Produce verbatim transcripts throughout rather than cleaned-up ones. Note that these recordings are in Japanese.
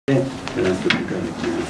やらせていただきます。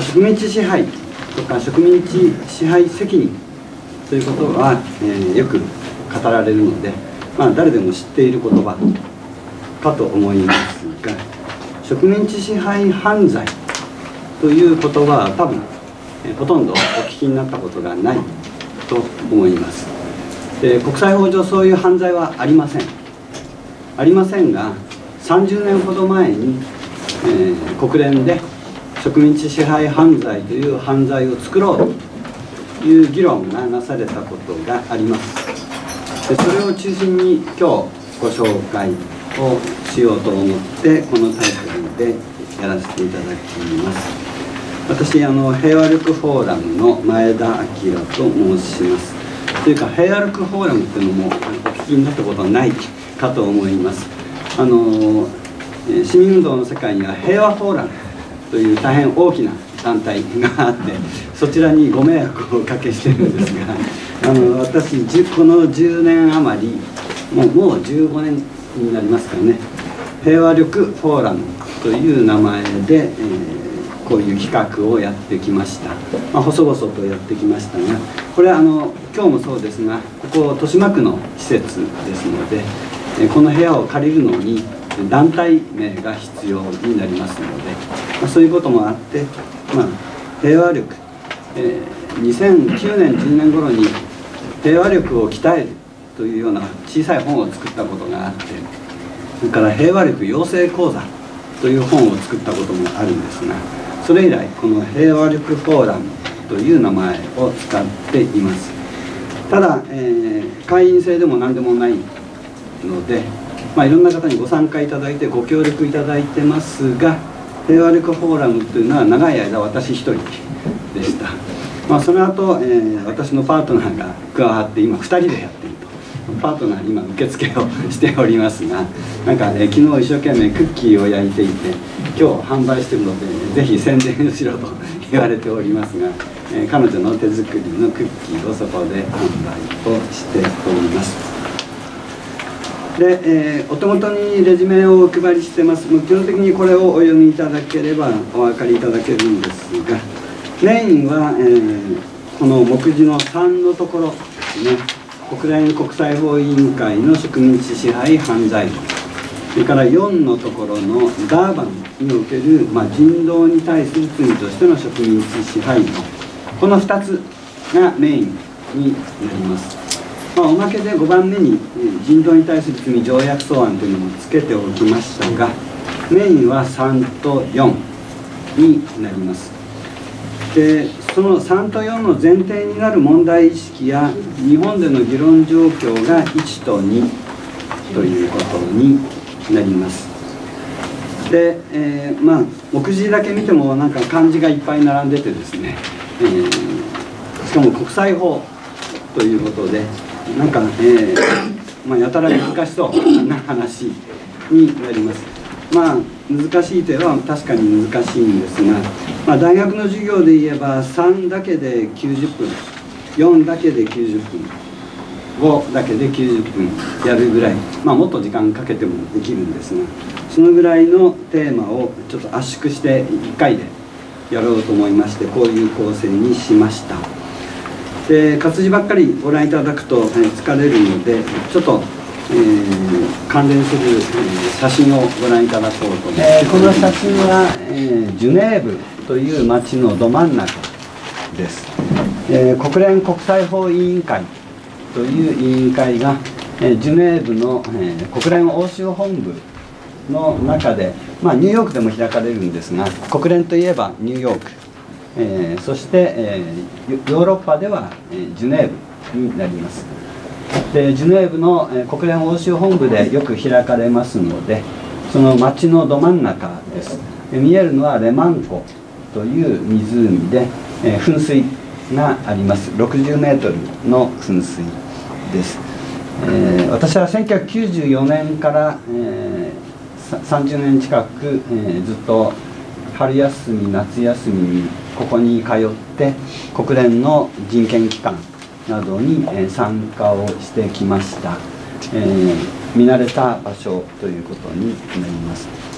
植民地支配とか植民地支配責任ということは、えー、よく語られるので、まあ、誰でも知っている言葉かと思いますが、植民地支配犯罪という言葉は多分、えー、ほとんどお聞きになったことがないと思います。で、国際法上そういう犯罪はありませんありませんが、さんじゅうねんほど前に、えー、国連で植民地支配犯罪という犯罪を作ろうという議論がなされたことがあります。で、それを中心に今日ご紹介をしようと思ってこのタイトルでやらせていただきます。私、あの平和力フォーラムの前田明と申します。というか、平和力フォーラムっていうのもお聞きになったことはないかと思います。あの市民運動の世界には平和フォーラムという大変大きな団体があって、そちらにご迷惑をおかけしてるんですが、あの私このじゅうねん余りもう、もうじゅうごねんになりますかね、平和力フォーラムという名前で、えー、こういう企画をやってきました。まあ、細々とやってきましたが、これはあの今日もそうですが、ここ豊島区の施設ですので、この部屋を借りるのに団体名が必要になりますので、まあ、そういうこともあって、まあ、平和力、えー、にせんきゅうねんじゅうねん頃に平和力を鍛えるというような小さい本を作ったことがあって、それから平和力養成講座という本を作ったこともあるんですが、それ以来この平和力フォーラムという名前を使っています。ただ、えー、会員制でも何でもないので、まあ、いろんな方にご参加いただいてご協力いただいてますが、平和力フォーラムというのは長い間私一人でした。まあ、その後、えー、私のパートナーが加わって今ふたりでやっていると。パートナーに今受付をしておりますが、なんか、ね、昨日一生懸命クッキーを焼いていて、今日販売しているのでぜひ宣伝しろと言われておりますが、えー、彼女の手作りのクッキーをそこで販売をしております。で、えー、お手元にレジュメをお配りしてます。もう基本的にこれをお読みいただければお分かりいただけるんですが、メインは、えー、この目次のさんのところですね。国連国際法委員会の植民地支配犯罪、それからよんのところのダーバンにおける、まあ、人道に対する罪としての植民地支配のこのふたつがメインになります。まあ、おまけでごばんめに人道に対する罪条約草案というのもつけておきましたが、メインはさんとよんになります。で、そのさんとよんの前提になる問題意識や日本での議論状況がいちとにということになります。で、えー、まあ目次だけ見てもなんか漢字がいっぱい並んでてですね、えー、しかも国際法ということでなんか、えーまあ、やたら難しそうな話になります。まあ難しいといえば確かに難しいんですが、まあ、大学の授業で言えばさんだけできゅうじゅっぷん、よんだけできゅうじゅっぷん、ごだけできゅうじゅっぷんやるぐらい、まあ、もっと時間かけてもできるんですが、そのぐらいのテーマをちょっと圧縮していっかいでやろうと思いまして、こういう構成にしました。で、活字ばっかりご覧いただくと、えー、疲れるので、ちょっと、えー、関連する、えー、写真をご覧いただこうと思います。えー、この写真は、えー、ジュネーブという町のど真ん中です。えー、国連国際法委員会という委員会が、えー、ジュネーブの、えー、国連欧州本部の中で、まあ、ニューヨークでも開かれるんですが、国連といえばニューヨーク、えー、そして、えー、ヨーロッパでは、えー、ジュネーブになります。で、ジュネーブの、えー、国連欧州本部でよく開かれますので、その町のど真ん中です。えー、見えるのはレマン湖という湖で、えー、噴水があります。ろくじゅうメートルの噴水です。えー、私はせんきゅうひゃくきゅうじゅうよねんから、えー、さんじゅうねん近く、えー、ずっと春休み夏休みにここに通って国連の人権機関などに、えー、参加をしてきました。えー、見慣れた場所ということになります。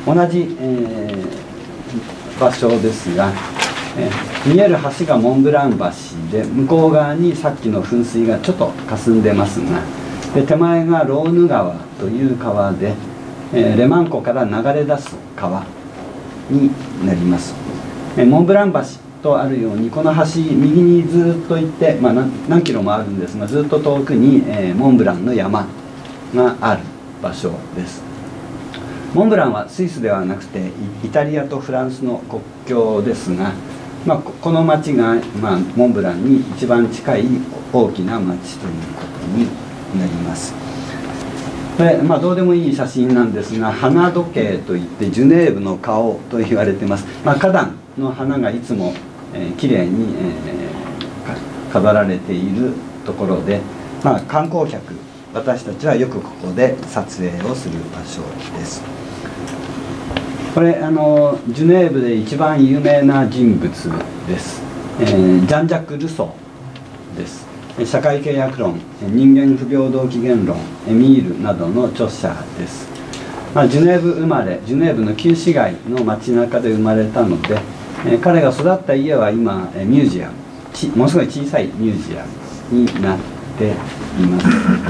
同じ、えー、場所ですが、えー、見える橋がモンブラン橋で、向こう側にさっきの噴水がちょっと霞んでますが、で手前がローヌ川という川で、えー、レマン湖から流れ出す川になります。えー、モンブラン橋とあるように、この橋右にずっと行って、まあ、何, 何キロもあるんですが、ずっと遠くに、えー、モンブランの山がある場所です。モンブランはスイスではなくてイタリアとフランスの国境ですが、まあ、この町が、まあ、モンブランに一番近い大きな町ということになります。これ、まあ、どうでもいい写真なんですが、花時計といってジュネーブの顔と言われています。まあ、花壇の花がいつも、えー、きれいに、えー、飾られているところで、まあ、観光客、私たちはよくここで撮影をする場所です。これあのジュネーブで一番有名な人物です。えー、ジャン・ジャック・ルソーです。社会契約論、人間不平等起源論、エミールなどの著者です。まあ、ジュネーブ生まれ、ジュネーブの旧市街の街中で生まれたので、えー、彼が育った家は今ミュージアム、ちものすごい小さいミュージアムになっています。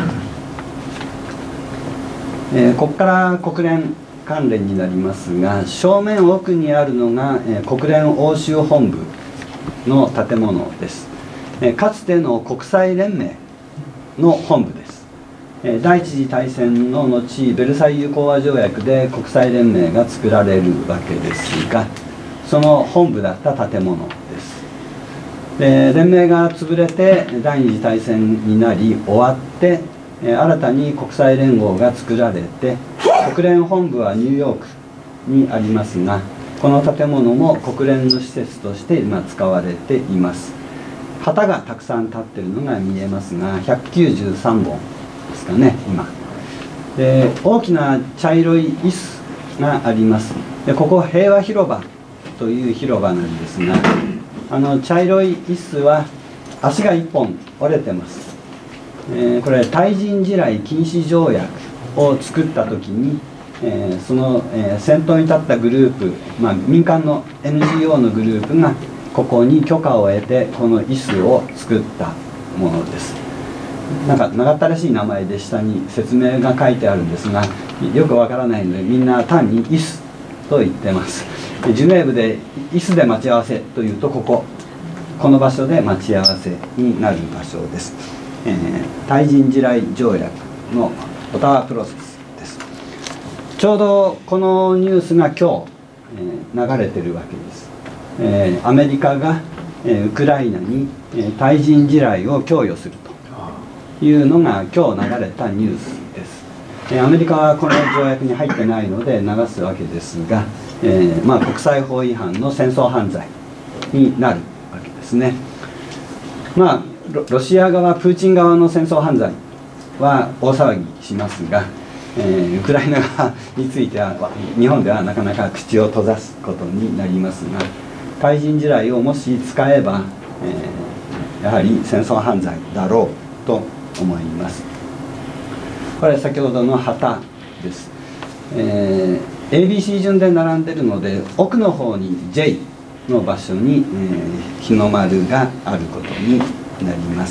えー、ここから国連関連になりますが、正面奥にあるのが、えー、国連欧州本部の建物です。えー、かつての国際連盟の本部です。えー、第一次大戦の後、ベルサイユ講和条約で国際連盟が作られるわけですが、その本部だった建物です。で、連盟が潰れて第二次大戦になり終わって、新たに国際連合が作られて、国連本部はニューヨークにありますが、この建物も国連の施設として今使われています。旗がたくさん立っているのが見えますが、ひゃくきゅうじゅうさんぼんですかね、今。で、大きな茶色い椅子があります。で、ここ平和広場という広場なんですが、あの茶色い椅子は足がいっぽん折れてます。えー、これ対人地雷禁止条約を作った時に、えー、その、えー、先頭に立ったグループ、まあ、民間の エヌジーオー のグループがここに許可を得てこの椅子を作ったものです。なんか長ったらしい名前で下に説明が書いてあるんですが、よくわからないのでみんな単に椅子と言ってます。ジュネーブで椅子で待ち合わせというと、こここの場所で待ち合わせになる場所です。えー、対人地雷条約のオタワプロセスです。ちょうどこのニュースが今日、えー、流れてるわけです。えー、アメリカが、えー、ウクライナに、えー、対人地雷を供与するというのが今日流れたニュースです。えー、アメリカはこの条約に入ってないので流すわけですが、えーまあ、国際法違反の戦争犯罪になるわけですね。まあロシア側、プーチン側の戦争犯罪は大騒ぎしますが、えー、ウクライナ側については日本ではなかなか口を閉ざすことになりますが、対人地雷をもし使えば、えー、やはり戦争犯罪だろうと思います。これ先ほどの旗です。えー、エービーシー 順で並んでるので、奥の方に ジェイ の場所に、えー、日の丸があることになります。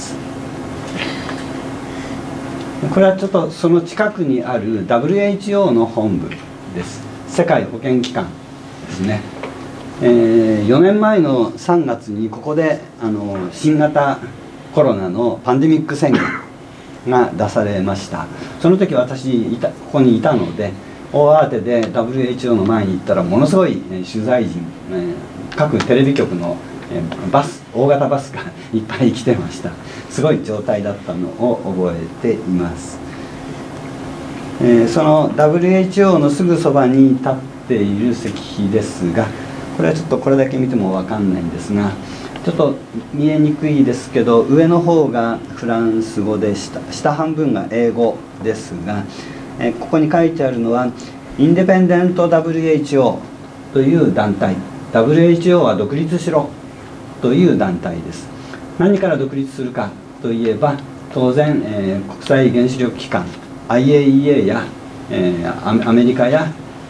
これはちょっとその近くにある ダブリューエイチオー の本部です。世界保健機関ですね。えー、よねんまえのさんがつにここであの新型コロナのパンデミック宣言が出されました。その時私いたここにいたので、大慌てで ダブリューエイチオー の前に行ったら、ものすごい、えー、取材陣、えー、各テレビ局のバス、大型バスがいっぱい来てました。すごい状態だったのを覚えています。えー、その ダブリューエイチオー のすぐそばに立っている石碑ですが、これはちょっとこれだけ見ても分かんないんですが、ちょっと見えにくいですけど、上の方がフランス語でした、下半分が英語ですが、えー、ここに書いてあるのはインデペンデント ダブリューエイチオー という団体、 ダブリューエイチオー は独立しろという団体です。何から独立するかといえば、当然、えー、国際原子力機関 アイエーイーエー や、えー、アメリカや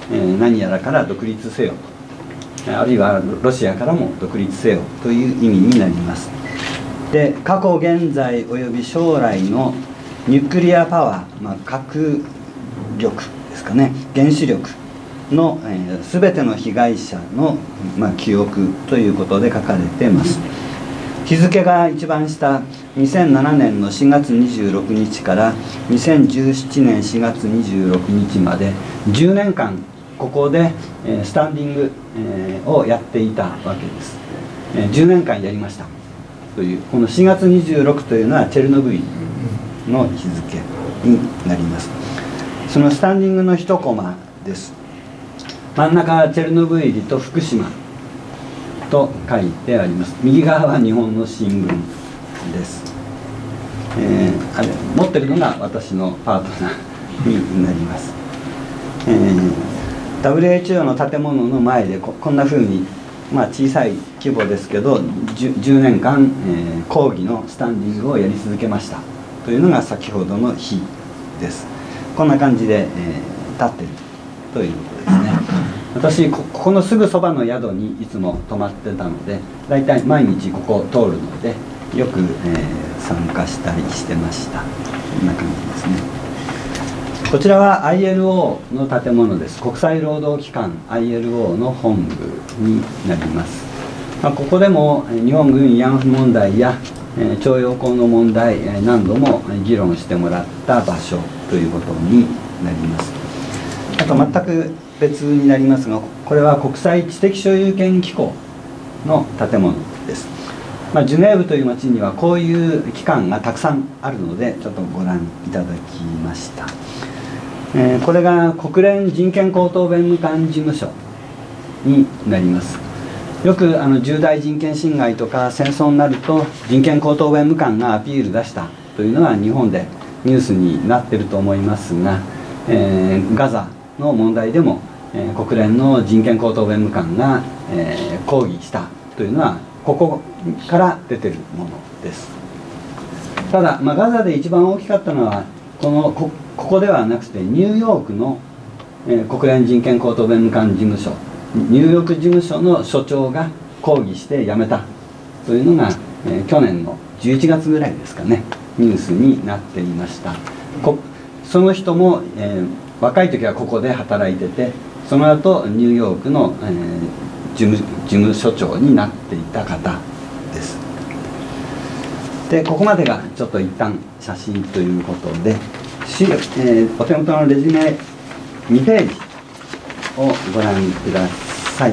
えー、何やらから独立せよと、あるいはロシアからも独立せよという意味になります。で、過去現在および将来のニュークリアパワー、まあ、核力ですかね、原子力の、えー、全ての被害者の、まあ、記憶ということで書かれています。日付が一番下、にせんななねんのしがつにじゅうろくにちからにせんじゅうななねんしがつにじゅうろくにちまでじゅうねんかんここで、えー、スタンディング、えー、をやっていたわけです。えー、じゅうねんかんやりましたという、このしがつにじゅうろくというのはチェルノブイリの日付になります。そのスタンディングの一コマです。真ん中はチェルノブイリと福島と書いてあります。右側は日本の新聞です。えー、あれ持ってるのが私のパートナーになります。えー、ダブリューエイチオー の建物の前で こ, こんなふうに、まあ、小さい規模ですけど 10, じゅうねんかん、えー、講義のスタンディングをやり続けましたというのが先ほどの日です。こんな感じで、えー、立ってるということですね。私 こ, ここのすぐそばの宿にいつも泊まってたので、だいたい毎日ここを通るのでよく、えー、参加したりしてました。こんな感じですね。こちらは アイエルオー の建物です。国際労働機関 アイエルオー の本部になります。まあ、ここでも日本軍慰安婦問題や、えー、徴用工の問題、えー、何度も議論してもらった場所ということになります。あと全く別になりますが、これは国際知的所有権機構の建物です。まあ、ジュネーブという町にはこういう機関がたくさんあるのでちょっとご覧いただきました。えー、これが国連人権高等弁務官事務所になります。よくあの重大人権侵害とか戦争になると人権高等弁務官がアピール出したというのは日本でニュースになっていると思いますが、えー、ガザの問題でも、えー、国連の人権高等弁務官が、えー、抗議したというのはここから出てるものです。ただ、まあ、ガザで一番大きかったのはこのこここではなくてニューヨークの、えー、国連人権高等弁務官事務所ニューヨーク事務所の所長が抗議して辞めたというのが、えー、去年のじゅういちがつぐらいですかね、ニュースになっていました。こその人も、えー、若い時はここで働いてて、その後ニューヨークの、えー、事務、事務所長になっていた方です。でここまでがちょっと一旦写真ということで、しえー、お手元のレジュメにページをご覧ください。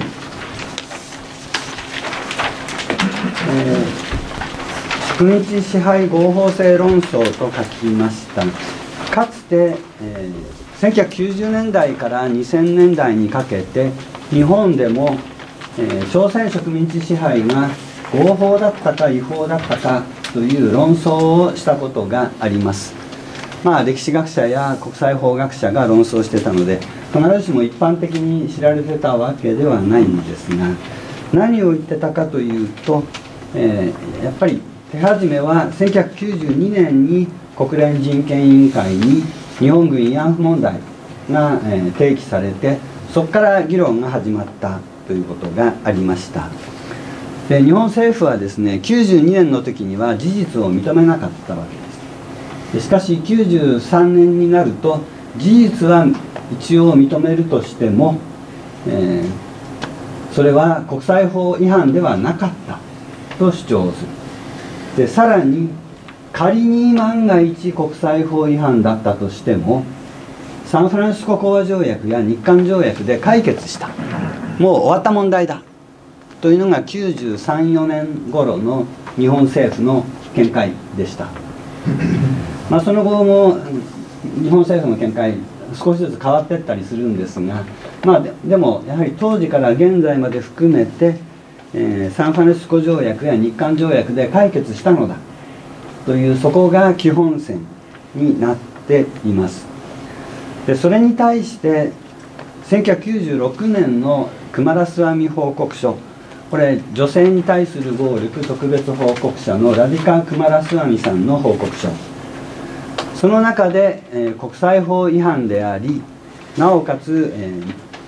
えー、植民地支配合法性論争と書きました。かつて、えー、せんきゅうひゃくきゅうじゅうねんだいからにせんねんだいにかけて日本でも、えー、朝鮮植民地支配が合法だったか違法だったかという論争をしたことがあります。まあ、歴史学者や国際法学者が論争してたので必ずしも一般的に知られてたわけではないんですが、何を言ってたかというと、えー、やっぱり手始めはせんきゅうひゃくきゅうじゅうにねんに国連人権委員会に日本軍慰安婦問題が、えー、提起されて、そこから議論が始まったということがありました。で日本政府はですね、きゅうじゅうにねんの時には事実を認めなかったわけです。でしかしきゅうじゅうさんねんになると事実は一応認めるとしても、えー、それは国際法違反ではなかったと主張する。でさらに仮に万が一国際法違反だったとしてもサンフランシスコ講和条約や日韓条約で解決した、もう終わった問題だというのがきゅうじゅうさん、よねん頃の日本政府の見解でした。まあ、その後も日本政府の見解少しずつ変わっていったりするんですが、まあ、で, でもやはり当時から現在まで含めて、えー、サンフランシスコ条約や日韓条約で解決したのだという、そこが基本線になっています。でそれに対してせんきゅうひゃくきゅうじゅうろくねんのクマラスワミ報告書、これ女性に対する暴力特別報告者のラディカ・クマラスワミさんの報告書、その中で、えー、国際法違反であり、なおかつ、えー、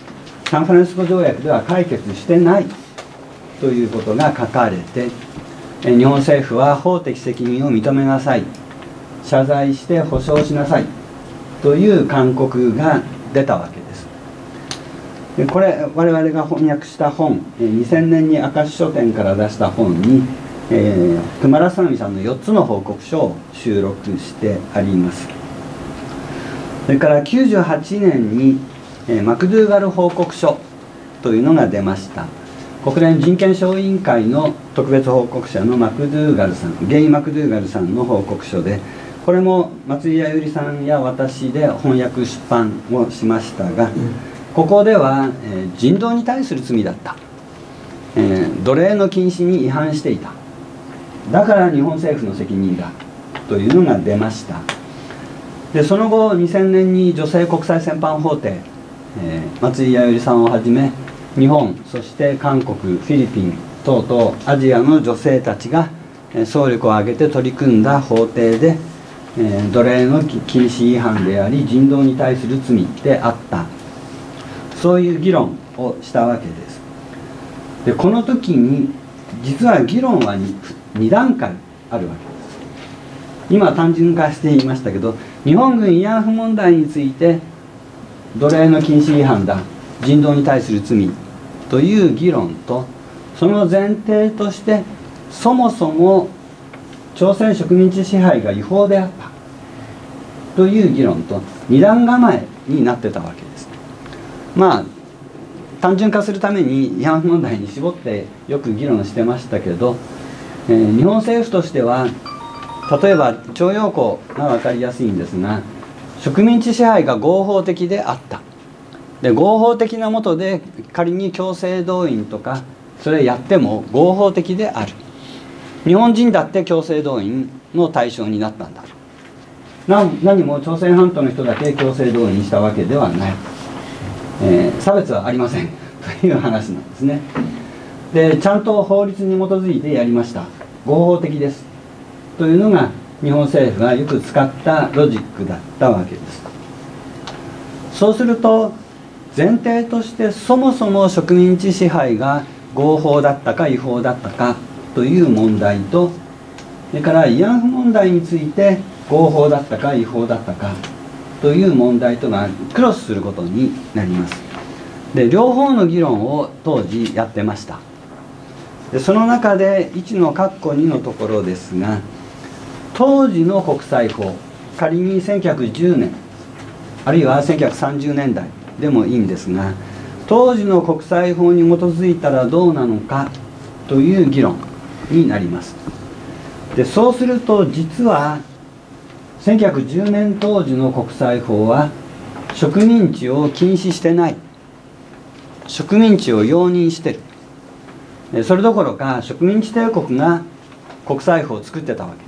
サンフランシスコ条約では解決してないということが書かれて、日本政府は法的責任を認めなさい、謝罪して補償しなさいという勧告が出たわけです。でこれ我々が翻訳した本、にせんねんに明石書店から出した本に、えー、熊良実さんのよっつの報告書を収録してあります。それからきゅうじゅうはちねんに、えー、マクドゥーガル報告書というのが出ました。国連人権小委員会の特別報告者のマクドゥーガルさん、ゲイ・マクドゥーガルさんの報告書で、これも松井弥生さんや私で翻訳出版をしましたが、ここでは、えー、人道に対する罪だった、えー、奴隷の禁止に違反していた、だから日本政府の責任だというのが出ました。でその後にせんねんに女性国際戦犯法廷、えー、松井弥生さんをはじめ日本、そして韓国、フィリピン等々アジアの女性たちが総力を挙げて取り組んだ法廷で、えー、奴隷の禁止違反であり人道に対する罪であった、そういう議論をしたわけです。でこの時に実は議論は 2, に段階あるわけです。今単純化して言いましたけど、日本軍慰安婦問題について奴隷の禁止違反だ、人道に対する罪という議論と、その前提としてそもそも朝鮮植民地支配が違法であったという議論と二段構えになってたわけです。まあ単純化するために慰安婦問題に絞ってよく議論してましたけど、えー、日本政府としては例えば徴用工が分かりやすいんですが、植民地支配が合法的であった。で合法的なもとで仮に強制動員とかそれやっても合法的である。日本人だって強制動員の対象になったんだ。な何も朝鮮半島の人だけ強制動員したわけではない、えー、差別はありませんという話なんですね。でちゃんと法律に基づいてやりました、合法的ですというのが日本政府がよく使ったロジックだったわけです。そうすると前提としてそもそも植民地支配が合法だったか違法だったかという問題と、それから慰安婦問題について合法だったか違法だったかという問題とがクロスすることになります。で両方の議論を当時やってました。でその中でいちの括弧にのところですが、当時の国際法、仮にせんきゅうひゃくじゅうねんあるいはせんきゅうひゃくさんじゅうねんだいでもいいんですが、当時の国際法に基づいたらどうなのかという議論になります。でそうすると実はせんきゅうひゃくじゅうねん当時の国際法は植民地を禁止してない、植民地を容認してる。それどころか植民地帝国が国際法を作ってたわけ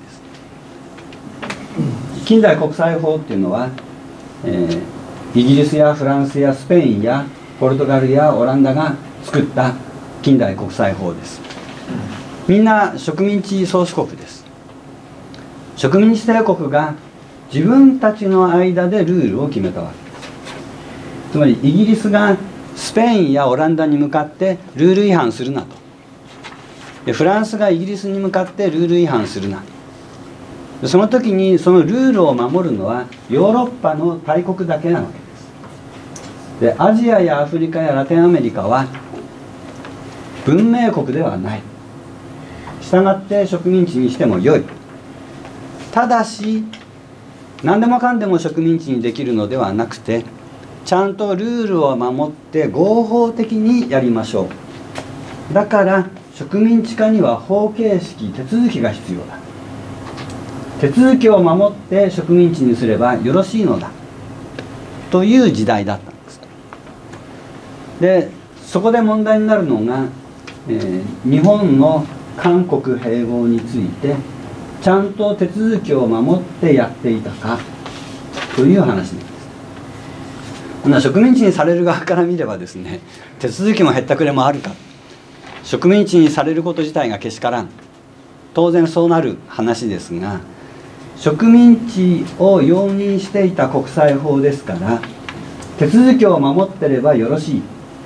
です。近代国際法っていうのは、えー、イギリスやフランスやスペインやポルトガルやオランダが作った近代国際法です。みんな植民地宗主国です。植民地帝国が自分たちの間でルールを決めたわけです。つまりイギリスがスペインやオランダに向かってルール違反するなと、でフランスがイギリスに向かってルール違反するな、その時にそのルールを守るのはヨーロッパの大国だけなわけです。でアジアやアフリカやラテンアメリカは文明国ではない。したがって植民地にしても良い。ただし何でもかんでも植民地にできるのではなくて、ちゃんとルールを守って合法的にやりましょう。だから植民地化には法形式、手続きが必要だ。手続きを守って植民地にすればよろしいのだという時代だったんです。でそこで問題になるのが、えー、日本の韓国併合についてちゃんと手続きを守ってやっていたかという話なんです。植民地にされる側から見ればですね、手続きもへったくれもあるか、植民地にされること自体がけしからん、当然そうなる話ですが、植民地を容認していた国際法ですから手続きを守ってればよろしい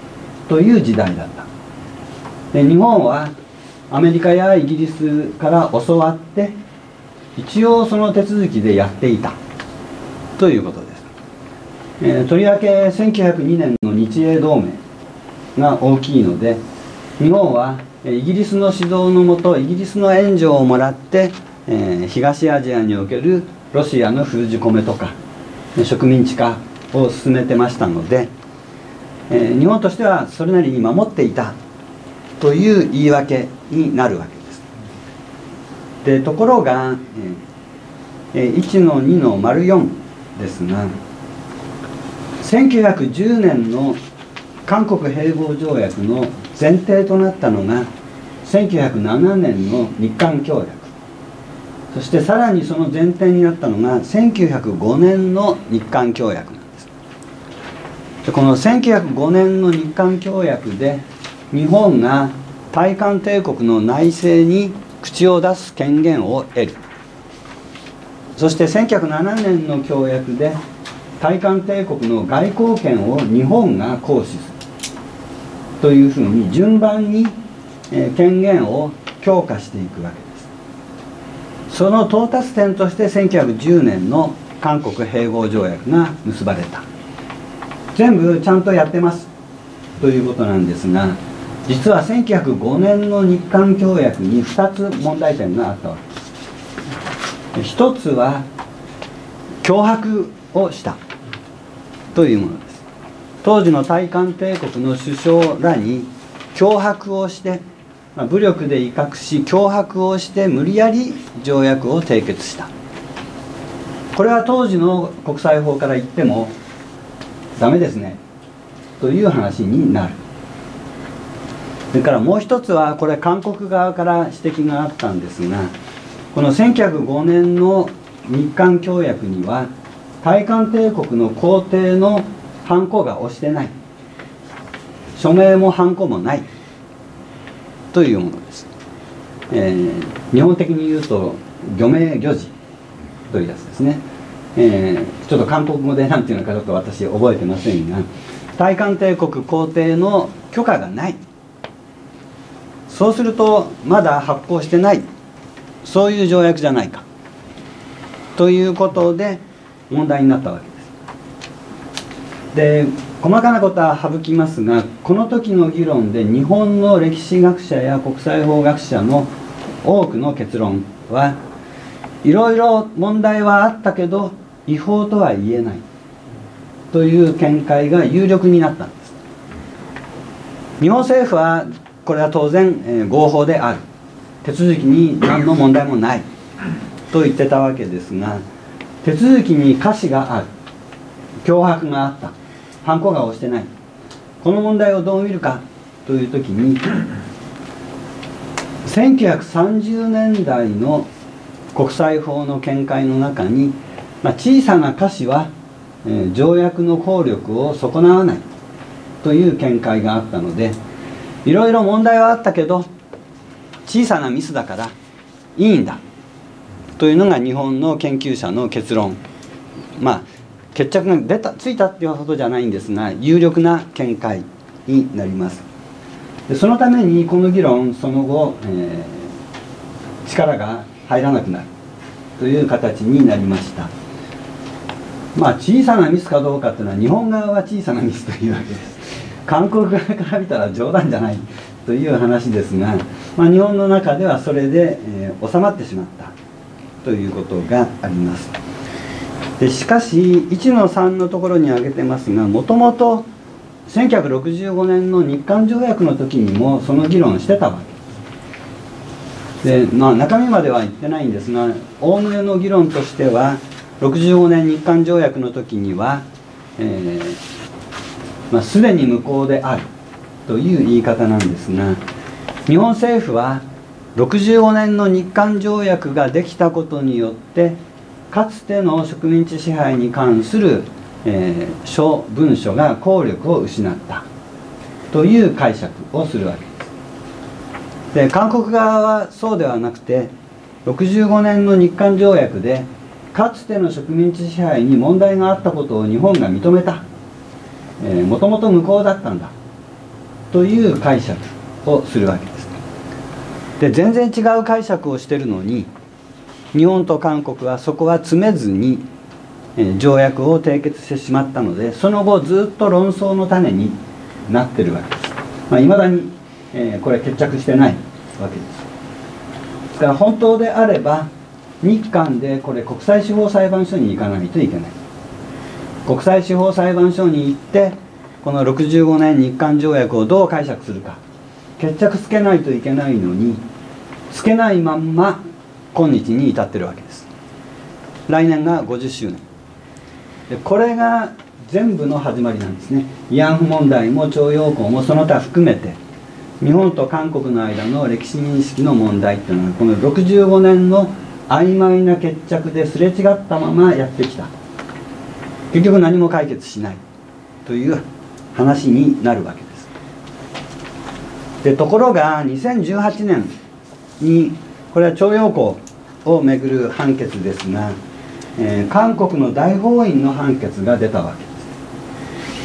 という時代だった。で日本はアメリカやイギリスから教わって一応その手続きでやっていたということです。えー、とりわけせんきゅうひゃくにねんの日英同盟が大きいので、日本はイギリスの指導のもとイギリスの援助をもらって、えー、東アジアにおけるロシアの封じ込めとか植民地化を進めてましたので、えー、日本としてはそれなりに守っていたという言い訳になるわけです。でところが、えー、いちのにの丸よんですが、せんきゅうひゃくじゅうねんの韓国併合条約の前提となったのがせんきゅうひゃくななねんの日韓協約、そしてさらにその前提になったのがせんきゅうひゃくごねんの日韓協約なんです。でこのせんきゅうひゃくごねんの日韓協約で日本が大韓帝国の内政に口を出す権限を得る。そしてせんきゅうひゃくななねんの協約で大韓帝国の外交権を日本が行使するというふうに順番に権限を強化していくわけです。その到達点としてせんきゅうひゃくじゅうねんの韓国併合条約が結ばれた。全部ちゃんとやってますということなんですが、実はせんきゅうひゃくごねんの日韓協約にふたつ問題点があったわけです。一つは脅迫をしたというものです。当時の大韓帝国の首相らに脅迫をして、武力で威嚇し脅迫をして無理やり条約を締結した。これは当時の国際法から言ってもダメですねという話になる。それからもう一つは、これ韓国側から指摘があったんですが、このせんきゅうひゃくごねんの日韓協約には大韓帝国の皇帝のハンコが押してない、署名もハンコもないというものです。えー、日本的に言うと御名御示というやつですね。えー、ちょっと韓国語で何ていうのかちょっと私覚えてませんが、大韓帝国皇帝の許可がない、そうするとまだ発行してない、そういう条約じゃないかということで問題になったわけです。で細かなことは省きますが、この時の議論で日本の歴史学者や国際法学者の多くの結論はいろいろ問題はあったけど違法とは言えないという見解が有力になったんです。日本政府はこれは当然、えー、合法である、手続きに何の問題もないと言ってたわけですが、手続きに瑕疵がある、脅迫があった、ハンコが押してない、この問題をどう見るかという時にせんきゅうひゃくさんじゅうねんだいの国際法の見解の中に、まあ、小さな瑕疵は、えー、条約の効力を損なわないという見解があったので、いろいろ問題はあったけど小さなミスだからいいんだというのが日本の研究者の結論。まあ決着が出たついたっていうほどじゃないんですが、有力な見解になります。でそのためにこの議論その後、えー、力が入らなくなるという形になりました。まあ小さなミスかどうかというのは日本側は小さなミスというわけです。韓国側から見たら冗談じゃないという話ですが、まあ、日本の中ではそれで、えー、収まってしまったということがあります。でしかしいちのさんのところに挙げてますが、もともとせんきゅうひゃくろくじゅうごねんの日韓条約の時にもその議論してたわけです。で、まあ、中身までは言ってないんですが、おおむねの議論としてはろくじゅうごねん日韓条約の時には、えーまあ、すでに無効であるという言い方なんですが、日本政府はろくじゅうごねんの日韓条約ができたことによってかつての植民地支配に関する、えー、書文書が効力を失ったという解釈をするわけです。で韓国側はそうではなくて、ろくじゅうごねんの日韓条約でかつての植民地支配に問題があったことを日本が認めた、もともと無効だったんだという解釈をするわけです。で全然違う解釈をしてるのに日本と韓国はそこは詰めずに、えー、条約を締結してしまったので、その後ずっと論争の種になってるわけです。まあ、未だに、えー、これ決着してないわけです。ですから本当であれば日韓でこれ国際司法裁判所に行かないといけない。国際司法裁判所に行ってこのろくじゅうごねん日韓条約をどう解釈するか決着つけないといけないのにつけないまんま今日に至ってるわけです。来年がごじゅっしゅうねんで、これが全部の始まりなんですね。慰安婦問題も徴用工もその他含めて日本と韓国の間の歴史認識の問題っていうのはこのろくじゅうごねんの曖昧な決着ですれ違ったままやってきた。結局何も解決しないという話になるわけです。でところがにせんじゅうはちねんにこれは徴用工をめぐる判決ですが、えー、韓国の大法院の判決が出たわけです。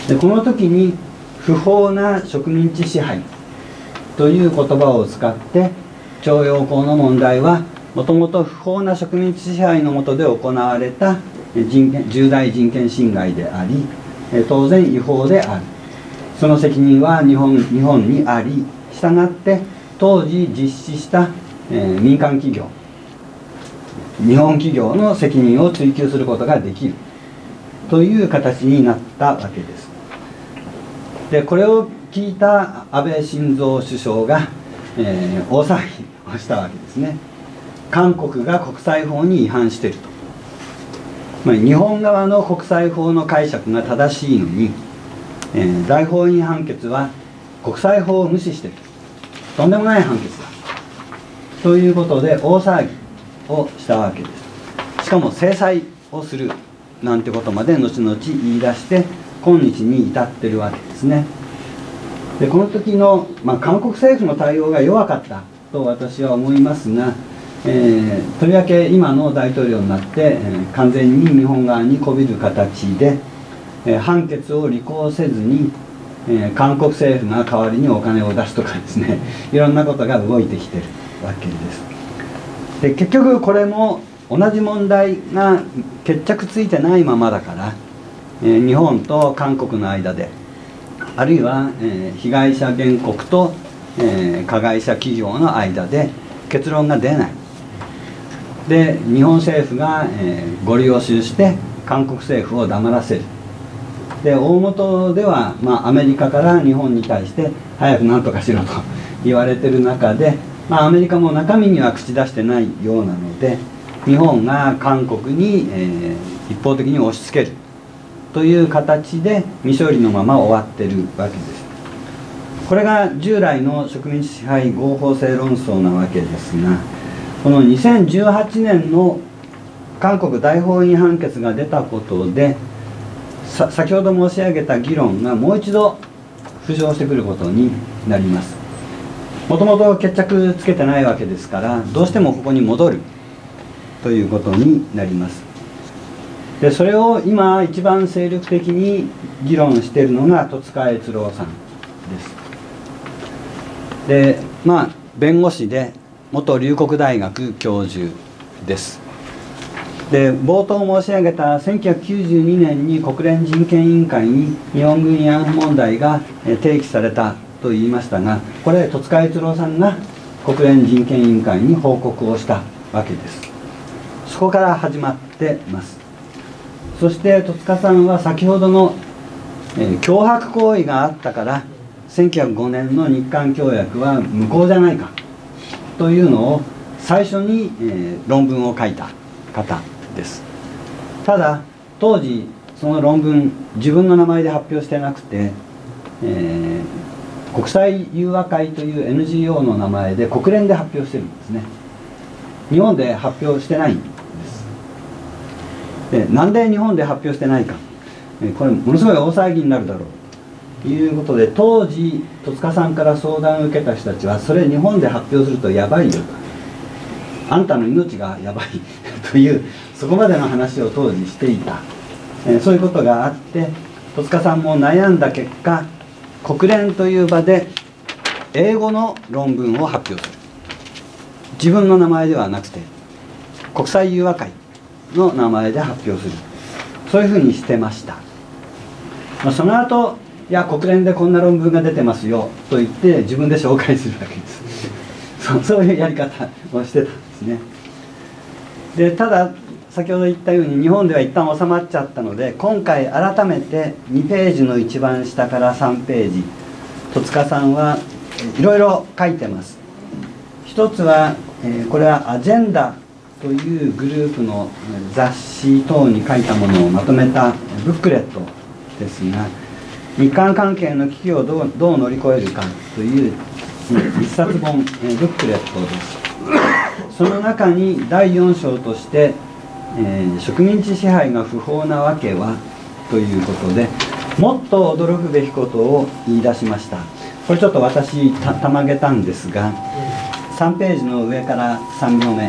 でこの時に不法な植民地支配という言葉を使って徴用工の問題はもともと不法な植民地支配の下で行われた人権重大人権侵害であり当然違法である。その責任は日本、日本にあり、したがって当時実施した、えー、民間企業日本企業の責任を追及することができるという形になったわけです。でこれを聞いた安倍晋三首相が、えー、大騒ぎをしたわけですね。韓国が国際法に違反していると、まあ、日本側の国際法の解釈が正しいのに、えー、大法院判決は国際法を無視している、とんでもない判決だということで大騒ぎをしたわけです。しかも制裁をするなんてことまで後々言い出して今日に至ってるわけですね。でこの時の、まあ、韓国政府の対応が弱かったと私は思いますが、えー、とりわけ今の大統領になって、えー、完全に日本側にこびる形で、えー、判決を履行せずに、えー、韓国政府が代わりにお金を出すとかですねいろんなことが動いてきてるわけです。で結局これも同じ問題が決着ついてないままだから、えー、日本と韓国の間であるいは、えー、被害者原告と、えー、加害者企業の間で結論が出ない。で日本政府が、えー、ご利用しして韓国政府を黙らせる。で大元では、まあ、アメリカから日本に対して早く何とかしろと言われてる中で、まあ、アメリカも中身には口出してないようなので日本が韓国に、えー、一方的に押し付けるという形で未処理のまま終わってるわけです。これが従来の植民地支配合法性論争なわけですが、このにせんじゅうはちねんの韓国大法院判決が出たことでさ先ほど申し上げた議論がもう一度浮上してくることになります。もともと決着つけてないわけですからどうしてもここに戻るということになります。でそれを今一番精力的に議論しているのが戸塚悦郎さんです。でまあ弁護士で元龍谷大学教授です。で冒頭申し上げたせんきゅうひゃくきゅうじゅうにねんに国連人権委員会に日本軍慰安婦問題が提起されたと言いましたが、これ戸塚悦郎さんが国連人権委員会に報告をしたわけです。そこから始まってます。そして戸塚さんは先ほどの、えー、脅迫行為があったからせんきゅうひゃくごねんの日韓協約は無効じゃないかというのを最初に、えー、論文を書いた方です。ただ当時その論文自分の名前で発表してなくて、えー、国際友和会という エヌジーオー の名前で国連で発表してるんですね。日本で発表してないんです。でなんで日本で発表してないか、えー、これものすごい大騒ぎになるだろうということで当時戸塚さんから相談を受けた人たちはそれ日本で発表するとやばいよと、あんたの命がやばいというそこまでの話を当時していた、えー、そういうことがあって戸塚さんも悩んだ結果、 国連という場で英語の論文を発表する。自分の名前ではなくて国際友和会の名前で発表する。そういうふうにしてました。まあ、その後、いや国連でこんな論文が出てますよと言って自分で紹介するわけですそう、そういうやり方をしてたんですね。でただ先ほど言ったように日本では一旦収まっちゃったので、今回改めてにページの一番下からさんページ、戸塚さんはいろいろ書いてます。一つは、えー、これはアジェンダというグループの雑誌等に書いたものをまとめたブックレットですが、日韓関係の危機をどう、どう乗り越えるかという一冊本、えー、ブックレットです。その中にだいよん章として、えー、植民地支配が不法なわけはということで、もっと驚くべきことを言い出しました。これちょっと私たたまげたんですが、さんページの上からさん行目です。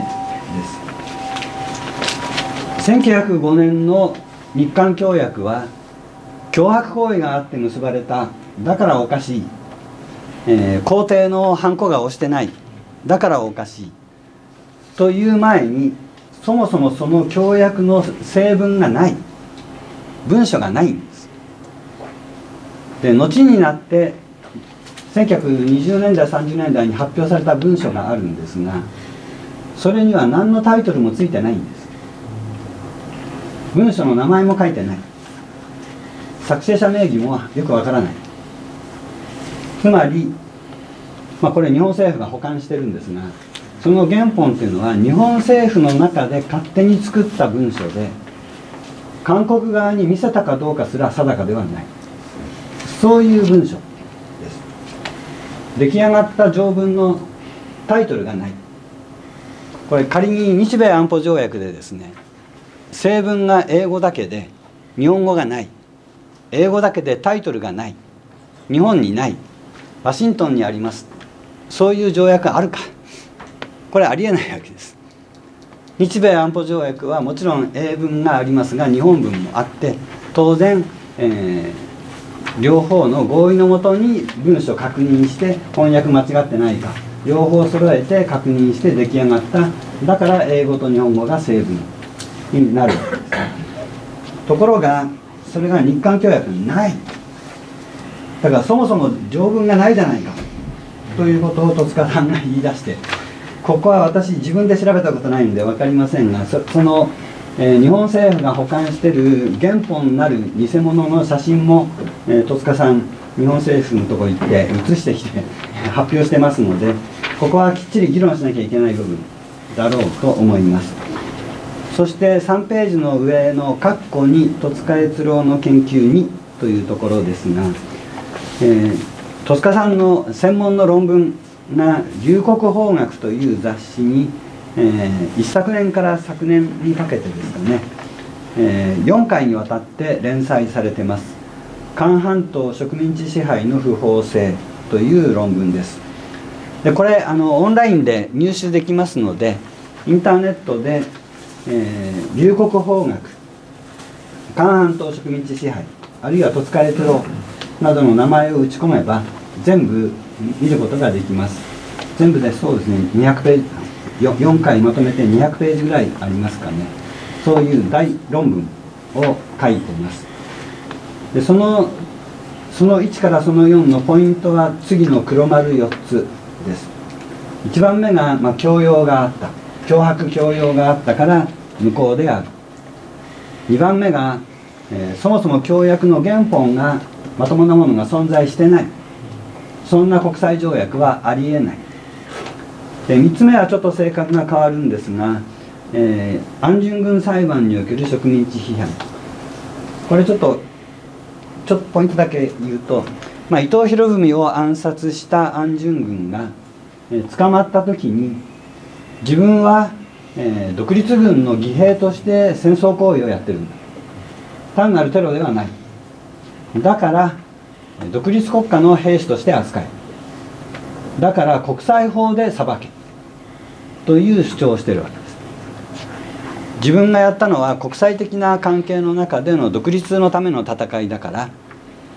せんきゅうひゃくごねんの日韓協約は脅迫行為があって結ばれた、だからおかしい、えー、皇帝のハンコが押してない、だからおかしいという前に、そもそもその協約の成文がない、文書がないんです。で後になってせんきゅうひゃくにじゅうねんだいさんじゅうねんだいに発表された文書があるんですが、それには何のタイトルもついてないんです。文書の名前も書いてない、作成者名義もよくわからない。つまり、まあ、これ日本政府が保管してるんですが、その原本っていうのは日本政府の中で勝手に作った文書で、韓国側に見せたかどうかすら定かではない、そういう文書です。出来上がった条文のタイトルがない。これ仮に日米安保条約でですね、正文が英語だけで日本語がない、英語だけでタイトルがない、日本にない、ワシントンにあります、そういう条約があるか、これありえないわけです。日米安保条約はもちろん英文がありますが、日本文もあって、当然、えー、両方の合意のもとに文書を確認して翻訳間違ってないか両方揃えて確認して出来上がった、だから英語と日本語が正文になるわけです。ところがそれが日韓協約にない。だからそもそも条文がないじゃないかということを戸塚さんが言い出して、ここは私自分で調べたことないんで分かりませんが、 そ, その、えー、日本政府が保管している原本なる偽物の写真も、えー、戸塚さん日本政府のところ行って写してきて発表してますので、ここはきっちり議論しなきゃいけない部分だろうと思います。そしてさんページの上の括弧に戸塚悦郎の研究にというところですが、えー、戸塚さんの専門の論文が龍谷法学という雑誌に、えー、一昨年から昨年にかけてですかね、えー、よんかいにわたって連載されてます。韓半島植民地支配の不法性という論文です。でこれあのオンラインで入手できますので、インターネットでえー、龍谷法学、韓半島植民地支配、あるいは戸塚悦郎などの名前を打ち込めば全部見ることができます。全部でそうですね、にひゃくページ、よよんかいまとめてにひゃくページぐらいありますかね。そういう大論文を書いています。でそのそのいちからそのよんのポイントは次の黒丸よっつです。いちばんめが、まあ、教養があった、脅迫強要があったから無効である。にばんめが、えー、そもそも協約の原本がまともなものが存在してない、そんな国際条約はありえない。でみっつめはちょっと性格が変わるんですが、えー、安順軍裁判における植民地批判、これちょっとちょっとポイントだけ言うと、まあ、伊藤博文を暗殺した安順軍が、えー、捕まった時に自分は、えー、独立軍の義兵として戦争行為をやってるんだ、単なるテロではない、だから独立国家の兵士として扱え、だから国際法で裁けという主張をしているわけです。自分がやったのは国際的な関係の中での独立のための戦いだから、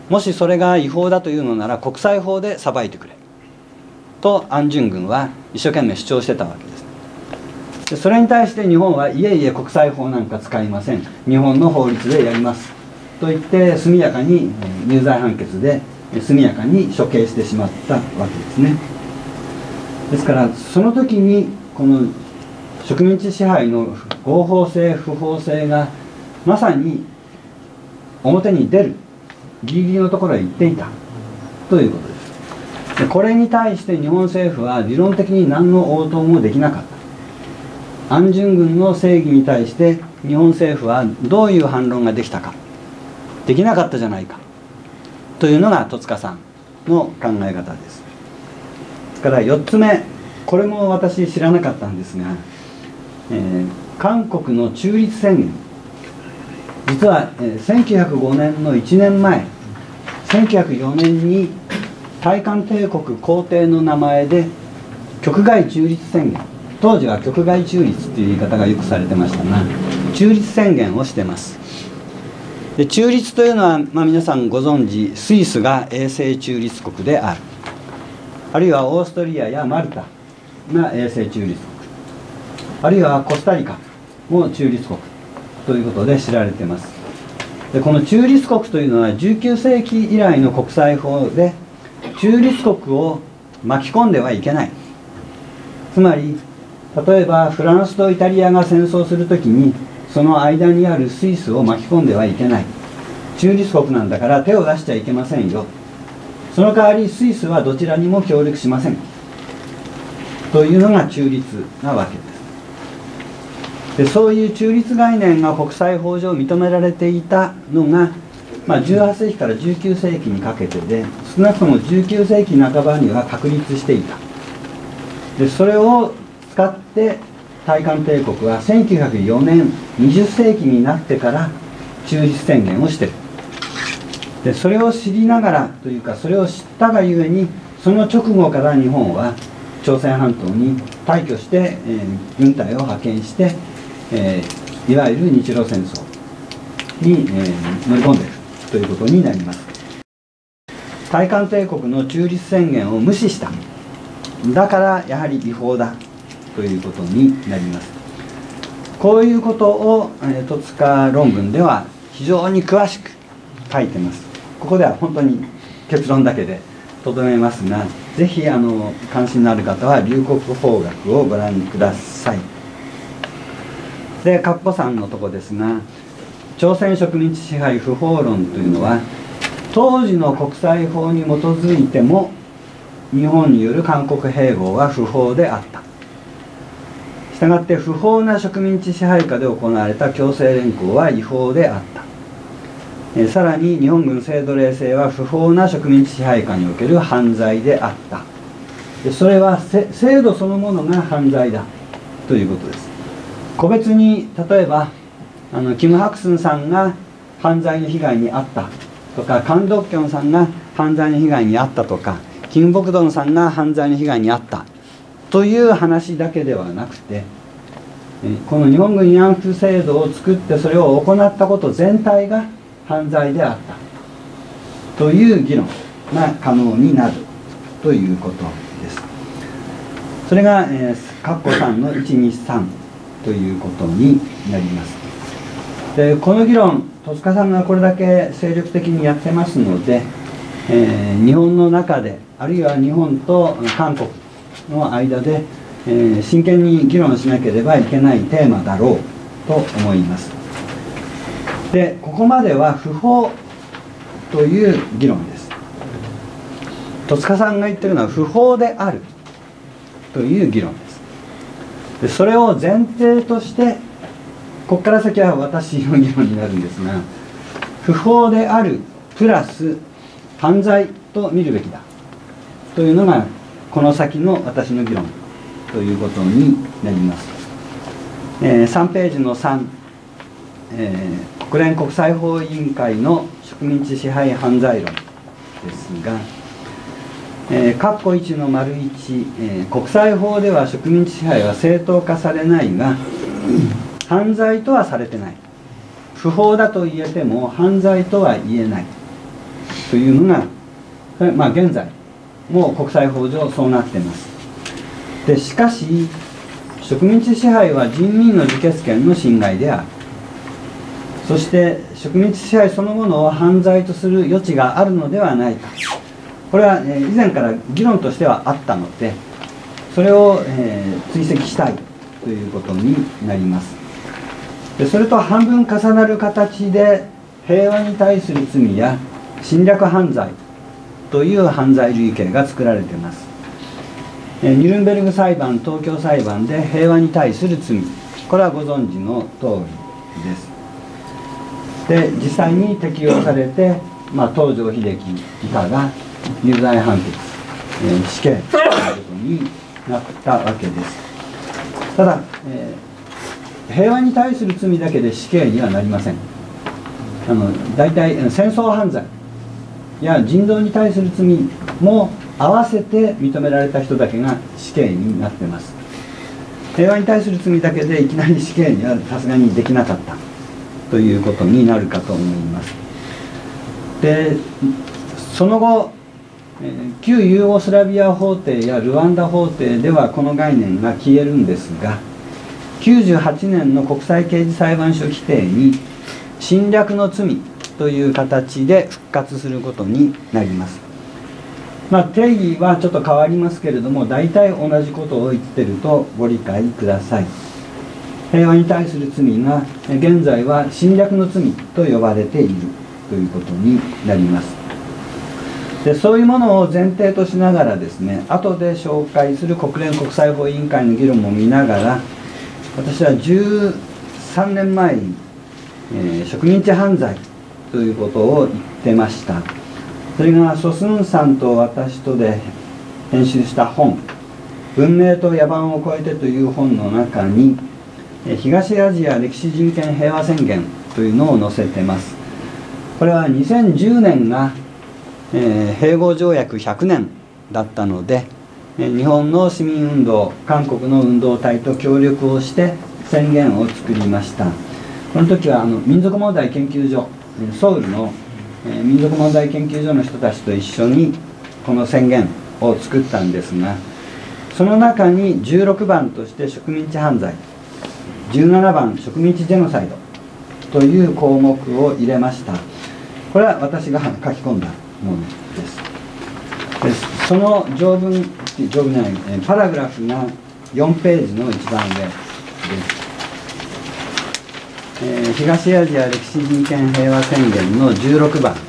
もしそれが違法だというのなら国際法で裁いてくれと安順軍は一生懸命主張してたわけです。でそれに対して日本はいえいえ国際法なんか使いません、日本の法律でやりますと言って速やかに有罪判決で速やかに処刑してしまったわけですね。ですからその時にこの植民地支配の合法性不法性がまさに表に出るギリギリのところへ行っていたということです。でこれに対して日本政府は理論的に何の応答もできなかった。安順軍の正義に対して日本政府はどういう反論ができたか、できなかったじゃないかというのが戸塚さんの考え方です。ですからよっつめ、これも私知らなかったんですが、えー、韓国の中立宣言、実は、えー、せんきゅうひゃくごねんのいちねんまえ、せんきゅうひゃくよねんに大韓帝国皇帝の名前で局外中立宣言、当時は局外中立という言い方がよくされてましたが、中立宣言をしてます。で中立というのは、まあ、皆さんご存知、スイスが永世中立国である、あるいはオーストリアやマルタが永世中立国、あるいはコスタリカも中立国ということで知られています。でこの中立国というのはじゅうきゅうせいき以来の国際法で中立国を巻き込んではいけない。つまり例えばフランスとイタリアが戦争するときにその間にあるスイスを巻き込んではいけない。中立国なんだから手を出しちゃいけませんよ。その代わりスイスはどちらにも協力しませんというのが中立なわけです。でそういう中立概念が国際法上認められていたのが、まあ、じゅうはっせいきからじゅうきゅうせいきにかけてで、少なくともじゅうきゅうせいきなかばには確立していた。でそれを使って大韓帝国はせんきゅうひゃくよねんにじゅっせいきになってから中立宣言をしている。でそれを知りながらというか、それを知ったがゆえにその直後から日本は朝鮮半島に大挙して、えー、軍隊を派遣して、えー、いわゆる日露戦争に、えー、乗り込んでいるということになります。大韓帝国の中立宣言を無視した。だからやはり違法だということになります。こういうことを、えー、戸塚論文では非常に詳しく書いてます。ここでは本当に結論だけでとどめますが、ぜひあの関心のある方は龍谷法学をご覧ください。でかっこさんのとこですが、朝鮮植民地支配不法論というのは当時の国際法に基づいても日本による韓国併合は不法であった。したがって不法な植民地支配下で行われた強制連行は違法であった。えさらに日本軍制度令制は不法な植民地支配下における犯罪であった。でそれは制度そのものが犯罪だということです。個別に例えばあのキム・ハクスンさんが犯罪の被害に遭ったとか、カン・ドッキョンさんが犯罪の被害に遭ったとか、キム・ボクドンさんが犯罪の被害に遭ったという話だけではなくて、この日本軍慰安婦制度を作ってそれを行ったこと全体が犯罪であったという議論が可能になるということです。それが、えー、カッコさんのいちにさんということになります。でこの議論、戸塚さんがこれだけ精力的にやってますので、えー、日本の中であるいは日本と韓国の間で、えー、真剣に議論しなければいけないテーマだろうと思います。でここまでは不法という議論です。戸塚さんが言ってるのは不法であるという議論です。でそれを前提としてここから先は私の議論になるんですが、不法であるプラス犯罪と見るべきだというのがこの先の私の議論ということになります。えー、さんページのさん、えー、国連国際法委員会の植民地支配犯罪論ですが、えー、括弧いちの丸いち、えー、国際法では植民地支配は正当化されないが犯罪とはされてない。不法だと言えても犯罪とは言えないというのが、まあ、現在もう国際法上そうなっています。でしかし植民地支配は人民の自決権の侵害である。そして植民地支配そのものを犯罪とする余地があるのではないか、これは、えー、以前から議論としてはあったので、それを、えー、追跡したいということになります。でそれと半分重なる形で平和に対する罪や侵略犯罪という犯罪類型が作られています。ニュルンベルグ裁判、東京裁判で平和に対する罪、これはご存知の通りです。で実際に適用されて、まあ、東條英機以下が有罪判決、えー、死刑ということになったわけです。ただ、えー、平和に対する罪だけで死刑にはなりません。あの大体戦争犯罪や人道に対する罪も合わせて認められた人だけが死刑になっています。平和に対する罪だけでいきなり死刑にはさすがにできなかったということになるかと思います。でその後、えー、旧ユーゴスラビア法廷やルワンダ法廷ではこの概念が消えるんですが、きゅうじゅうはちねんの国際刑事裁判所規定に侵略の罪という形で復活することになります。まあ、定義はちょっと変わりますけれども、大体同じことを言ってるとご理解ください。平和に対する罪が現在は侵略の罪と呼ばれているということになります。でそういうものを前提としながらですね、後で紹介する国連国際法委員会の議論も見ながら、私はじゅうさんねんまえに、えー、植民地犯罪ということを言ってました。それがソスンさんと私とで編集した本「文明と野蛮を超えて」という本の中に東アジア歴史人権平和宣言というのを載せてます。これはにせんじゅうねんが、えー、併合条約ひゃくねんだったので、日本の市民運動、韓国の運動体と協力をして宣言を作りました。この時はあの民族問題研究所、ソウルの民族問題研究所の人たちと一緒にこの宣言を作ったんですが、その中にじゅうろくばんとして植民地犯罪、じゅうななばん植民地ジェノサイドという項目を入れました。これは私が書き込んだものです。でその条文、条文じゃない、パラグラフがよんページの一番上です。えー、東アジア歴史人権平和宣言のじゅうろくばんです。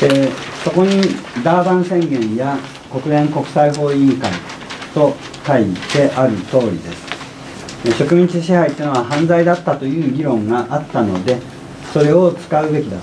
でそこにダーバン宣言や国連国際法委員会と書いてある通りです。植民地支配というのは犯罪だったという議論があったので、それを使うべきだと。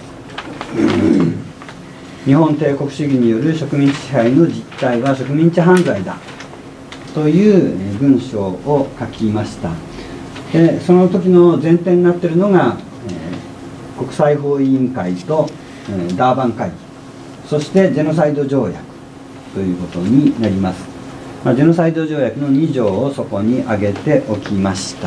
日本帝国主義による植民地支配の実態は植民地犯罪だという文章を書きました。でその時の前提になっているのが、えー、国際法委員会と、えー、ダーバン会議、そしてジェノサイド条約ということになります。まあ、ジェノサイド条約のに条をそこに挙げておきました。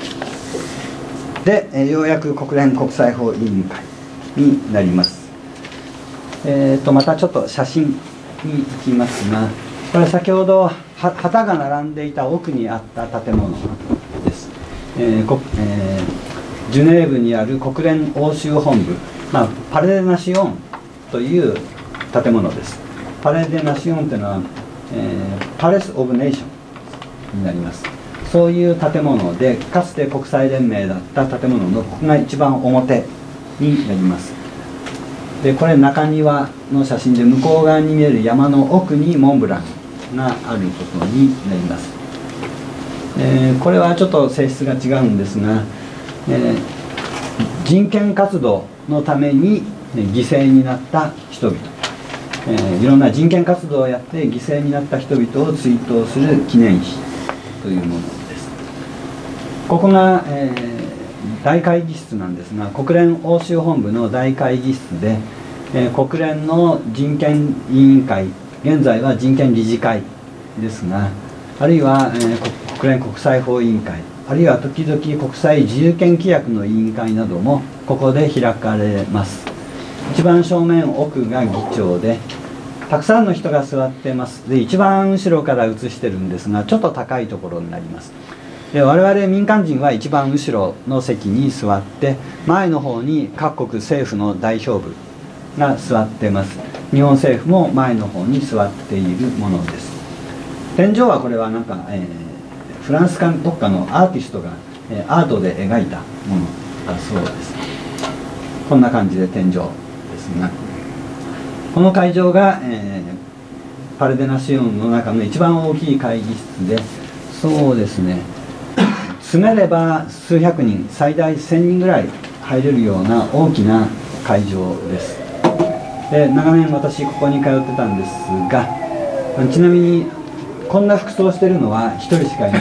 で、えー、ようやく国連国際法委員会になります。えー、とまたちょっと写真に行きますが、これ先ほど旗が並んでいた奥にあった建物です。えーえー、ジュネーブにある国連欧州本部、まあ、パレデ・ナシオンという建物です。パレデ・ナシオンというのは、えー、パレス・オブ・ネーションになります。そういう建物で、かつて国際連盟だった建物のここが一番表になります。でこれ中庭の写真で、向こう側に見える山の奥にモンブランがあることになります。えー、これはちょっと性質が違うんですが、えー、人権活動のために犠牲になった人々、えー、いろんな人権活動をやって犠牲になった人々を追悼する記念碑というものです。ここが、えー大会議室なんですが、国連欧州本部の大会議室で、えー、国連の人権委員会、現在は人権理事会ですが、あるいは、えー、国連国際法委員会あるいは時々国際自由権規約の委員会などもここで開かれます。一番正面奥が議長で、たくさんの人が座ってます。で、一番後ろから映してるんですが、ちょっと高いところになります。で、我々民間人は一番後ろの席に座って、前の方に各国政府の代表部が座ってます。日本政府も前の方に座っているものです。天井はこれはなんか、えー、フランスかどっかのアーティストが、えー、アートで描いたものだそうです。こんな感じで天井ですが、この会場が、えー、パルデナシオンの中の一番大きい会議室で、そうですね、詰めれば数百人、最大せんにんぐらい入れるような大きな会場です。で、長年私ここに通ってたんですが、ちなみにこんな服装してるのはひとりしかいない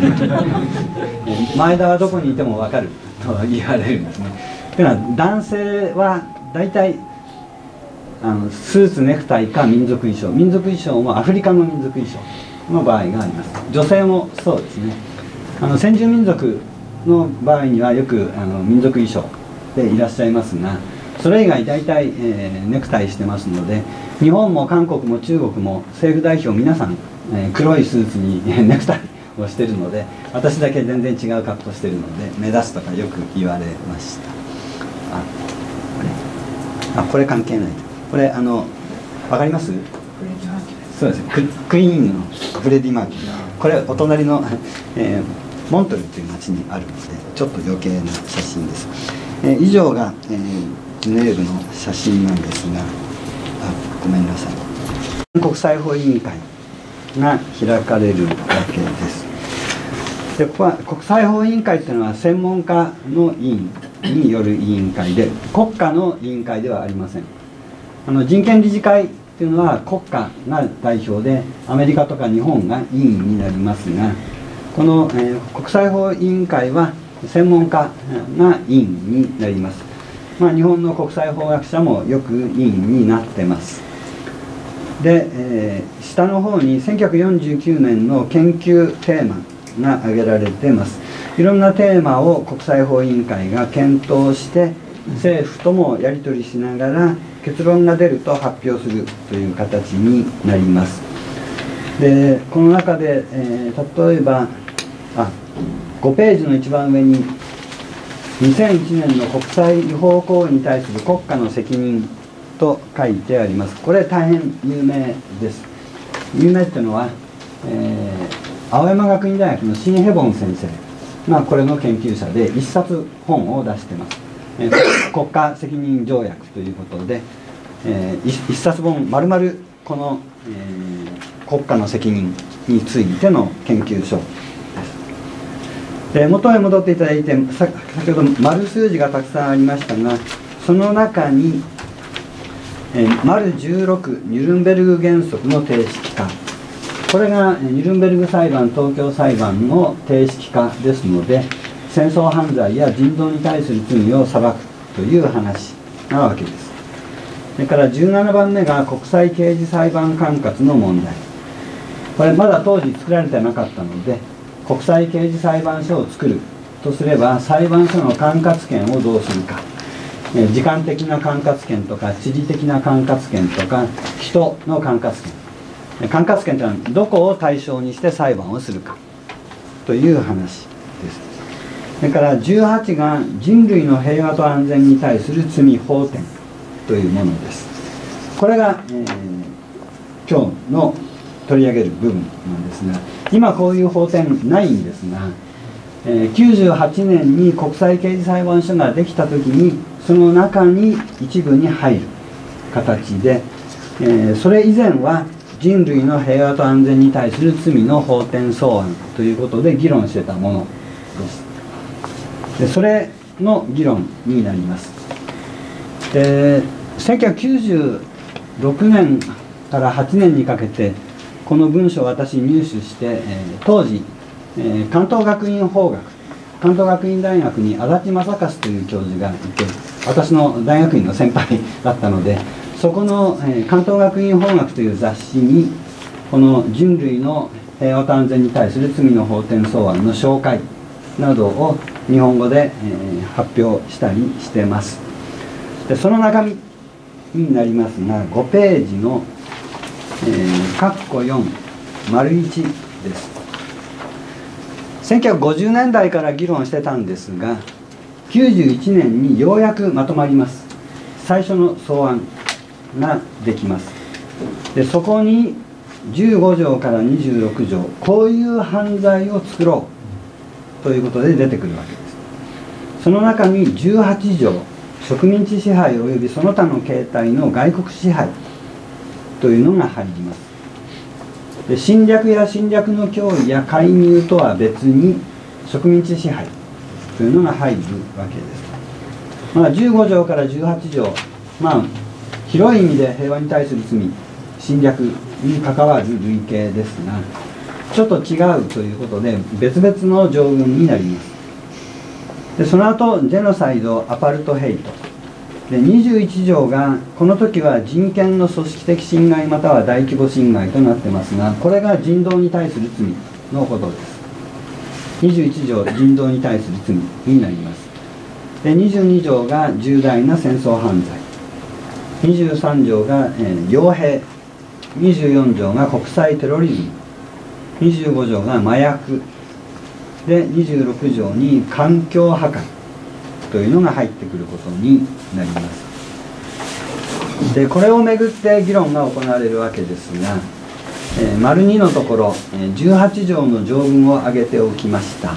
前田はどこにいても分かると言われるんですね。というのは、男性は大体あのスーツネクタイか民族衣装、民族衣装もアフリカの民族衣装の場合があります。女性もそうですね。あの先住民族の場合にはよくあの民族衣装でいらっしゃいますが、それ以外大体、えー、ネクタイしてますので、日本も韓国も中国も政府代表皆さん、えー、黒いスーツにネクタイをしてるので、私だけ全然違う格好してるので目立つとかよく言われました。あ、これ、あ、これ関係ない。これあの分かります？そうです。ク, クイーンのフレディ・マーキュリー。これお隣の、えー、モントルという町にあるのでちょっと余計な写真です。えー、以上が、えー、ジュネーブの写真なんですが、あ、ごめんなさい。国際法委員会が開かれるわけです。で、ここは国際法委員会というのは専門家の委員による委員会で、国家の委員会ではありません。あの人権理事会というのは国家が代表で、アメリカとか日本が委員になりますが、この、えー、国際法委員会は専門家が委員になります。まあ、日本の国際法学者もよく委員になってます。で、えー、下の方にせんきゅうひゃくよんじゅうきゅうねんの研究テーマが挙げられています。いろんなテーマを国際法委員会が検討して政府ともやり取りしながら結論が出ると発表するという形になります。で、この中で、えー、例えばあごページの一番上ににせんいちねんの国際違法行為に対する国家の責任と書いてあります。これ大変有名です。有名っていうのは、えー、青山学院大学のシン・ヘボン先生がこれの研究者で一冊本を出してます。えー、国家責任条約ということで、えー、一冊本丸々この、えー、国家の責任についての研究書です。で、元へ戻っていただいて、先ほど丸数字がたくさんありましたが、その中に、えー、丸じゅうろくニュルンベルグ原則の定式化、これがニュルンベルグ裁判、東京裁判の定式化ですので、戦争犯罪や人道に対する罪を裁くという話なわけです。それからじゅうななばんめが国際刑事裁判管轄の問題。これまだ当時作られてなかったので、国際刑事裁判所を作るとすれば裁判所の管轄権をどうするか、時間的な管轄権とか地理的な管轄権とか人の管轄権、管轄権というのはどこを対象にして裁判をするかという話です。それからじゅうはちが人類の平和と安全に対する罪法典というものです。これが、えー、今日の取り上げる部分なんですが、今こういう法典ないんですが、えー、きゅうじゅうはちねんに国際刑事裁判所ができた時にその中に一部に入る形で、えー、それ以前は人類の平和と安全に対する罪の法典草案ということで議論してたものです。で、それの議論になります。で、せんきゅうひゃくきゅうじゅうろくねんからはちねんにかけてこの文書を私入手して、えー、当時、えー、関東学院法学、関東学院大学に足立正勝という教授がいて、私の大学院の先輩だったので、そこの、えー、関東学院法学という雑誌にこの人類の平和と安全に対する罪の法典草案の紹介などを日本語で、えー、発表したりしています。でその中身になりますが、ごページのカッコよん丸いちです。せんきゅうひゃくごじゅうねんだいから議論してたんですが、きゅうじゅういちねんにようやくまとまります。最初の草案ができます。でそこにじゅうご条からにじゅうろく条、こういう犯罪を作ろうということで出てくるわけです。その中にじゅうはち条、植民地支配及びその他の形態の外国支配というのが入ります。で侵略や侵略の脅威や介入とは別に植民地支配というのが入るわけです。まあ、じゅうご条からじゅうはち条、まあ、広い意味で平和に対する罪、侵略に関わる類型ですが、ちょっと違うということで別々の条文になります。でその後ジェノサイド、アパルトヘイトでにじゅういち条がこの時は人権の組織的侵害または大規模侵害となってますが、これが人道に対する罪のことです。にじゅういち条人道に対する罪になります。でにじゅうに条が重大な戦争犯罪、にじゅうさん条が、えー、傭兵、にじゅうよん条が国際テロリズム、にじゅうご条が麻薬で、にじゅうろく条に環境破壊というのが入ってくることになります。でこれをめぐって議論が行われるわけですが、えー、丸にのところ、えー、じゅうはち条の条文を挙げておきました。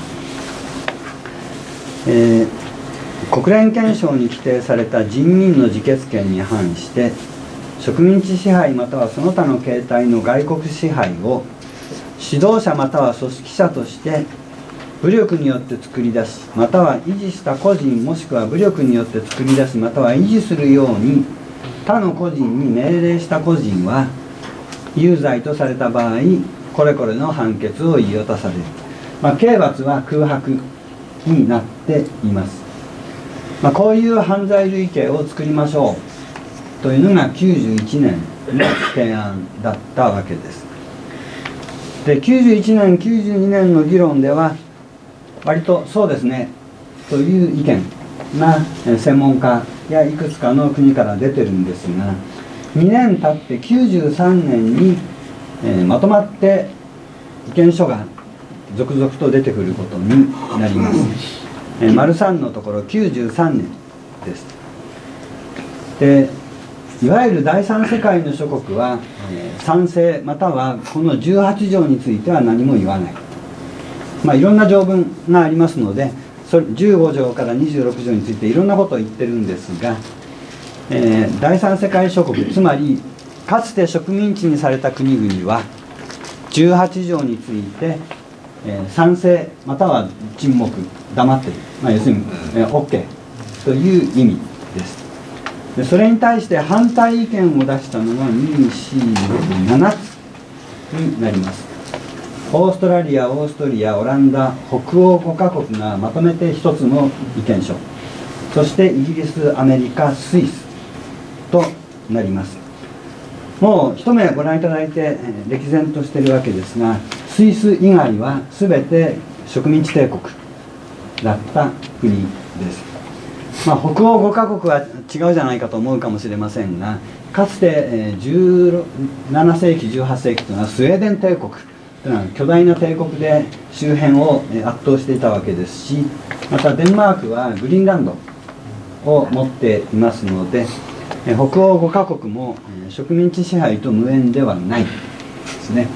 えー、国連憲章に規定された人民の自決権に反して植民地支配またはその他の形態の外国支配を指導者または組織者として武力によって作り出しまたは維持した個人もしくは武力によって作り出しまたは維持するように他の個人に命令した個人は有罪とされた場合これこれの判決を言い渡される、まあ、刑罰は空白になっています。まあ、こういう犯罪類型を作りましょうというのがきゅうじゅういちねんの提案だったわけです。できゅうじゅういちねんきゅうじゅうにねんの議論では割とそうですねという意見が専門家やいくつかの国から出てるんですが、にねん経ってきゅうじゅうさんねんに、えー、まとまって意見書が続々と出てくることになります。えー、丸さんのところきゅうじゅうさんねんです。でいわゆる第三世界の諸国は、えー、賛成またはこのじゅうはち条については何も言わない、まあ、いろんな条文がありますのでそれじゅうご条からにじゅうろく条についていろんなことを言ってるんですが、えー、第三世界諸国つまりかつて植民地にされた国々はじゅうはち条について、えー、賛成または沈黙黙っている、まあ、要するに、えー、OK という意味です。でそれに対して反対意見を出したのがに、よん、ななつになります。オーストラリア、オーストリア、オランダ、北欧ごカ国がまとめて一つの意見書、そしてイギリス、アメリカ、スイスとなります。もう一目ご覧いただいて歴然としているわけですが、スイス以外は全て植民地帝国だった国です。まあ、北欧ごカ国は違うじゃないかと思うかもしれませんが、かつてじゅうなな世紀じゅうはっ世紀というのはスウェーデン帝国というのは巨大な帝国で周辺を圧倒していたわけですし、またデンマークはグリーンランドを持っていますので、北欧ごカ国も植民地支配と無縁ではないですね。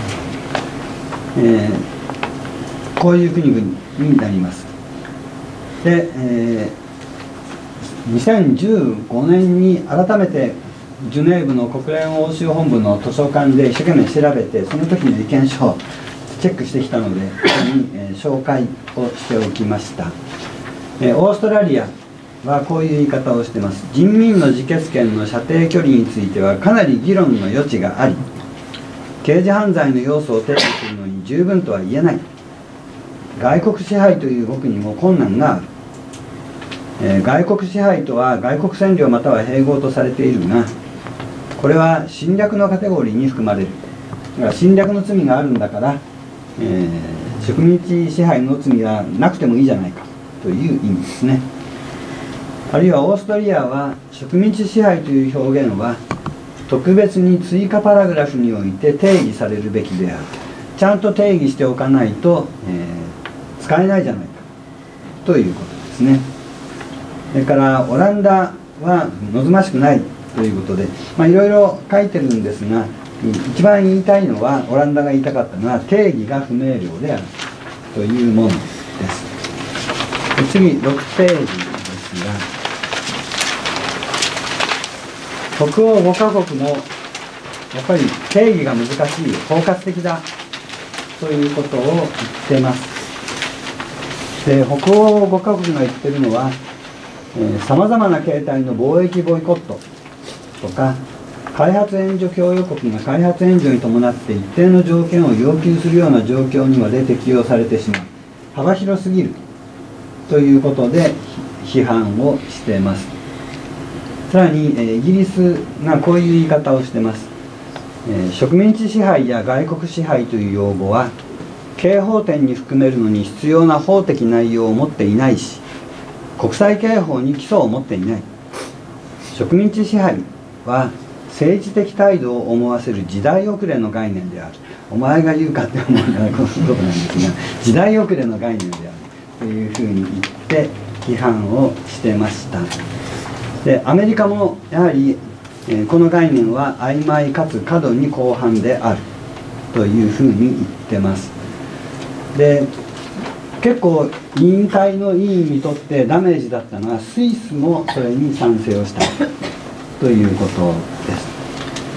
えー、こういう国々になります。で、えーにせんじゅうごねんに改めてジュネーブの国連欧州本部の図書館で一生懸命調べてその時の意見書をチェックしてきたのでここに、えー、紹介をしておきました。えー、オーストラリアはこういう言い方をしています。人民の自決権の射程距離についてはかなり議論の余地があり、刑事犯罪の要素を定義するのに十分とは言えない。外国支配という動きにも困難がある。えー、外国支配とは外国占領または併合とされているが、これは侵略のカテゴリーに含まれる。だから侵略の罪があるんだから、えー、 植民地支配の罪はなくてもいいじゃないかという意味ですね。あるいはオーストリアは植民地支配という表現は特別に追加パラグラフにおいて定義されるべきである、ちゃんと定義しておかないと、えー、使えないじゃないかということですね。それからオランダは望ましくないということで、まあ、いろいろ書いてるんですが、一番言いたいのは、オランダが言いたかったのは定義が不明瞭であるというものです。で次ろくページですが、北欧ごカ国もやっぱり定義が難しい、包括的だということを言ってます。で北欧ごカ国が言ってるのは、さまざまな形態の貿易ボイコットとか、開発援助供与国が開発援助に伴って一定の条件を要求するような状況にまで適用されてしまう、幅広すぎるということで批判をしています。さらにイギリスがこういう言い方をしています。植民地支配や外国支配という用語は刑法典に含めるのに必要な法的内容を持っていないし、国際刑法に基礎を持っていない。植民地支配は政治的態度を思わせる時代遅れの概念である。お前が言うかって思うようなことなんですが、時代遅れの概念であるというふうに言って批判をしてました。でアメリカもやはり、えー、この概念は曖昧かつ過度に広範であるというふうに言ってます。で結構委員会の委員にとってダメージだったのは、スイスもそれに賛成をしたということです。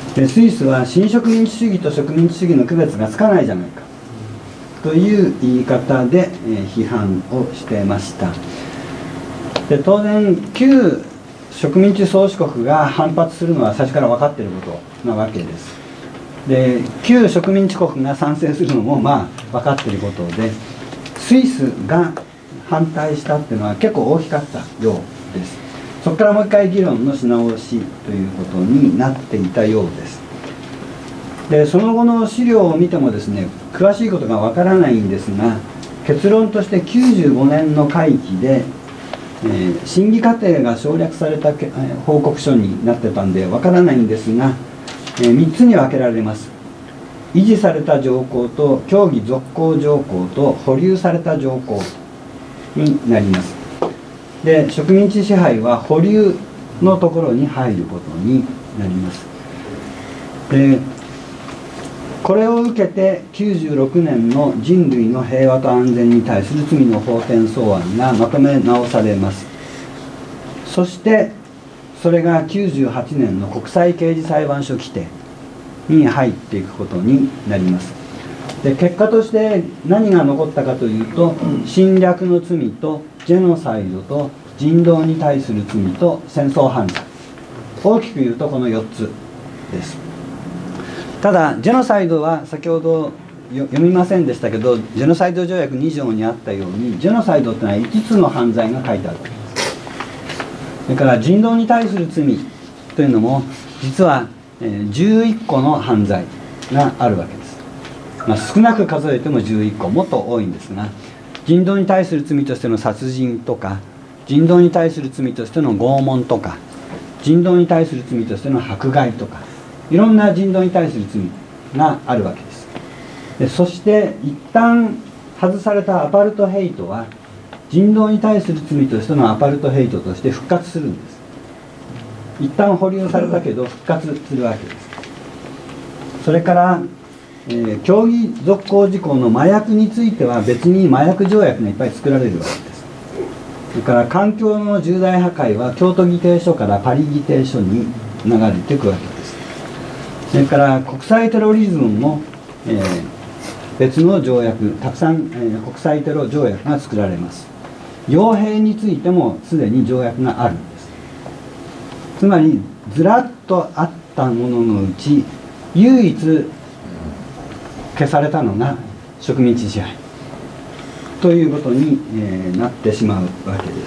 でスイスは新植民地主義と植民地主義の区別がつかないじゃないかという言い方で、えー、批判をしてました。で当然旧植民地宗主国が反発するのは最初から分かっていることなわけです。で旧植民地国が賛成するのもまあ分かっていることで、スイスが反対したっていうのは結構大きかったようです。そこからもう一回議論のし直しということになっていたようです。でその後の資料を見てもですね、詳しいことがわからないんですが、結論としてきゅうじゅうごねんの会期で、えー、審議過程が省略されたけ、えー、報告書になってたんでわからないんですが、えー、みっつに分けられます。維持された条項と協議続行条項と保留された条項になります。で植民地支配は保留のところに入ることになります。でこれを受けてきゅうじゅうろくねんの人類の平和と安全に対する罪の法典草案がまとめ直されます。そしてそれがきゅうじゅうはちねんの国際刑事裁判所規定に入っていくことになります。で結果として何が残ったかというと、侵略の罪とジェノサイドと人道に対する罪と戦争犯罪、大きく言うとこのよっつです。ただジェノサイドは先ほど読みませんでしたけど、ジェノサイド条約に条にあったように、ジェノサイドというのはいつつの犯罪が書いてあるわけです。それから人道に対する罪というのも実はじゅういっこの犯罪があるわけです。まあ、少なく数えてもじゅういっこ、もっと多いんですが、人道に対する罪としての殺人とか、人道に対する罪としての拷問とか、人道に対する罪としての迫害とか、いろんな人道に対する罪があるわけです。でそして一旦外されたアパルトヘイトは、人道に対する罪としてのアパルトヘイトとして復活するんです。一旦保留されたけど復活するわけです。それから、えー、競技続行事項の麻薬については別に麻薬条約がいっぱい作られるわけです。それから環境の重大破壊は京都議定書からパリ議定書に流れていくわけです。それから国際テロリズムも、えー、別の条約、たくさん、えー、国際テロ条約が作られます。傭兵についてもすでに条約があるんです。つまりずらっとあったもののうち唯一消されたのが植民地支配ということに、えー、なってしまうわけです。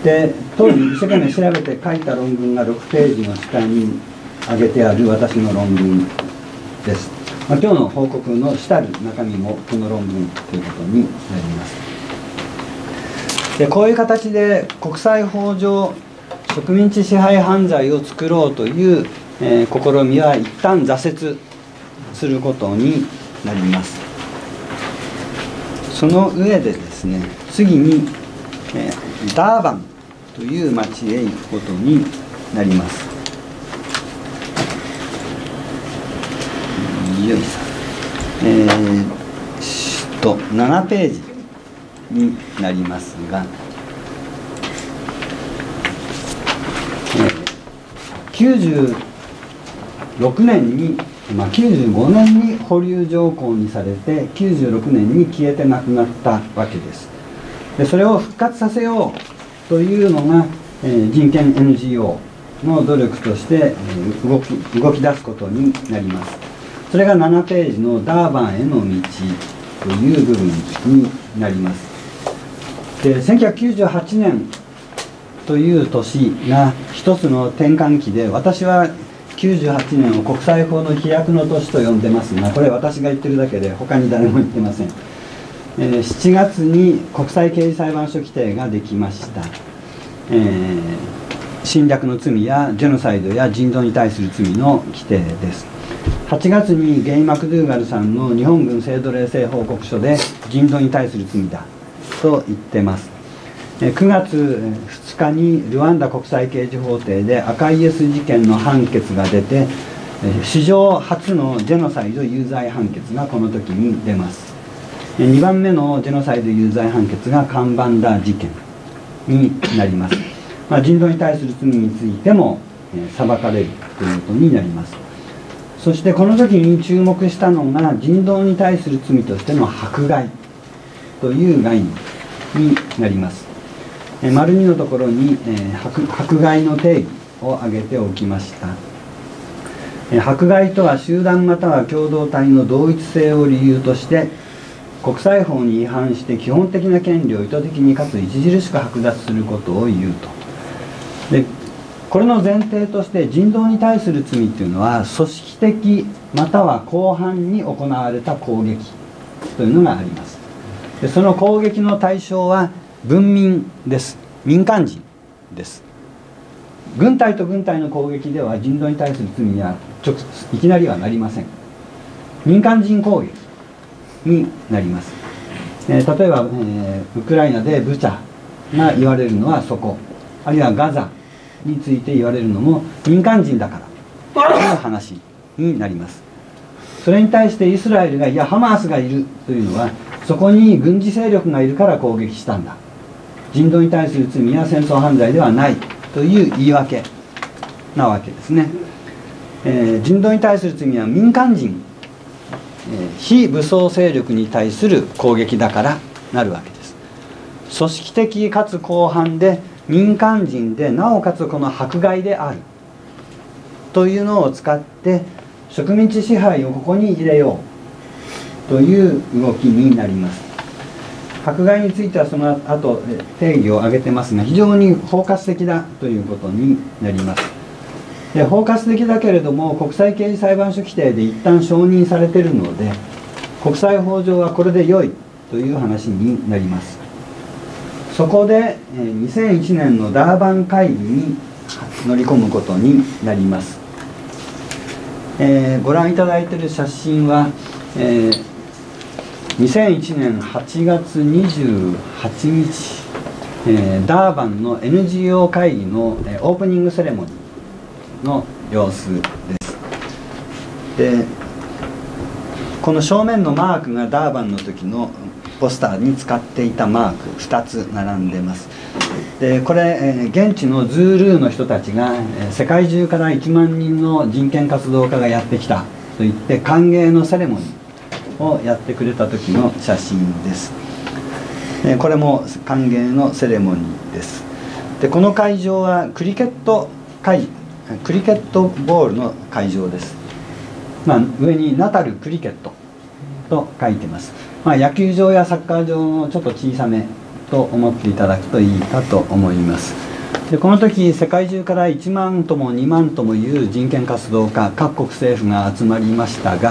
で当時一生懸命調べて書いた論文がろくページの下に挙げてある私の論文です。 まあ、今日の報告の主たる中身もこの論文ということになります。でこういう形で国際法上植民地支配犯罪を作ろうという、えー、試みは一旦挫折することになります。その上でですね、次に、えー、ダーバンという町へ行くことになります。よいしょ。えー、とななページになりますが、えー、きゅうじゅうろくねんに、まあ、きゅうじゅうごねんに保留条項にされてきゅうじゅうろくねんに消えてなくなったわけです。でそれを復活させようというのが、えー、人権 エヌジーオー の努力として、えー、動き、動き出すことになります。それがななページのダーバンへの道という部分になります。でせんきゅうひゃくきゅうじゅうはちねんという年が一つの転換期で、私はきゅうじゅうはちねんを国際法の飛躍の年と呼んでますが、これ私が言ってるだけで他に誰も言ってません。えー、しちがつに国際刑事裁判所規定ができました。えー、侵略の罪やジェノサイドや人道に対する罪の規定です。はちがつにゲイ・マクドゥーガルさんの日本軍制度令制報告書で人道に対する罪だと言ってます。くがつふつかにルワンダ国際刑事法廷でアカイエス事件の判決が出て、史上初のジェノサイド有罪判決がこの時に出ます。にばんめのジェノサイド有罪判決がカンバンダ事件になります。まあ、人道に対する罪についても裁かれるということになります。そしてこの時に注目したのが人道に対する罪としての迫害という概念になります。丸にのところに、えー、迫, 迫害の定義を挙げておきました。えー、迫害とは集団または共同体の同一性を理由として国際法に違反して基本的な権利を意図的にかつ著しく剥奪することを言うと。でこれの前提として人道に対する罪というのは組織的または広範に行われた攻撃というのがあります。でその攻撃の対象は文民です。民間人です。軍隊と軍隊の攻撃では人道に対する罪には直いきなりはなりません。民間人攻撃になります。えー、例えば、えー、ウクライナでブチャが言われるのはそこ、あるいはガザについて言われるのも民間人だからという話になります。それに対してイスラエルがいやハマースがいるというのはそこに軍事勢力がいるから攻撃したんだ、人道に対する罪や戦争犯罪ではないという言い訳なわけですね。えー、人道に対する罪は民間人、えー、非武装勢力に対する攻撃だからなるわけです。組織的かつ広範で民間人でなおかつこの迫害であるというのを使って植民地支配をここに入れようという動きになります。迫害についてはその後定義を挙げてますが非常に包括的だということになります。で包括的だけれども国際刑事裁判所規定で一旦承認されているので国際法上はこれで良いという話になります。そこでにせんいちねんのダーバン会議に乗り込むことになります。えー、ご覧いただいている写真は、えーにせんいちねんはちがつにじゅうはちにち、えー、ダーバンの エヌジーオー 会議の、えー、オープニングセレモニーの様子です。でこの正面のマークがダーバンの時のポスターに使っていたマークふたつ並んでます。でこれ、えー、現地のズールーの人たちが、えー、世界中からいちまんにんの人権活動家がやってきたと言って歓迎のセレモニーをやってくれた時の写真です。これも歓迎のセレモニーです。でこの会場はクリケット会クリケットボールの会場です。まあ、上にナタルクリケットと書いてます。まあ、野球場やサッカー場のちょっと小さめと思っていただくといいかと思います。でこの時世界中からいちまんともにまんともいう人権活動家各国政府が集まりましたが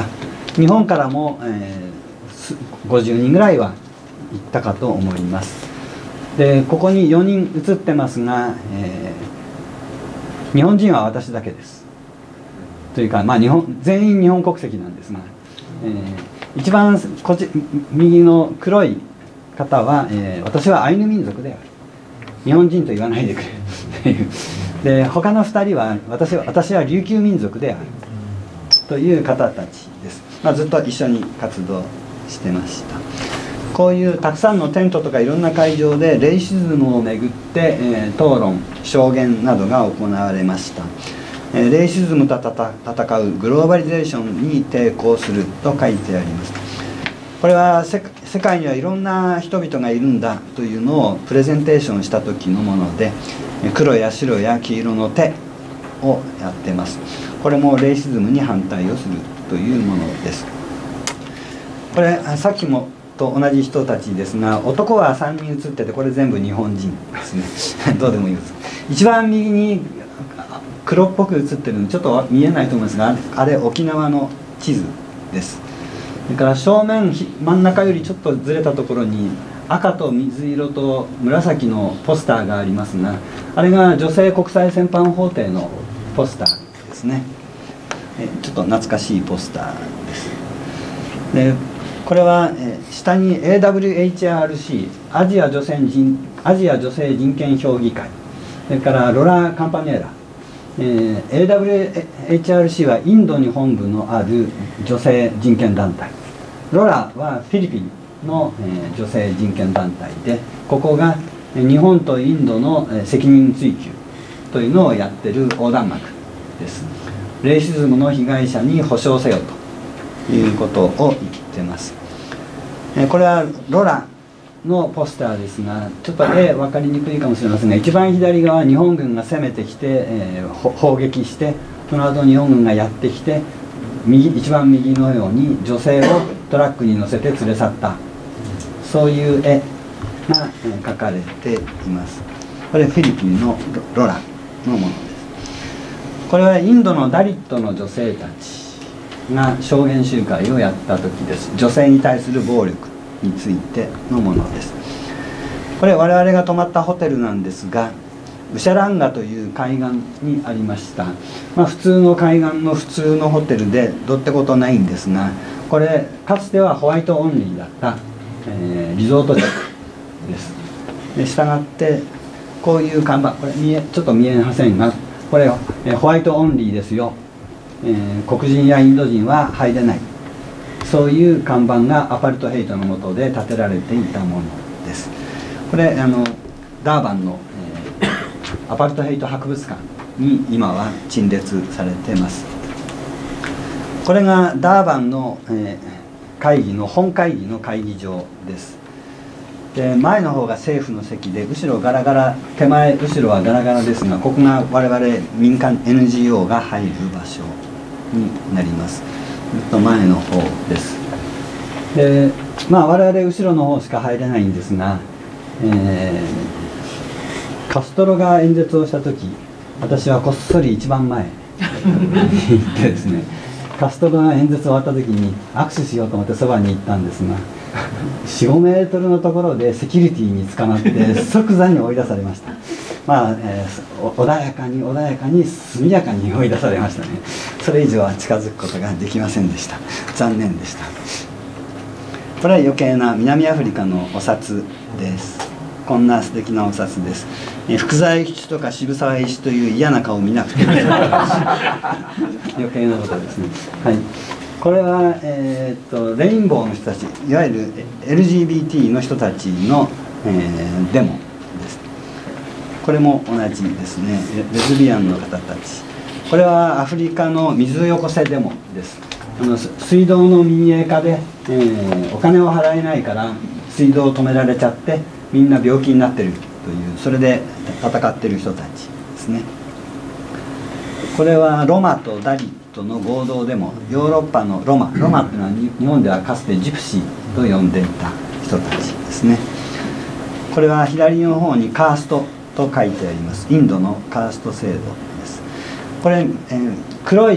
日本からも、えー、ごじゅうにんぐらいは行ったかと思います。でここによにん写ってますが、えー、日本人は私だけです。というか、まあ、日本全員日本国籍なんですが、えー、一番こっち右の黒い方は、えー、私はアイヌ民族である、日本人と言わないでくれというで、他のふたりは 私は私は琉球民族であるという方たちです。まあ、ずっと一緒に活動してました。こういうたくさんのテントとかいろんな会場でレイシズムをめぐって、えー、討論証言などが行われました。えー、レイシズムと戦うグローバリゼーションに抵抗すると書いてあります。これは世界にはいろんな人々がいるんだというのをプレゼンテーションした時のもので、黒や白や黄色の手をやってます。これもレイシズムに反対をするというものです。これさっきもと同じ人たちですが、男はさんにん写ってて、これ全部日本人ですねどうでもいいです。一番右に黒っぽく写ってるのちょっと見えないと思いますが、あれ沖縄の地図です。それから正面真ん中よりちょっとずれたところに赤と水色と紫のポスターがありますが、あれが女性国際戦犯法廷のポスターですね。えちょっと懐かしいポスターです。でこれはえ下に エーダブリューエイチアールシー アジア女性人アジア女性人権評議会、それからロラ・カンパネーラ、えー、エーダブリューエイチアールシー はインドに本部のある女性人権団体、ロラはフィリピンの、えー、女性人権団体で、ここが日本とインドの、えー、責任追及というのをやってる横断幕です。レイシズムの被害者に保障せよということを言ってます。えー、これはロラのポスターですが、ちょっと絵分かりにくいかもしれませんが、一番左側日本軍が攻めてきて、えー、砲撃して、その後日本軍がやってきて、右一番右のように女性をトラックに乗せて連れ去った、そういう絵が、えー、描かれています。これフィリピンのロラのものです。これはインドのダリットの女性たちが証言集会をやった時です。女性に対する暴力についてのものです。これ我々が泊まったホテルなんですが、ウシャランガという海岸にありました。まあ、普通の海岸の普通のホテルでどうってことないんですが、これかつてはホワイトオンリーだった、えー、リゾート地です。でしたがってこういう看板、これ見えちょっと見えませんが、これ、えー、ホワイトオンリーですよ、えー、黒人やインド人は入れない、そういう看板がアパルトヘイトの下で建てられていたものです。これあのダーバンの、えー、アパルトヘイト博物館に今は陳列されています。これがダーバンの、えー、会議の本会議の会議場です。で前の方が政府の席で、後ろガラガラ、手前後ろはガラガラですが、ここが我々民間 エヌジーオー が入る場所になります。ずっと前の方です。でまあ我々後ろの方しか入れないんですが、えー、カストロが演説をした時、私はこっそり一番前に行ってですね、カストロが演説終わった時に握手しようと思ってそばに行ったんですが、よん、ごメートルのところでセキュリティに捕まって即座に追い出されました。まあ、えー、穏やかに穏やかに速やかに追い出されましたね。それ以上は近づくことができませんでした。残念でした。これは余計な南アフリカのお札です。こんな素敵なお札です。えー、福沢諭吉とか渋沢栄一という嫌な顔を見なくても余計なことですね。はい、これは、えー、っとレインボーの人たち、いわゆる エルジービーティー の人たちの、えー、デモです。これも同じですね。レズビアンの方たち。これはアフリカの水よこせデモです。あの水道の民営化で、えー、お金を払えないから水道を止められちゃってみんな病気になってるという、それで戦ってる人たちですね。これはロマとダリットの合同でも、ヨーロッパのロマロマっていうのは日本ではかつてジプシーと呼んでいた人たちですね。これは左の方にカーストと書いてあります。インドのカースト制度です。これ、えー、黒い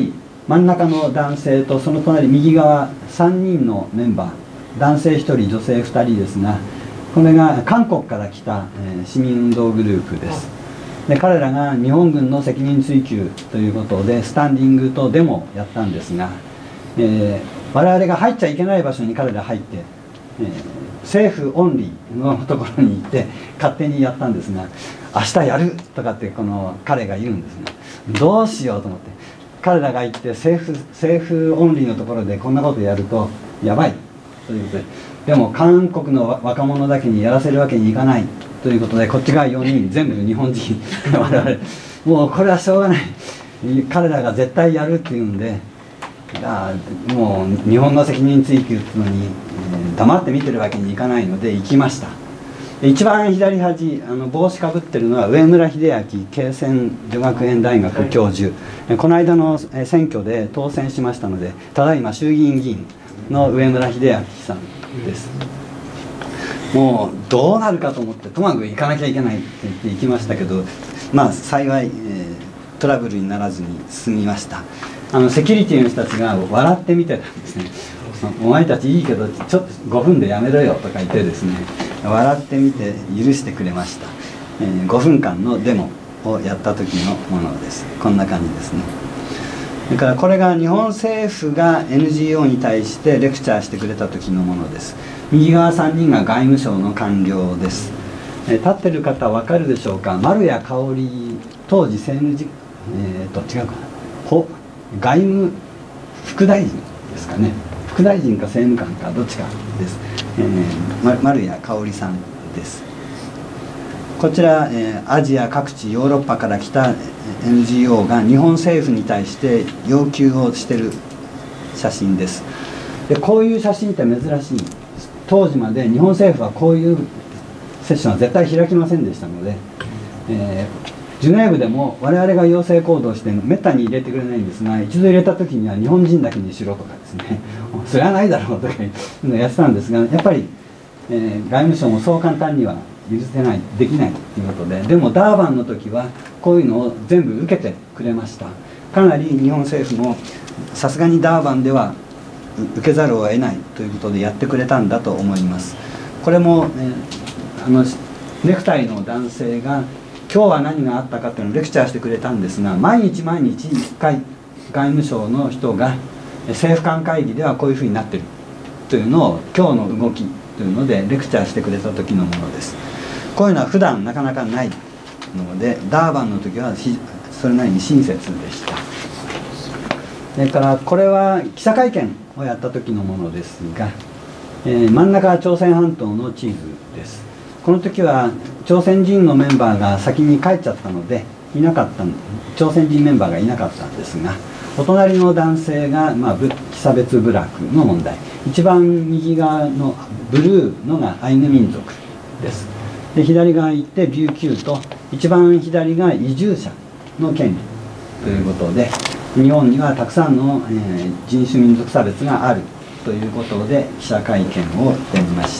真ん中の男性とその隣右側さんにんのメンバー、男性ひとり女性ふたりですが、これが韓国から来た、えー、市民運動グループです。で彼らが日本軍の責任追及ということでスタンディングとデモをやったんですが、えー、我々が入っちゃいけない場所に彼ら入って、えー、政府オンリーのところに行って勝手にやったんですが、明日やるとかってこの彼が言うんですね。どうしようと思って、彼らが行って政府政府オンリーのところでこんなことやるとやばいということで、でも韓国の若者だけにやらせるわけにいかないということで、こっち側よにん全部日本人我々もうこれはしょうがない、彼らが絶対やるっていうんで、あもう日本の責任追及っていうのに、えー、黙って見てるわけにいかないので行きました。一番左端、あの帽子かぶってるのは上村秀明慶泉女学園大学教授、はい、この間の選挙で当選しましたので、ただいま衆議院議員の上村秀明さんです。もうどうなるかと思ってともかく行かなきゃいけないって言って行きましたけど、まあ幸い、えー、トラブルにならずに済みました。あのセキュリティの人たちが笑って見てたんですね。お前たちいいけどちょっとごふんでやめろよとか言ってですね、笑ってみて許してくれました。えー、ごふんかんのデモをやった時のものです。こんな感じですね。それからこれが日本政府が エヌジーオー に対してレクチャーしてくれた時のものです。右側さんにんが外務省の官僚です。えー、立ってる方わかるでしょうか。丸谷香織当時政務次、えー、と違うかな、ほ外務副大臣ですかね。副大臣か政務官かどっちかです。えー、ま、丸谷香織さんです。こちら、えー、アジア各地ヨーロッパから来た エヌジーオー が日本政府に対して要求をしている写真です。でこういう写真って珍しい。当時まで日本政府はこういうセッションは絶対開きませんでしたので、えー、ジュネーブでも我々が要請行動してめったに入れてくれないんですが、一度入れた時には日本人だけにしろとかですね、それはないだろうとかいうのをやってたんですが、やっぱり、えー、外務省もそう簡単には許せない、できないということで、でもダーバンの時はこういうのを全部受けてくれました。かなり日本政府もさすがにダーバンでは受けざるを得ないということでやってくれたんだと思います。これも、えー、あのネクタイの男性が今日は何があったかというのをレクチャーしてくれたんですが、毎日毎日いっかい外務省の人が政府間会議ではこういうふうになってるというのを今日の動きというのでレクチャーしてくれた時のものです。こういうのは普段なかなかないので、ダーバンの時はそれなりに親切でした。それからこれは記者会見をやった時のものですが、えー、真ん中は朝鮮半島の地図です。この時は朝鮮人のメンバーが先に帰っちゃったのでいなかった、朝鮮人メンバーがいなかったんですが、お隣の男性が、まあ、被差別部落の問題、一番右側のブルーのがアイヌ民族です。で左側行って琉球と、一番左が移住者の権利ということで、日本にはたくさんの、えー、人種民族差別があるということで記者会見をしてみました。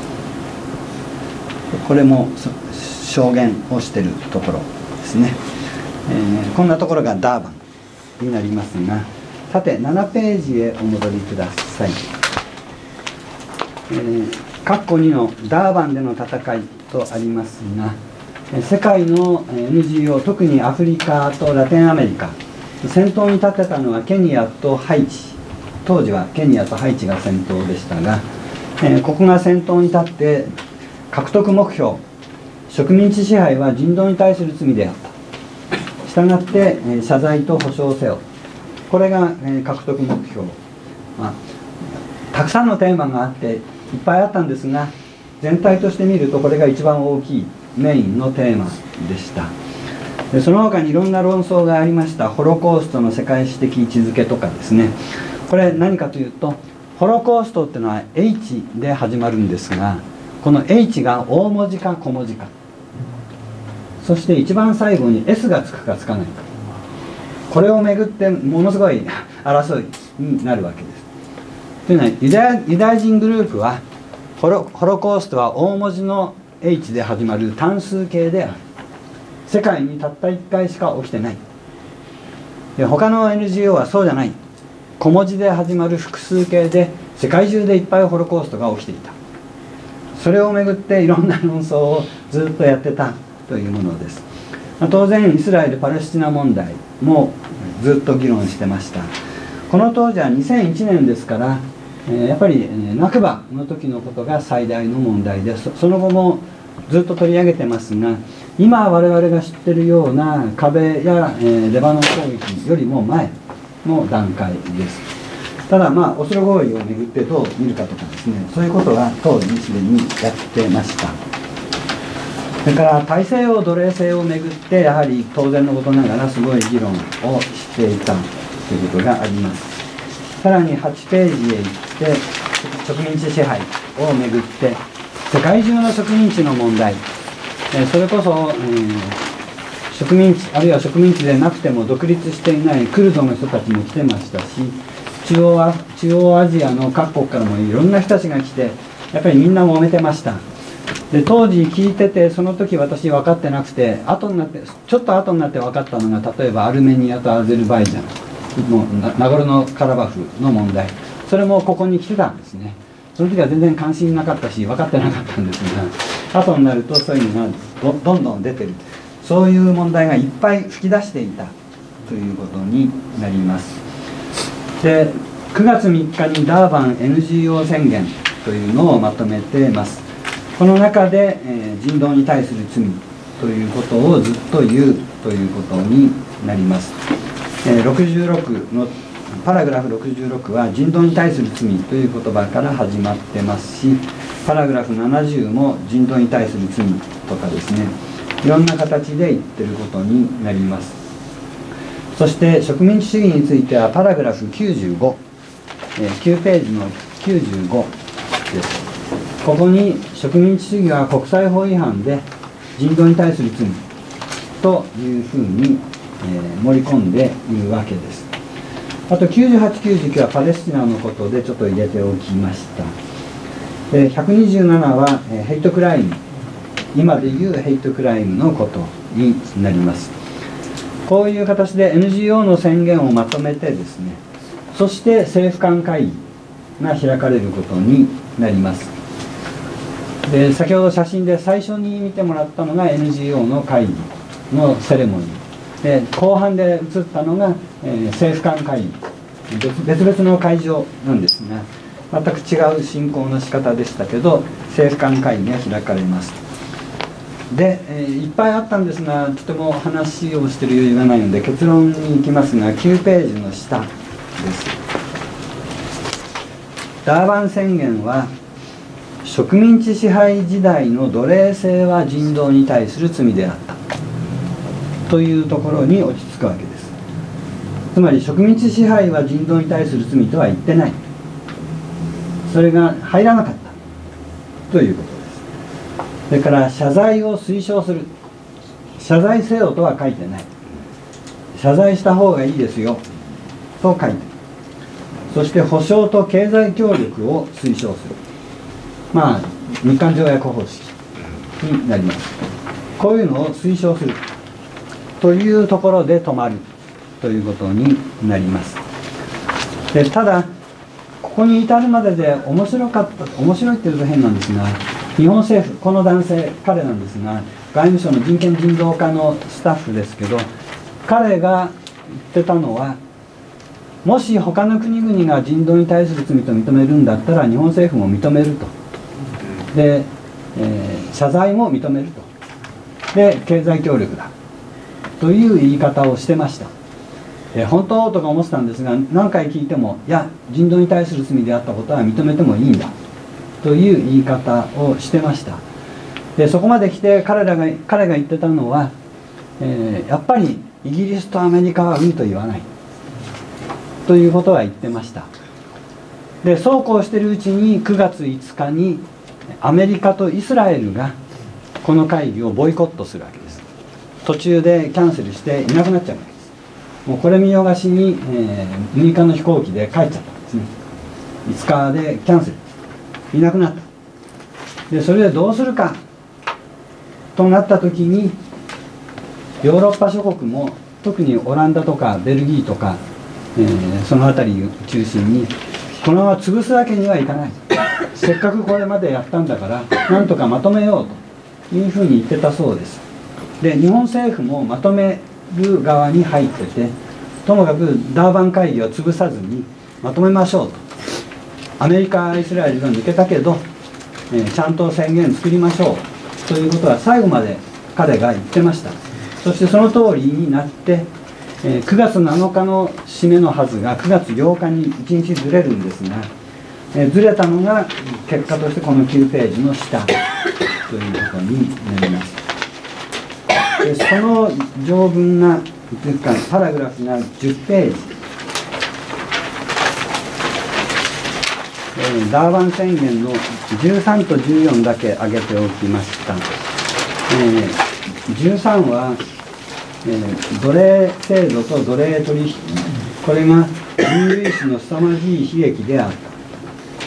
これも証言をしているところですね。えー、こんなところがダーバンになりますが、さてななページへお戻りください。えー、括弧にのダーバンでの戦いとありますが、世界の エヌジーオー、特にアフリカとラテンアメリカ、先頭に立てたのはケニアとハイチ、当時はケニアとハイチが先頭でしたが、えー、ここが先頭に立って獲得目標、植民地支配は人道に対する罪であった、したがって、えー、謝罪と保証せよ、これが、えー、獲得目標、まあ、たくさんのテーマがあっていっぱいあったんですが、全体として見るとこれが一番大きいメインのテーマでした。でその他にいろんな論争がありました。ホロコーストの世界史的位置づけとかですね。これ何かというと、ホロコーストっていうのは H で始まるんですが、この H が大文字か小文字か、そして一番最後に S がつくかつかないか、これをめぐってものすごい争いになるわけです。というのはユダヤ、ユダヤ人グループはホロ、ホロコーストは大文字の H で始まる単数形である、世界にたったいっかいしか起きてないで他の エヌジーオー はそうじゃない。小文字で始まる複数形で世界中でいっぱいホロコーストが起きていた。それをめぐっていろんな論争をずっとやってたというものです。当然イスラエル・パレスチナ問題もずっと議論してました。この当時はにせんいちねんですから、えー、やっぱり、えー、ナクバの時のことが最大の問題で そ, その後もずっと取り上げてますが、今我々が知っているような壁や、えー、レバノン攻撃よりも前の段階です。ただまあオスロ合意をめぐってどう見るかとかですね、そういうことは当時すでにやってました。それから大西洋奴隷制をめぐってやはり当然のことながらすごい議論をしていたということがあります。さらにはちページへ行って植民地支配をめぐって世界中の植民地の問題、それこそ、えー、植民地あるいは植民地でなくても独立していないクルドの人たちも来てましたし、中央ア、中央アジアの各国からもいろんな人たちが来てやっぱりみんな揉めてました。で当時聞いてて、その時私分かってなくて、後になってちょっと後になって分かったのが、例えばアルメニアとアゼルバイジャンのナゴルノカラバフの問題、それもここに来てたんですね。その時は全然関心なかったし分かってなかったんですが、後になるとそういうのが ど, どんどん出てる、そういう問題がいっぱい吹き出していたということになります。でくがつみっかにダーバン エヌジーオー 宣言というのをまとめています。この中で、えー、人道に対する罪ということをずっと言うということになります。えー、ろくじゅうろくのパラグラフろくじゅうろくは人道に対する罪という言葉から始まってますし、パラグラフななじゅうも人道に対する罪とかですね、いろんな形で言ってることになります。そして植民地主義についてはパラグラフきゅうじゅうご、えー、きゅうページのきゅうじゅうごです。ここに植民地主義は国際法違反で人道に対する罪というふうに、えー、盛り込んでいるわけです。あときゅうじゅうはち、きゅうじゅうきゅうはパレスチナのことでちょっと入れておきました。でひゃくにじゅうななは、えー、ヘイトクライム、今でいうヘイトクライムのことになります。こういう形で エヌジーオー の宣言をまとめてですね、そして政府間会議が開かれることになります。で先ほど写真で最初に見てもらったのが エヌジーオー の会議のセレモニーで、後半で映ったのが、えー、政府間会議、別々の会場なんですが、全く違う進行の仕方でしたけど、政府間会議が開かれます。で、えー、いっぱいあったんですが、とても話をしている余裕がないので結論に行きますが、きゅうページの下です。ダーバン宣言は植民地支配時代の奴隷制は人道に対する罪であったというところに落ち着くわけです。つまり植民地支配は人道に対する罪とは言ってない、それが入らなかったということです。それから謝罪を推奨する、謝罪せよとは書いてない、謝罪した方がいいですよと書いてる。そして保障と経済協力を推奨する、まあ日韓条約方式になります。こういうのを推奨するというところで止まるということになります。でただここに至るまでで面白かった面白いっていうと変なんですが、日本政府、この男性彼なんですが、外務省の人権人道課のスタッフですけど、彼が言ってたのは、もし他の国々が人道に対する罪と認めるんだったら日本政府も認めると。で、えー、謝罪も認めると。で、経済協力だという言い方をしてました。えー、本当とか思ってたんですが、何回聞いても、いや、人道に対する罪であったことは認めてもいいんだという言い方をしてました。で、そこまで来て彼らが彼が言ってたのは、えー、やっぱりイギリスとアメリカはうんと言わないということは言ってました。でそうこうしているうちにくがついつかにアメリカとイスラエルがこの会議をボイコットするわけです。途中でキャンセルしていなくなっちゃうわけです。もうこれ見逃しに、えー、むいかの飛行機で帰っちゃったんですね。いつかでキャンセル、いなくなった。でそれでどうするかとなった時にヨーロッパ諸国も特にオランダとかベルギーとか、えー、その辺りを中心にこのまま潰すわけにはいかない、せっかくこれまでやったんだからなんとかまとめようというふうに言ってたそうです。で日本政府もまとめる側に入ってて、ともかくダーバン会議を潰さずにまとめましょうと。アメリカ、イスラエルが抜けたけど、えー、ちゃんと宣言作りましょうということは最後まで彼が言ってました。そしてその通りになって、えー、くがつなのかの締めのはずがくがつようかにいちにちずれるんですが、えー、ずれたのが結果としてこのきゅうページの下ということになります。でその条文がというかパラグラフがじゅっページ、えー、ダーバン宣言のじゅうさんとじゅうよんだけ挙げておきました。えー、じゅうさんは、えー、奴隷制度と奴隷取引、これが人類史の凄まじい悲劇であった、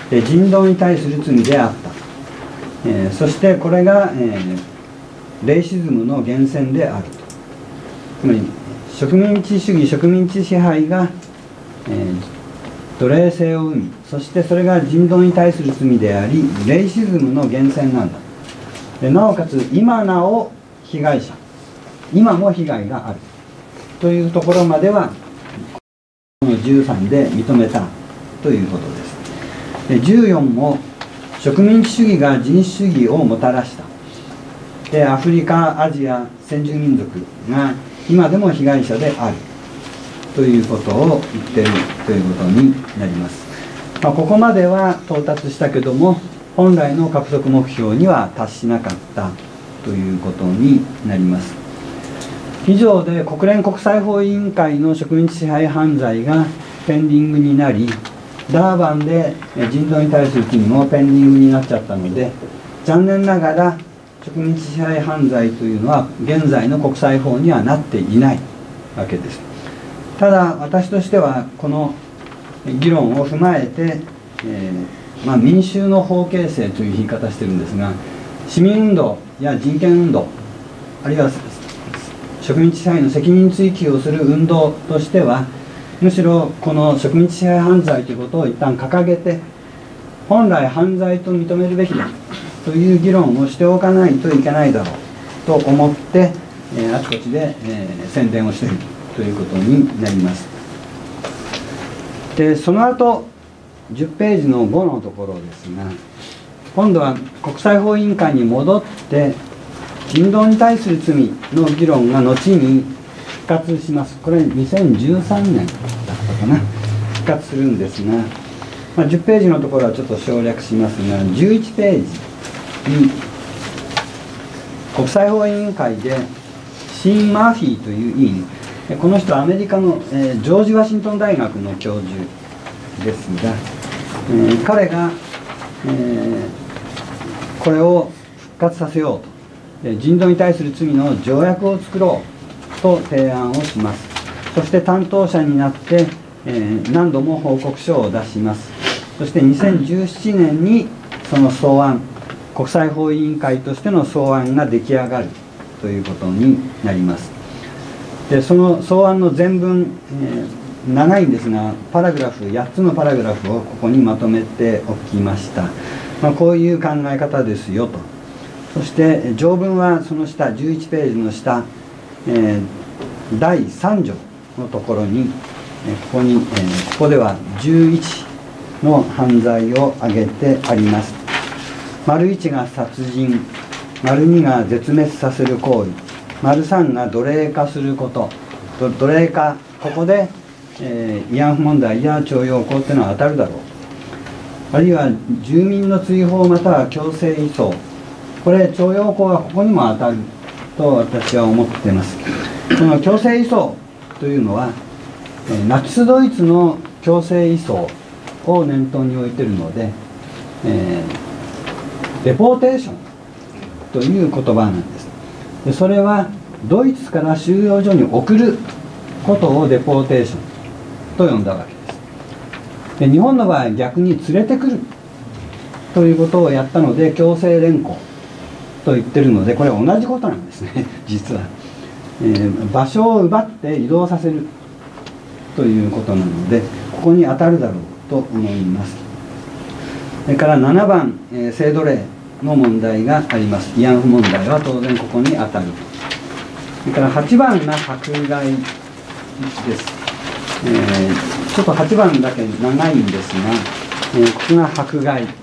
で人道に対する罪であった、えー、そしてこれが、えー、レイシズムの源泉であると。つまり植民地主義植民地支配が、えー、奴隷制を生み、そしてそれが人道に対する罪でありレイシズムの源泉なんだ。でなおかつ今なお被害者、今も被害があるというところまではこのじゅうさんで認めたということです。でじゅうよんも植民地主義が人種主義をもたらした。でアフリカ、アジア、先住民族が今でも被害者であるということを言っているということになります。まあ、ここまでは到達したけども本来の獲得目標には達しなかったということになります。以上で国連国際法委員会の植民地支配犯罪がペンディングになり、ダーバンで人道に対する罪もペンディングになっちゃったので、残念ながら植民地支配犯罪というのは現在の国際法にはなっていないわけです。ただ私としてはこの議論を踏まえて、えーまあ、民衆の法形成という言い方してるんですが、市民運動や人権運動、あるいは植民地支配の責任追及をする運動としては、むしろこの植民地支配犯罪ということを一旦掲げて、本来犯罪と認めるべきだという議論をしておかないといけないだろうと思って、えー、あちこちで、えー、宣伝をしているということになります。でその後じゅっページのごのところですが、今度は国際法委員会に戻って人道に対する罪の議論が後に復活します。これにせんじゅうさんねんだったかな、復活するんですが、まあ、じゅっページのところはちょっと省略しますが、じゅういちページに国際法委員会でシーン・マーフィーという委員、この人はアメリカの、えー、ジョージ・ワシントン大学の教授ですが、えー、彼が、えー、これを復活させようと、人道に対する罪の条約を作ろうと提案をします。そして担当者になって、えー、何度も報告書を出します。そしてにせんじゅうななねんにその草案、国際法委員会としての草案が出来上がるということになります。でその草案の全文、えー、長いんですが、パラグラフやっつのパラグラフをここにまとめておきました。まあ、こういう考え方ですよと。そして条文はその下じゅういちページの下、えー、だいさん条のところに、えー、ここに、えー、ここではじゅういちの犯罪を挙げてあります。丸いちが殺人、丸にが絶滅させる行為、丸さんが奴隷化すること、奴隷化、ここで、えー、慰安婦問題や徴用工っていうのは当たるだろう。あるいは住民の追放または強制移送、これ徴用工はここにも当たると私は思っています。この強制移送というのは、えー、ナチスドイツの強制移送を念頭に置いているので、えー、レポーテーションという言葉なんです。でそれはドイツから収容所に送ることをレポーテーションと呼んだわけです。で日本の場合逆に連れてくるということをやったので強制連行と言ってるので、これは同じことなんですね実は。 えー、場所を奪って移動させるということなので、ここに当たるだろうと思います。それからななばん、えー、制度例の問題があります。慰安婦問題は当然ここに当たる。それからはちばんが迫害です。えー、ちょっとはちばんだけ長いんですが、えー、ここが迫害です。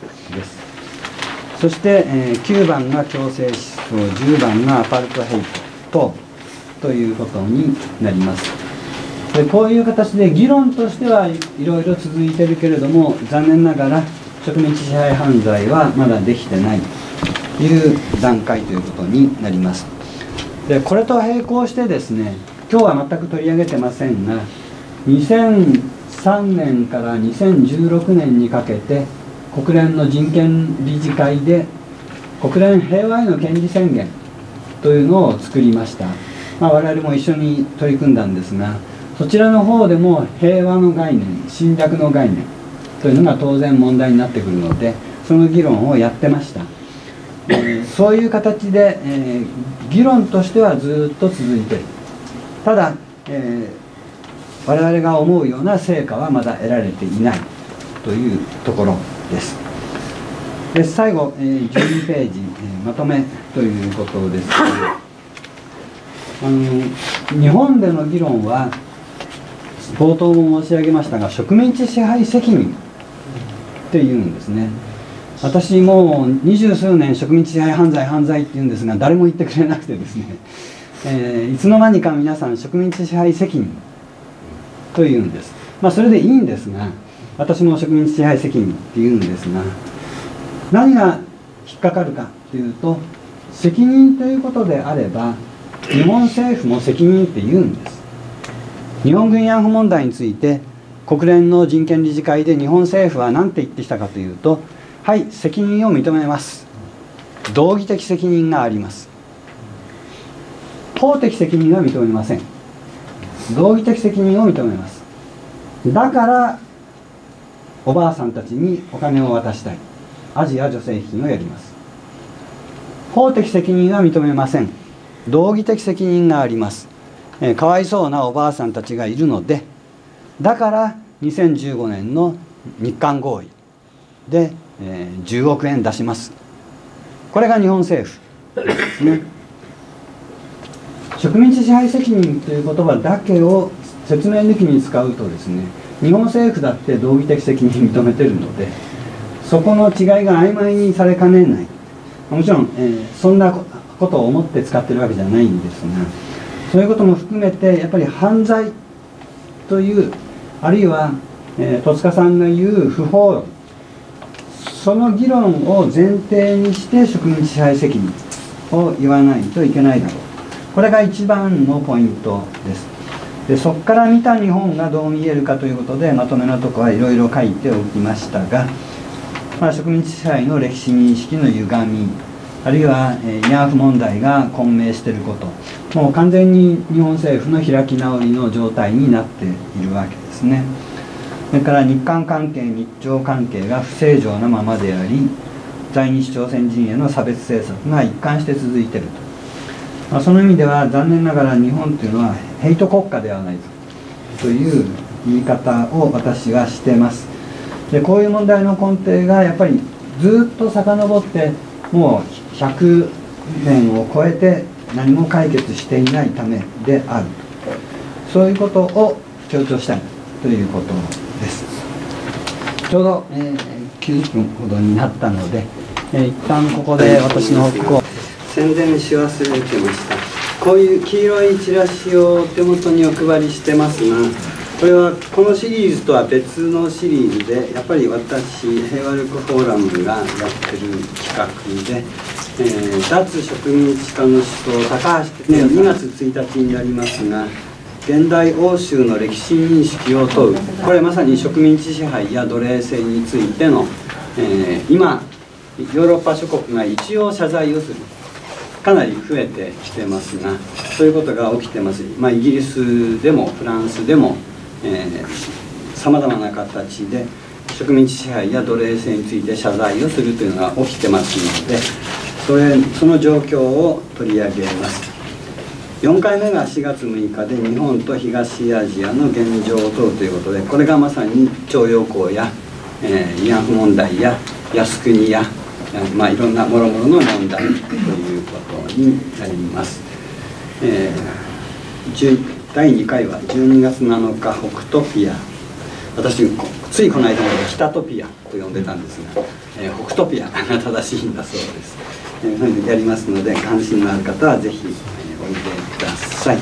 そして、えー、きゅうばんが強制思想、じゅうばんがアパルトヘイトということになります。でこういう形で議論としてはいろいろ続いているけれども、残念ながら植民地支配犯罪はまだできてないという段階ということになります。でこれと並行してですね、今日は全く取り上げてませんが、にせんさんねんからにせんじゅうろくねんにかけて国連の人権理事会で国連平和への権利宣言というのを作りました。まあ、我々も一緒に取り組んだんですが、そちらの方でも平和の概念、侵略の概念というのが当然問題になってくるので、その議論をやってました。えー、そういう形で、えー、議論としてはずっと続いている。ただ、えー、我々が思うような成果はまだ得られていないというところです。で最後、えー、じゅうにページ、えー、まとめということですが、あの日本での議論は冒頭も申し上げましたが、植民地支配責任っていうんですね。私もう二十数年植民地支配犯罪犯罪って言うんですが、誰も言ってくれなくてですね、えー、いつの間にか皆さん植民地支配責任というんです。まあそれでいいんですが、私も植民地支配責任って言うんですが、何が引っかかるかというと、責任ということであれば日本政府も責任って言うんです。日本軍慰安婦問題について国連の人権理事会で日本政府は何て言ってきたかというと、はい、責任を認めます。道義的責任があります。法的責任は認めません。道義的責任を認めます。だからおばあさんたちにお金を渡したい。アジア助成金をやります。法的責任は認めません。道義的責任があります。えー、かわいそうなおばあさんたちがいるので、だからにせんじゅうごねんの日韓合意で、えー、じゅうおくえん出します。これが日本政府ですね。植民地支配責任という言葉だけを説明抜きに使うとですね、日本政府だって道義的責任を認めているので、そこの違いが曖昧にされかねない。もちろん、えー、そんなことを思って使ってるわけじゃないんですが、そういうことも含めてやっぱり犯罪という、あるいは、えー、戸塚さんが言う不法論、その議論を前提にして植民地支配責任を言わないといけないだろう。これが一番のポイントです。でそこから見た日本がどう見えるかということで、まとめのところはいろいろ書いておきましたが、まあ、植民地支配の歴史認識の歪み、あるいは、えー、慰安婦問題が混迷していること、もう完全に日本政府の開き直りの状態になっているわけですね。それから日韓関係、日朝関係が不正常なままであり、在日朝鮮人への差別政策が一貫して続いていると、まあ、その意味では残念ながら日本というのはヘイト国家ではないという言い方を私はしています。でこういう問題の根底がやっぱりずっと遡ってもうひゃくねんを超えて何も解決していないためである、そういうことを強調したいということです。ちょうど、えー、きゅうじゅっぷんほどになったので、えー、一旦ここで私の報告を宣伝し忘れてました。こういう黄色いチラシを手元にお配りしてますが、これはこのシリーズとは別のシリーズで、やっぱり私平和力フォーラムがやってる企画で、えー、脱植民地化の思想高橋、ね、にがつついたちになりますが、現代欧州の歴史認識を問う、これまさに植民地支配や奴隷制についての、えー、今ヨーロッパ諸国が一応謝罪をする、かなり増えてきてますが、そういうことが起きてます。まあ、イギリスでもフランスでもさまざまな形で植民地支配や奴隷制について謝罪をするというのが起きてますので、それその状況を取り上げます。 よんかいめがしがつむいかで日本と東アジアの現状を問うということで、これがまさに徴用工や、えー、慰安婦問題や靖国や、まあ、いろんなもろもろの問題ということになります。えー、だいにかいはじゅうにがつなのか北トピア、私ついこの間まで北トピアと呼んでたんですが、えー、北トピアが正しいんだそうです。えー、やりますので関心のある方はぜひ、えー、おいでください。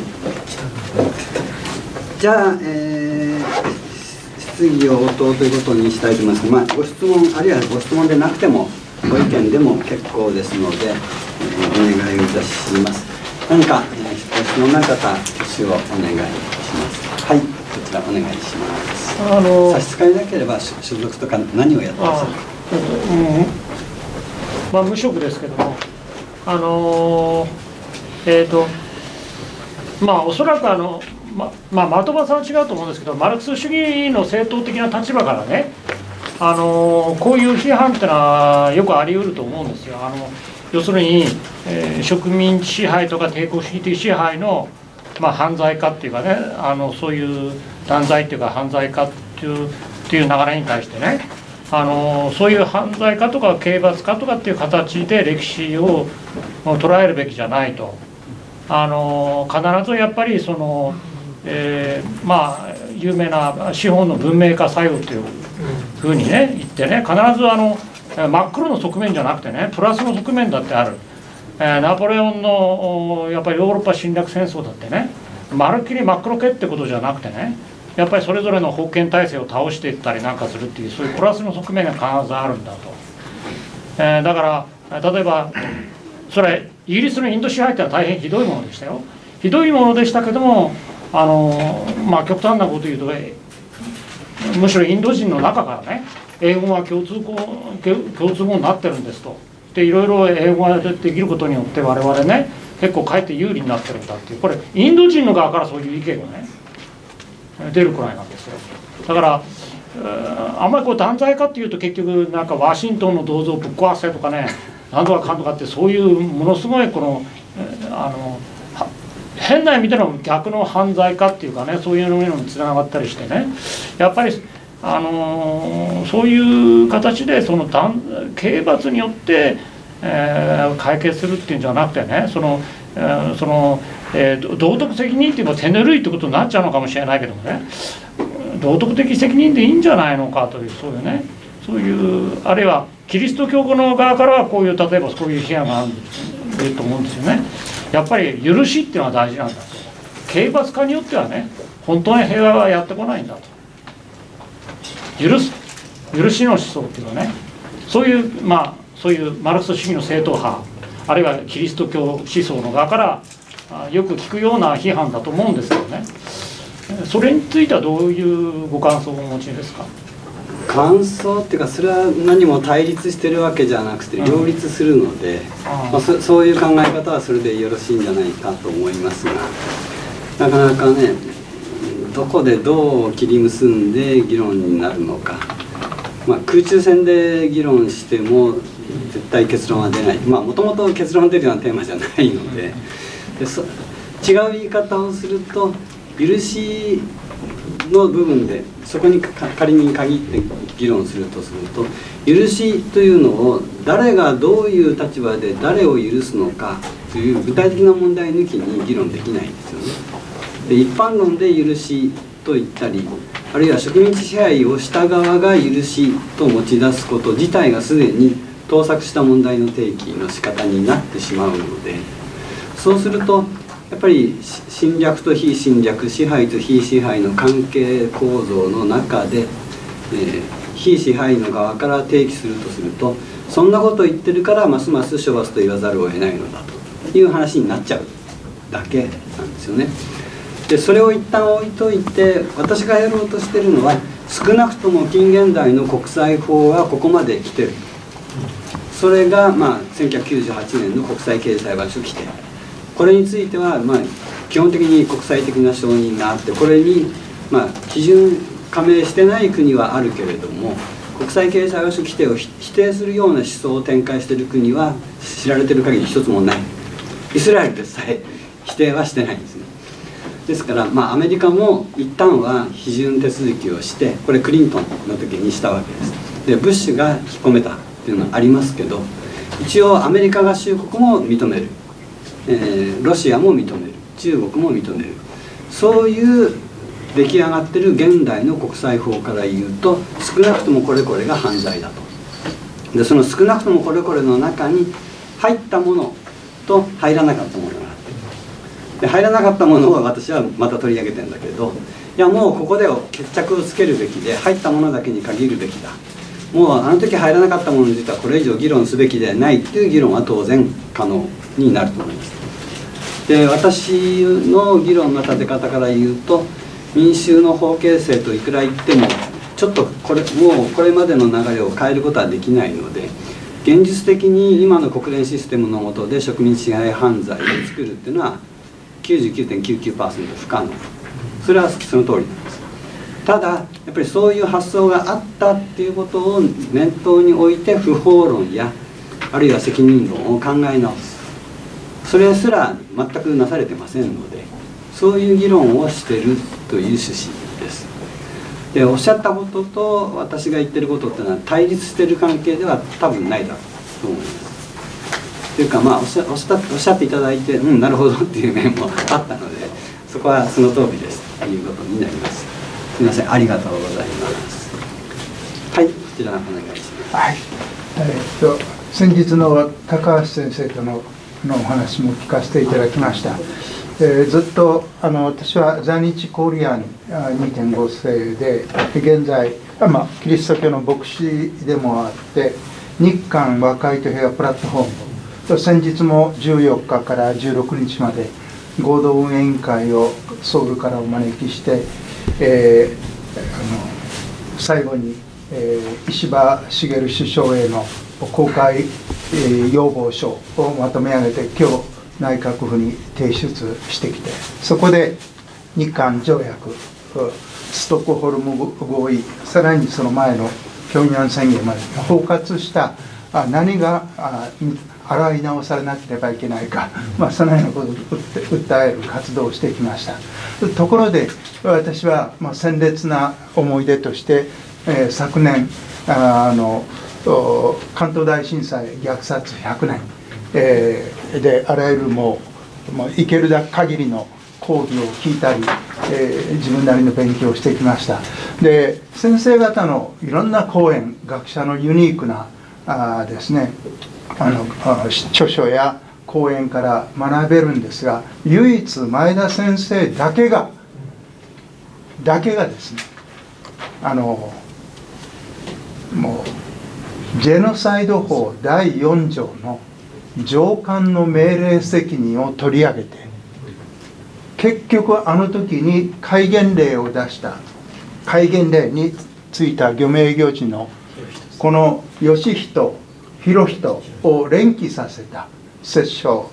じゃあ、えー、質疑応答ということにしたいと思います。まあ、ご質問あるいはご質問でなくてもご意見でも結構ですので、えー、お願いをいたします。何か、えー、ご質問のある方、挙手をお願いします。はい、こちらお願いします。あのー、差し支えなければ所属とか何をやってますか。 うん、まあ無職ですけども、あのー、えっ、ー、とまあおそらくあのままあ的場さんは違うと思うんですけど、マルクス主義の正当的な立場からね、あのー、こういう批判っていうのはよくあり得ると思うんですよ。あの要するに、えー、植民地支配とか帝国主義的支配の、まあ、犯罪化っていうかね、あのそういう断罪っていうか犯罪化っていう、っていう流れに対してね、あのそういう犯罪化とか刑罰化とかっていう形で歴史を捉えるべきじゃないと。あの必ずやっぱりその、えー、まあ有名な資本の文明化作用っていうふうにね言ってね、必ずあの真っ黒の側面じゃなくてね、プラスの側面だってある。えー、ナポレオンのやっぱりヨーロッパ侵略戦争だってね、まるっきり真っ黒けってことじゃなくてね、やっぱりそれぞれの封建体制を倒していったりなんかするっていう、そういうプラスの側面が必ずあるんだと。えー、だから例えばそれイギリスのインド支配ってのは大変ひどいものでしたよ。ひどいものでしたけども、あのまあ極端なこと言うと、むしろインド人の中からね、英語が共通語共通語になってるんですと。でいろいろ英語ができることによって我々ね結構かえって有利になってるんだっていう、これインド人の側からそういう意見がね出るくらいなんですよ。だからあんまりこう断罪かっていうと結局なんかワシントンの銅像をぶっ壊せとかね、なんとかかんとかってそういうものすごいこのあの変な意味での逆の犯罪かっていうかね、そういうのにつながったりしてね、やっぱりあのそういう形でその刑罰によって、えー、解決するっていうんじゃなくてね、その、えーそのえー、道徳責任っていうのは手ぬるいってことになっちゃうのかもしれないけどもね、道徳的責任でいいんじゃないのかという、そういうね、そういうあるいはキリスト教の側からはこういう例えばそういう批判があると思うんですよね。やっぱり許しっていうのは大事なんだと。刑罰化によってはね本当に平和はやってこないんだと。許す許しの思想っていうのはね、そういうまあそういうマルクス主義の正統派あるいはキリスト教思想の側からよく聞くような批判だと思うんですけどね、それについてはどういうご感想をお持ちですか。 感想っていうか、それは何も対立してるわけじゃなくて両立するので、うんまあ、そ, そういう考え方はそれでよろしいんじゃないかと思いますが、なかなかねどこでどう切り結んで議論になるのか、まあ、空中戦で議論しても絶対結論は出ない、まあもともと結論出るようなテーマじゃないので、でそ違う言い方をすると許しの部分でそこに仮に限って議論するとすると、許しというのを誰がどういう立場で誰を許すのかという具体的な問題抜きに議論できないんですよね。で一般論で許しと言ったり、あるいは植民地支配をした側が許しと持ち出すこと自体がすでに盗作した問題の提起の仕方になってしまうので、そうするとやっぱり侵略と非侵略、支配と非支配の関係構造の中で、えー、非支配の側から提起するとすると、そんなことを言ってるからますます処罰と言わざるを得ないのだという話になっちゃうだけなんですよね。でそれを一旦置いといて、私がやろうとしてるのは少なくとも近現代の国際法はここまで来てる。それが、まあ、せんきゅうひゃくきゅうじゅうはちねんの国際刑事裁判所規定、これについては、まあ、基本的に国際的な承認があって、これに、まあ、基準加盟してない国はあるけれども、国際刑事裁判所規定を否定するような思想を展開している国は知られている限り一つもない。イスラエルでさえ否定はしてないんですね。ですから、まあ、アメリカも一旦は批准手続きをして、これクリントンの時にしたわけです。でブッシュが引き込めたっていうのはありますけど、一応アメリカ合衆国も認める、えー、ロシアも認める、中国も認める、そういう出来上がってる現代の国際法から言うと、少なくともこれこれが犯罪だと。でその少なくともこれこれの中に入ったものと入らなかったものがあって、で入らなかったものは私はまた取り上げてんだけど、いやもうここで決着をつけるべきで、入ったものだけに限るべきだ、もうあの時入らなかったものについてはこれ以上議論すべきでないっていう議論は当然可能になると思います。で私の議論の立て方から言うと、民衆の法形成といくら言ってもちょっとこれもうこれまでの流れを変えることはできないので、現実的に今の国連システムの下で植民地支配犯罪を作るっていうのは きゅうじゅうきゅうてんきゅうきゅうパーセント 不可能、それはその通りなんです。ただやっぱりそういう発想があったっていうことを念頭に置いて、不法論やあるいは責任論を考え直す、それすら全くなされてませんので、そういう議論をしているという趣旨です。でおっしゃったことと私が言ってることっていうのは対立している関係では多分ないだろうと思います。というか、まあおっしゃ、おっしゃ、おっしゃっていただいて、うんなるほどっていう面もあったので、そこはその通りですということになります。すみません、ありがとうございます。はい、こちらお願いします。 はい、えー、っと先日の高橋先生とののお話も聞かせていただきました。えー、ずっとあの私は在日コリアン にてんご 世で、現在、まあ、キリスト教の牧師でもあって、日韓和解と平和プラットフォーム、先日もじゅうよっかからじゅうろくにちまで合同運営委員会をソウルからお招きして、えー、あの最後に、えー、石破茂首相への公開、えー、要望書をまとめ上げて、今日内閣府に提出してきて、そこで日韓条約、ストックホルム合意、さらにその前の平壌宣言まで包括した何が洗い直されなければいけないか、まあ、そのようなことを訴える活動をしてきました。ところで私はまあ鮮烈な思い出として、えー、昨年あの関東大震災虐殺ひゃくねん、えー、であらゆるもう、もういけるだけ限りの講義を聞いたり、えー、自分なりの勉強をしてきました。で先生方のいろんな講演、学者のユニークなあですね、あのあ著書や講演から学べるんですが、唯一前田先生だけがだけがですね、あのもうジェノサイド法だいよんじょうの上官の命令責任を取り上げて、結局あの時に戒厳令を出した戒厳令についた漁名行事のこの義人博人を連起させた摂政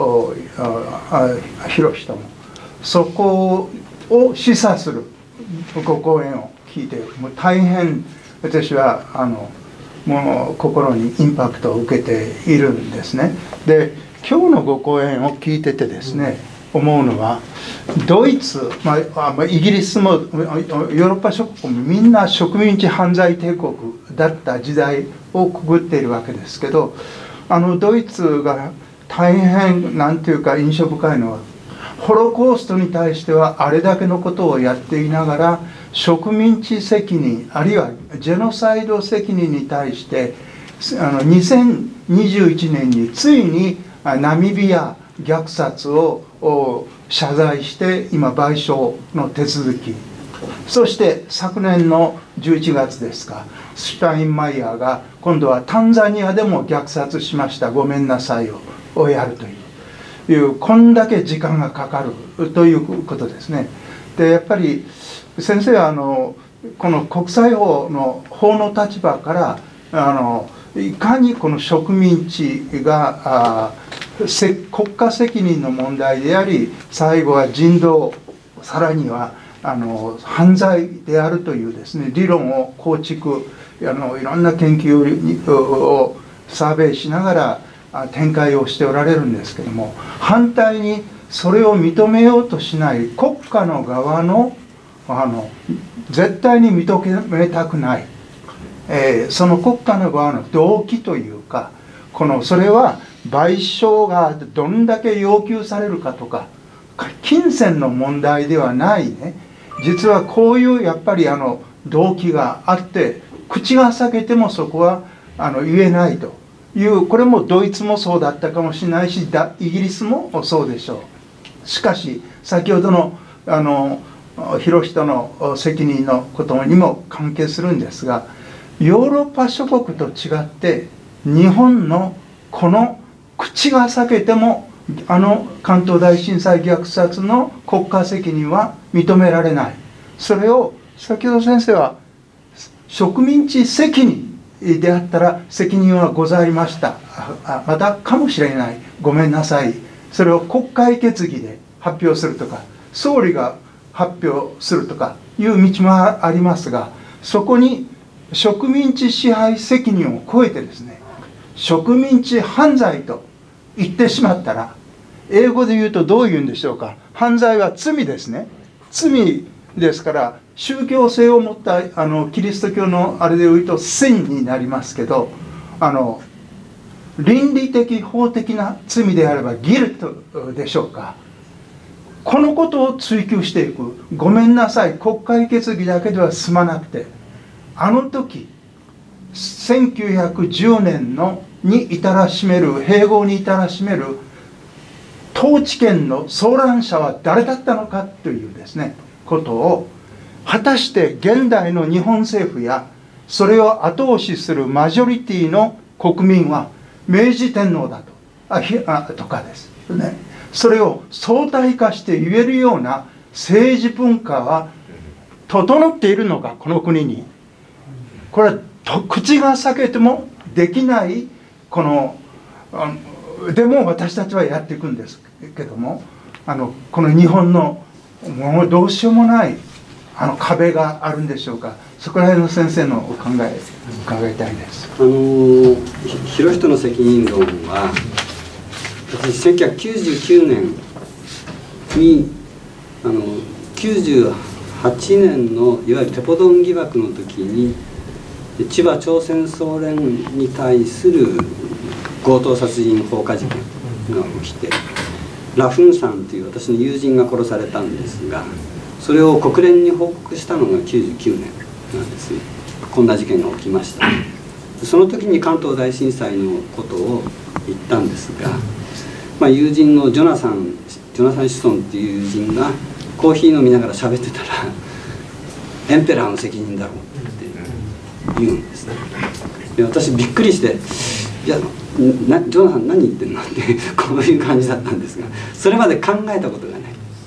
博人も、そこを示唆するご講演を聞いて、もう大変私はあのもう心にインパクトを受けているんですね。で今日のご講演を聞いててですね、思うのはドイツ、まあ、イギリスもヨーロッパ諸国もみんな植民地犯罪帝国だった時代をくぐっているわけですけど、あのドイツが大変なんていうか印象深いのは、ホロコーストに対してはあれだけのことをやっていながら、植民地責任あるいはジェノサイド責任に対してあのにせんにじゅういちねんについにナミビア虐殺を謝罪して今賠償の手続き、そして昨年のじゅういちがつですか、シュタインマイヤーが今度はタンザニアでも虐殺しましたごめんなさいををやるといういうこんだけ時間がかかるということですね。でやっぱり先生はあのこの国際法の法の立場からあのいかにこの植民地があ国家責任の問題であり、最後は人道、さらにはあの犯罪であるというですね理論を構築、あのいろんな研究をサーベイしながら展開をしておられるんですけども、反対にそれを認めようとしない国家の側のあの絶対に認めたくない、えー、その国家の側の動機というか、このそれは賠償がどんだけ要求されるかとか金銭の問題ではないね。実はこういうやっぱりあの動機があって、口が裂けてもそこはあの言えないという、これもドイツもそうだったかもしれないし、イギリスもそうでしょう。しかし先ほどのあの広人の責任のことにも関係するんですが、ヨーロッパ諸国と違って日本のこの口が裂けてもあの関東大震災虐殺の国家責任は認められない。それを先ほど先生は植民地責任であったら責任はございました、あまたかもしれない、ごめんなさい、それを国会決議で発表するとか総理が発表するとかいう道もありますが、そこに植民地支配責任を超えてですね、植民地犯罪と言ってしまったら、英語で言うとどう言うんでしょうか。犯罪は罪ですね。罪ですから、宗教性を持ったあのキリスト教のあれで言うとsinになりますけど、あの倫理的法的な罪であればギルトでしょうか。このことを追求していく。ごめんなさい、国会決議だけでは済まなくて、あの時せんきゅうひゃくじゅうねんのに至らしめる、併合に至らしめる統治権の総覧者は誰だったのかというですねことを、果たして現代の日本政府やそれを後押しするマジョリティの国民は明治天皇だとあひあとかですね、それを相対化して言えるような政治文化は整っているのか、この国に。これはと口が裂けてもできない、このでも私たちはやっていくんですけども、あのこの日本のもうどうしようもないあの壁があるんでしょうか。そこら辺の先生のお考え伺いたいです。 あの広人の責任論は、私せんきゅうひゃくきゅうじゅうきゅうねんにあのきゅうじゅうはちねんのいわゆるテポドン疑惑の時に、千葉朝鮮総連に対する強盗殺人放火事件が起きて、ラフンさんという私の友人が殺されたんですが、それを国連に報告したのがきゅうじゅうきゅうねんなんですね。こんな事件が起きました。その時に関東大震災のことを言ったんですが、まあ、友人のジョナサンジョナサン・シソンっていう友人がコーヒー飲みながら喋ってたら「エンペラーの責任だろう」って言うんですね。で私びっくりして「いやなジョナサン何言ってんの?」ってこういう感じだったんですが、それまで考えたことがない。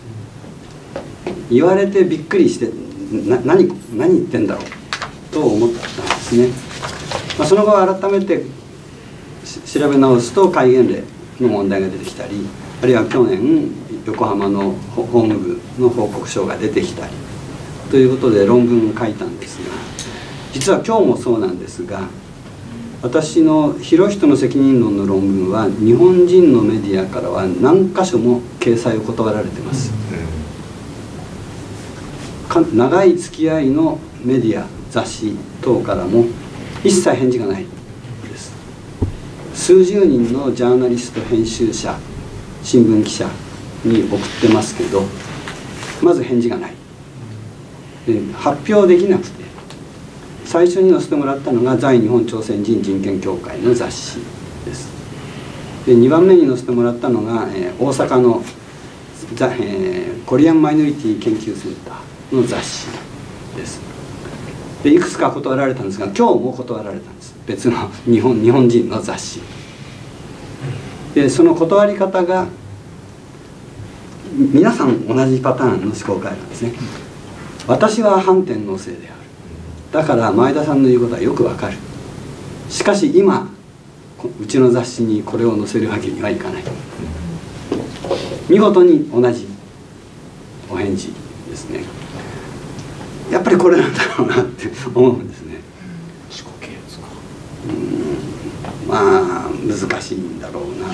言われてびっくりしてな 何, 何言ってんだろうと思ったんですね。まあ、その後改めて調べ直すと戒厳令の問題が出てきたり、あるいは去年横浜の法務部の報告書が出てきたりということで論文を書いたんですが、実は今日もそうなんですが、私の広人の責任論の論文は日本人のメディアからは何箇所も掲載を断られてます。長い付き合いのメディア雑誌等からも一切返事がないです。数十人のジャーナリスト、編集者、新聞記者に送ってますけど、まず返事がない。で発表できなくて、最初に載せてもらったのが在日本朝鮮人人権協会の雑誌です。でにばんめに載せてもらったのが、えー、大阪の、えー、コリアンマイノリティ研究センターの雑誌です。でいくつか断られたんですが、今日も断られたんです。別の日本日本人の雑誌で、その断り方が皆さん同じパターンの思考回路なんですね。私は反天皇制である、だから前田さんの言うことはよくわかる、しかし今うちの雑誌にこれを載せるわけにはいかない。見事に同じお返事ですね。やっぱりこれなんだろうなって思うんですね。うん、まあ難しいんだろうな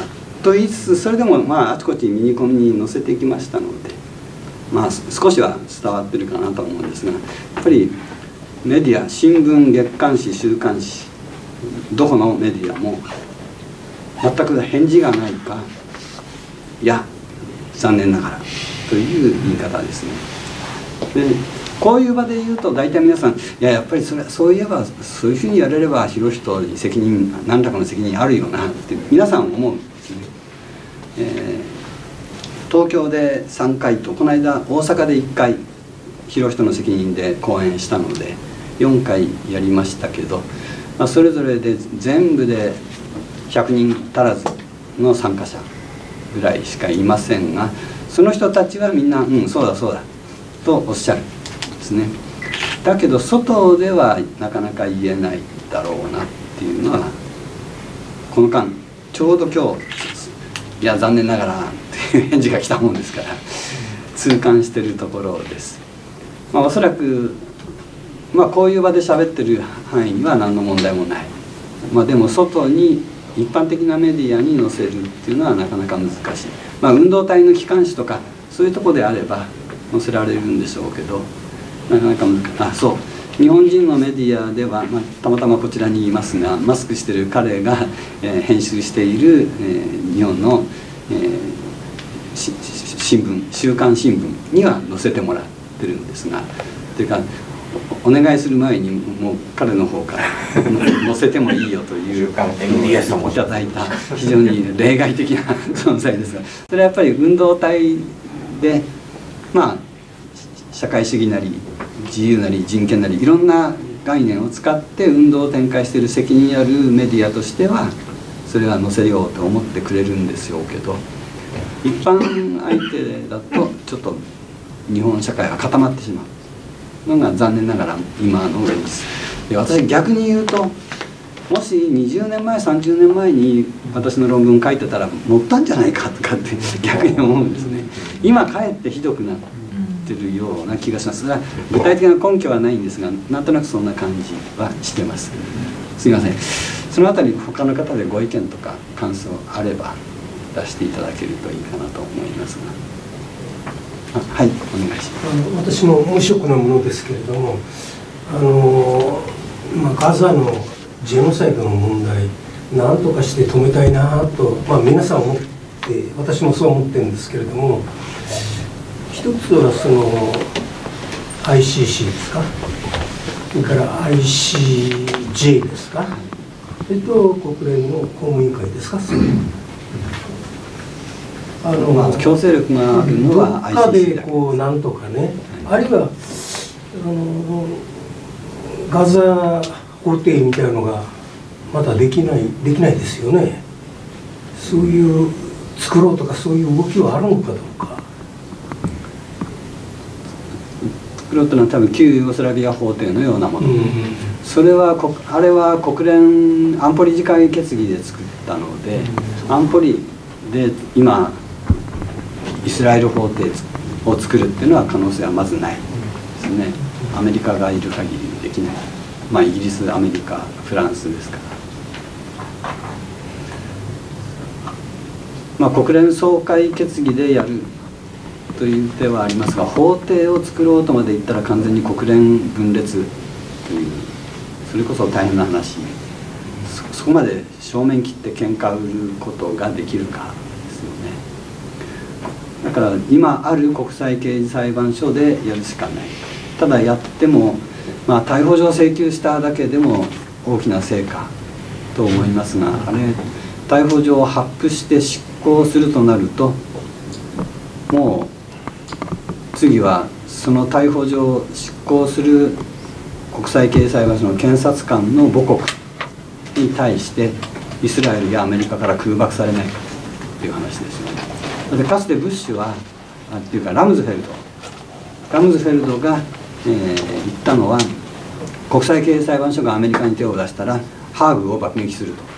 と言いつつそれでもまああちこちミニコンに載せていきましたので、まあ少しは伝わってるかなと思うんですが、やっぱりメディア、新聞、月刊誌、週刊誌、どこのメディアも全く返事がないか、いや残念ながらという言い方ですね。でこういう場で言うと大体皆さん、いややっぱりそれそういえばそういうふうにやれれば広人に責任何らかの責任あるよなって皆さん思うんですね。えー、東京でさんかいとこの間大阪でいっかい広人の責任で講演したのでよんかいやりましたけど、まあ、それぞれで全部でひゃくにん足らずの参加者ぐらいしかいませんが、その人たちはみんな「うんそうだそうだ」とおっしゃるんですね。だけど外ではなかなか言えないだろうなっていうのはこの間ちょうど今日「いや残念ながら」っていう返事が来たもんですから痛感してるところです。まあ、おそらく、まあ、こういう場で喋ってる範囲には何の問題もない。まあ、でも外に一般的なメディアに載せるっていうのはなかなか難しい。まあ、運動体の機関紙とかそういうとこであれば載せられるんでしょうけど、なかなか難しい。あ、そう日本人のメディアでは、まあ、たまたまこちらにいますがマスクしてる彼が、えー、編集している、えー、日本の、えー、新聞週刊新聞には載せてもらってるんですが、というかお願いする前にもう彼の方から載せてもいいよといういただいた非常に例外的な存在ですが、それはやっぱり運動体でまあ社会主義なり自由なり人権なりいろんな概念を使って運動を展開している責任あるメディアとしてはそれは載せようと思ってくれるんでしょうけど、一般相手だとちょっと日本社会は固まってしまうのが残念ながら今の現実で、私逆に言うともしにじゅうねんまえさんじゅうねんまえに私の論文書いてたら載ったんじゃないかとかって逆に思うんですね。今かえってひどくなってるような気がします。それは具体的な根拠はないんですがなんとなくそんな感じはしてます。すいません、そのあたり他の方でご意見とか感想あれば出していただけるといいかなと思いますが。はい、お願いします。 あの私も無職なものですけれども、あの、まあ、ガザのジェノサイドの問題何とかして止めたいなと、まあ、皆さん思って私もそう思ってるんですけれども、一つはその アイシーシー ですか、それから アイシージェー ですか、それと国連の公務員会ですか、そうあの、 まあ、強制力があるのは アイシーシー だけどっかでこうなんとかね、あるいはあのガザ法廷みたいなのがまだできないできないですよね。そういう作ろうとかそういう動きはあるのかどうか。 作ろうというのは多分旧ユーゴスラビア法廷のようなもの、 うん、 それはあれは国連安保理事会決議で作ったので、うん、安保理で今イスラエル法廷を作るっていうのは可能性はまずないですね。アメリカがいる限りできない。まあイギリス、アメリカ、フランスですから。まあ国連総会決議でやるという手はありますが、法廷を作ろうとまで言ったら完全に国連分裂という、それこそ大変な話。そ, そこまで正面切って喧嘩売ることができるかですよね。だから今ある国際刑事裁判所でやるしかない。ただやっても、まあ、逮捕状請求しただけでも大きな成果と思いますが、あれ逮捕状を発布して執行するとなるともう次はその逮捕状を執行する国際刑事裁判所の検察官の母国に対してイスラエルやアメリカから空爆されないかという話ですよね。でかつてブッシュはあっていうかラムズフェルドラムズフェルドが、えー、言ったのは国際刑事裁判所がアメリカに手を出したらハーグを爆撃すると、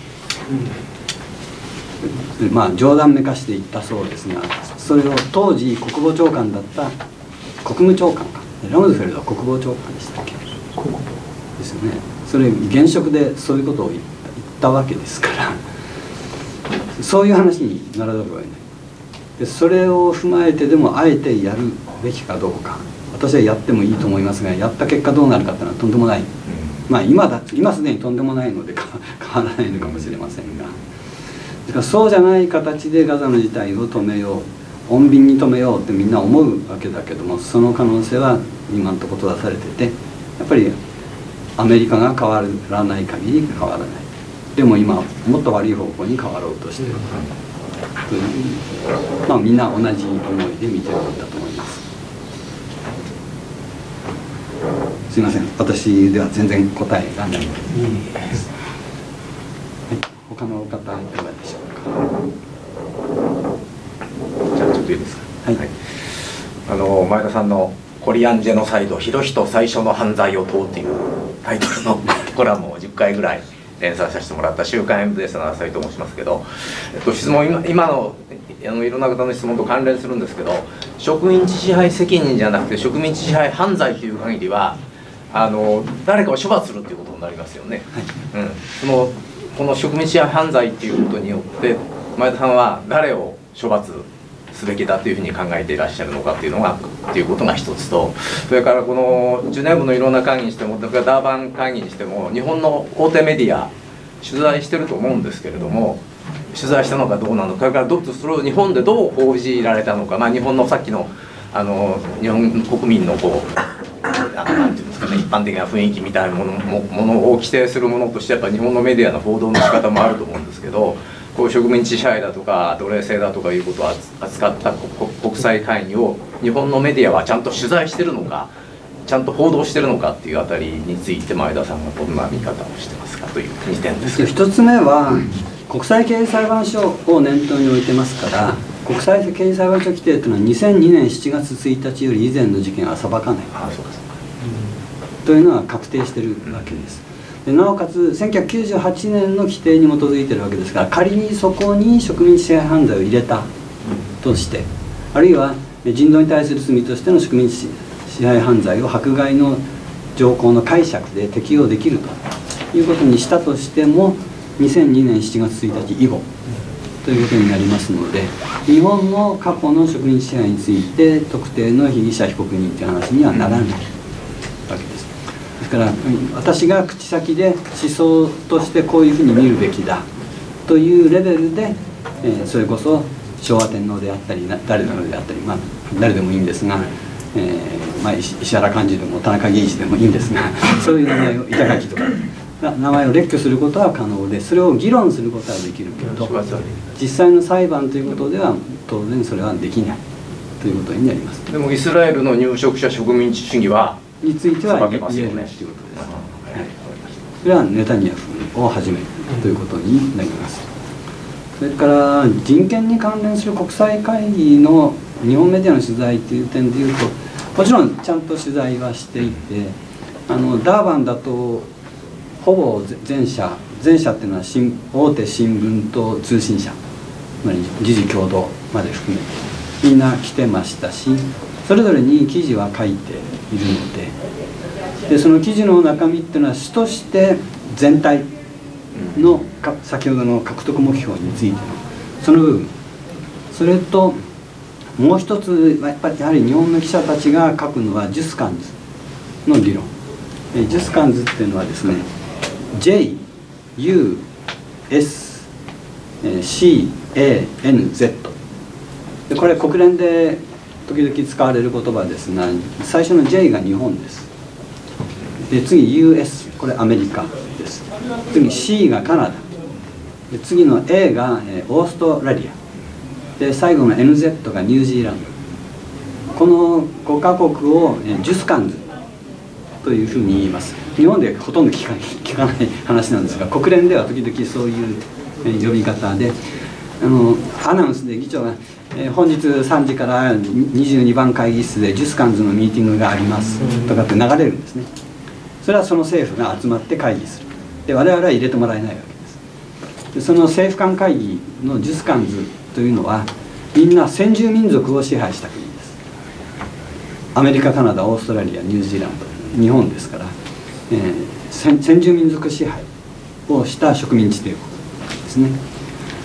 うん、まあ冗談めかして言ったそうですが、それを当時国防長官だった国務長官かラムズフェルドは国防長官でしたっけですよね。それ現職でそういうことを言った、言ったわけですから、 そういう話にならざるを得ない。でそれを踏まえてでもあえてやるべきかどうか、私はやってもいいと思いますが、やった結果どうなるかっていうのはとんでもない、まあ今だ今すでにとんでもないので変わらないのかもしれませんが、ですからそうじゃない形でガザの事態を止めよう、穏便に止めようってみんな思うわけだけども、その可能性は今のところ出されてて、やっぱりアメリカが変わらない限り変わらない。でも今もっと悪い方向に変わろうとしているという、まあみんな同じ思いで見てるんだと思います。すいません、私では全然答えがないです。はい、他の方いかがでしょうか。 じゃあちょっといいですか。 はい、 はい、あの前田さんの「コリアンジェノサイドヒロヒト最初の犯罪を問う」っていうタイトルのコラムをじゅっかいぐらい連載させてもらった「週刊 エム です」の浅井と申しますけど、えっと、質問 今, 今のあのいろんな方の質問と関連するんですけど、植民地支配責任じゃなくて植民地支配犯罪という限りはあの誰かを処罰するということになりますよね。はい、うん、そのこの植民地支配犯罪ということによって前田さんは誰を処罰すべきだというふうに考えていらっしゃるのかというのがということが一つと、それからこのジュネーブのいろんな会議にしても、ダーバン会議にしても日本の大手メディア取材してると思うんですけれども、取材したのかどうなのか、それからどそれを日本でどう報じられたのか、まあ、日本のさっきのあの日本国民のこうあのなんていうんですかね、一般的な雰囲気みたいなものもものを規定するものとしてやっぱ日本のメディアの報道の仕方もあると思うんですけど、こう植民地支配だとか奴隷制だとかいうことを扱った国際会議を日本のメディアはちゃんと取材してるのか、ちゃんと報道してるのかっていうあたりについて前田さんがどんな見方をしてますかというにてんです。 一つ目は国際刑事裁判所を念頭に置いてますから、国際刑事裁判所規定というのはにせんにねんしちがつついたちより以前の事件は裁かない。ああ、そうですか。というのは確定してるわけです。でなおかつせんきゅうひゃくきゅうじゅうはちねんの規定に基づいてるわけですから、仮にそこに植民地支配犯罪を入れたとして、あるいは人道に対する罪としての植民地支配犯罪を迫害の条項の解釈で適用できるということにしたとしても、にせんにねんしちがつついたち以後ということになりますので、日本の過去の植民地支配について特定の被疑者被告人という話にはならないわけです。ですから私が口先で思想としてこういうふうに見るべきだというレベルで、えー、それこそ昭和天皇であったり誰なのであったり、まあ、誰でもいいんですが、えーまあ、石原幹事でも田中義一でもいいんですがそういう名前を板垣とか名前を列挙することは可能で、それを議論することはできるけど、実際の裁判ということでは当然それはできないということになります。 でもイスラエルの入植者植民地主義はについては言えるということです。はい、それはネタニヤフをはじめということになります。それから人権に関連する国際会議の日本メディアの取材という点でいうと、もちろんちゃんと取材はしていて、あのダーバンだとほぼ全社全社っていうのは新大手新聞と通信社、つまり時事共同まで含めてみんな来てましたし、それぞれに記事は書いているので、でその記事の中身っていうのは主として全体のか先ほどの獲得目標についてのその部分、それともう一つやっぱりやはり日本の記者たちが書くのはジュスカンズの議論。ジュスカンズっていうのはですね ジェイユーエスシーエーエヌゼット でこれ国連で時々使われる言葉ですが、最初の J が日本です。で次 ユーエス これアメリカです。次 C がカナダで、次の A がオーストラリアで、最後の エヌゼット がニュージーランド。このごカ国をジュスカンズというふうに言います。日本でほとんど聞かない、聞かない話なんですが、国連では時々そういう呼び方で、あのアナウンスで議長がえー、本日さんじからにじゅうにばん会議室でジュスカンズのミーティングがありますとかって流れるんですね。それはその政府が集まって会議する。で我々は入れてもらえないわけです。でその政府間会議のジュスカンズというのはみんな先住民族を支配した国です。アメリカ、カナダ、オーストラリア、ニュージーランド、日本ですから、えー、先, 先住民族支配をした植民地帝国ですね。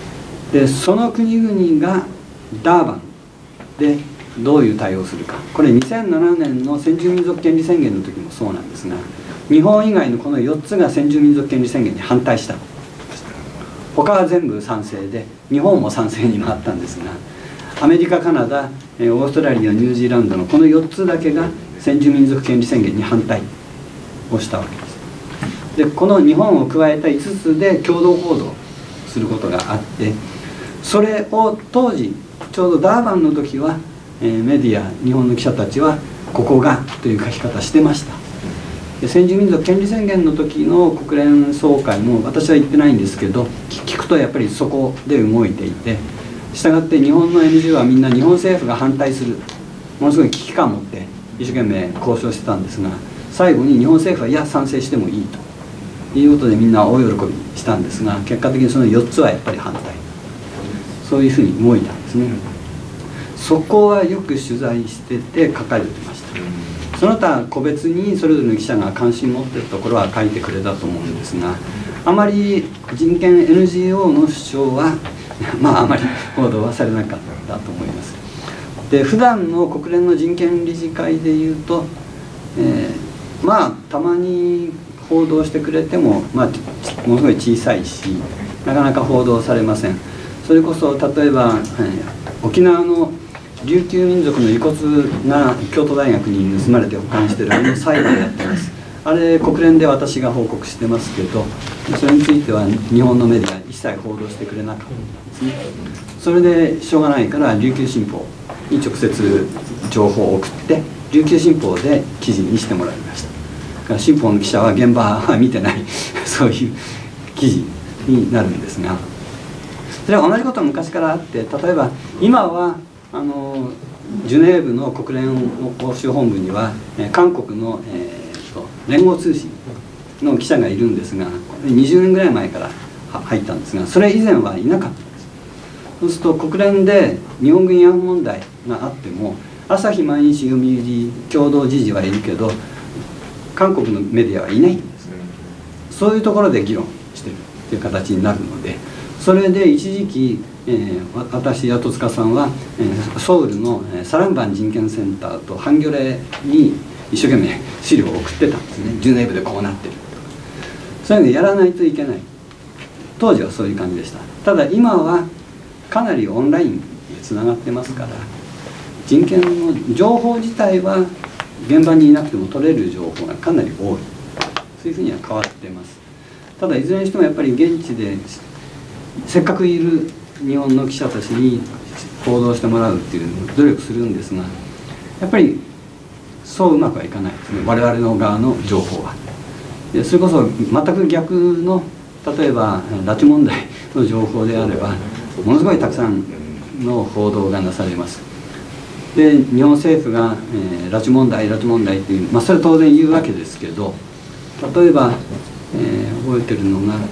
でその国々がダーバンでどういう対応をするか、これにせんななねんの先住民族権利宣言の時もそうなんですが、日本以外のこのよっつが先住民族権利宣言に反対した。他は全部賛成で、日本も賛成に回ったんですが、アメリカ、カナダ、オーストラリア、ニュージーランドのこのよっつだけが先住民族権利宣言に反対をしたわけです。でこの日本を加えたいつつで共同行動することがあって、それを当時ちょうどダーバンの時は、えー、メディア日本の記者たちはここがという書き方してました。で先住民族権利宣言の時の国連総会も私は言ってないんですけど、聞くとやっぱりそこで動いていて、したがって日本の エヌジーオー はみんな日本政府が反対する、ものすごい危機感を持って一生懸命交渉してたんですが、最後に日本政府はいや賛成してもいいということでみんな大喜びしたんですが、結果的にそのよっつはやっぱり反対、そういうふうに動いたんですね。そこはよく取材してて書かれてました。その他個別にそれぞれの記者が関心を持っているところは書いてくれたと思うんですが、あまり人権 エヌジーオー の主張はまああまり報道はされなかったと思います。で普段の国連の人権理事会でいうと、えー、まあたまに報道してくれても、まあ、ものすごい小さいしなかなか報道されません。それこそ例えば、えー、沖縄の琉球民族の遺骨が京都大学に盗まれて保管しているあの裁判をやってます。あれ国連で私が報告してますけど、それについては日本のメディア一切報道してくれなかったんですね。それでしょうがないから琉球新報に直接情報を送って琉球新報で記事にしてもらいました。だから新報の記者は現場は見てないそういう記事になるんですが、それは同じことは昔からあって、例えば今はあのジュネーブの国連欧州本部には韓国の、えー、と連合通信の記者がいるんですが、にじゅうねんぐらい前から入ったんですが、それ以前はいなかったんです。そうすると国連で日本軍慰安婦問題があっても朝日毎日読売共同時事はいるけど韓国のメディアはいないんです。そういうところで議論してるという形になるので、それで一時期、えー、私や戸塚さんは、えー、ソウルのサランバン人権センターとハンギョレに一生懸命資料を送ってたんですね。ジュネーブでこうなってるとか、そういうのやらないといけない。当時はそういう感じでした。ただ今はかなりオンラインでつながってますから、人権の情報自体は現場にいなくても取れる情報がかなり多い、そういうふうには変わってます。ただいずれにしてもやっぱり現地でせっかくいる日本の記者たちに報道してもらうっていう努力するんですが、やっぱりそううまくはいかないですね、我々の側の情報は。でそれこそ全く逆の、例えば拉致問題の情報であればものすごいたくさんの報道がなされます。で日本政府が、えー、拉致問題拉致問題っていう、まあ、それは当然言うわけですけど、例えば、えー、覚えてるのが、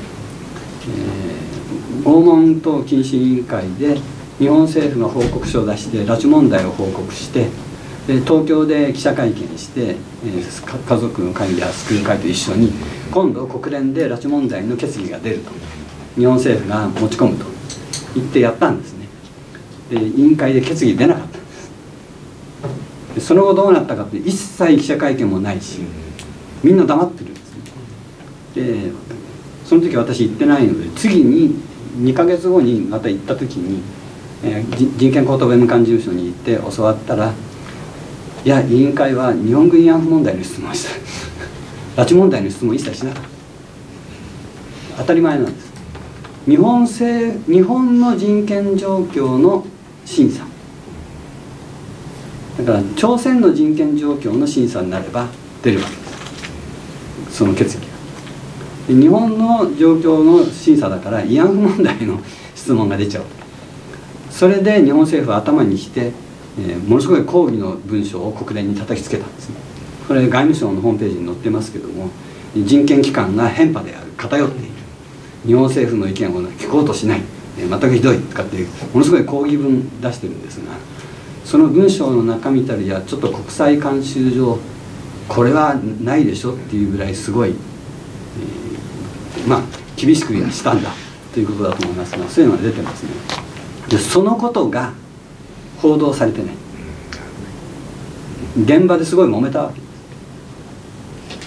えー、拷問等禁止委員会で日本政府が報告書を出して拉致問題を報告して、で東京で記者会見して、えー、家族の会や救う会と一緒に今度国連で拉致問題の決議が出ると日本政府が持ち込むと言ってやったんですね。で委員会で決議出なかったんです。でその後どうなったかって一切記者会見もないしみんな黙ってるんですね。でその時私行ってないので、次ににかげつごにまた行った時に、えー、人権高等弁務官事務所に行って教わったら、いや委員会は日本軍慰安婦問題の質問をした拉致問題の質問を一切しなかった。当たり前なんです。日本政日本の人権状況の審査だから、朝鮮の人権状況の審査になれば出るわけです、その決議が。日本の状況の審査だから慰安婦問題の質問が出ちゃう。それで日本政府は頭にきて、えー、ものすごい抗議の文書を国連に叩きつけたんですね。これ外務省のホームページに載ってますけども、人権機関が偏頗である、偏っている、日本政府の意見を聞こうとしない、えー、全くひどいとかってものすごい抗議文出してるんですが、その文章の中身たりやちょっと国際慣習上これはないでしょっていうぐらいすごい、えー、まあ厳しくしたんだとということだと思いますが、そういうのが出てますね。でそのことが報道されてね、現場ですごい揉めたわけです。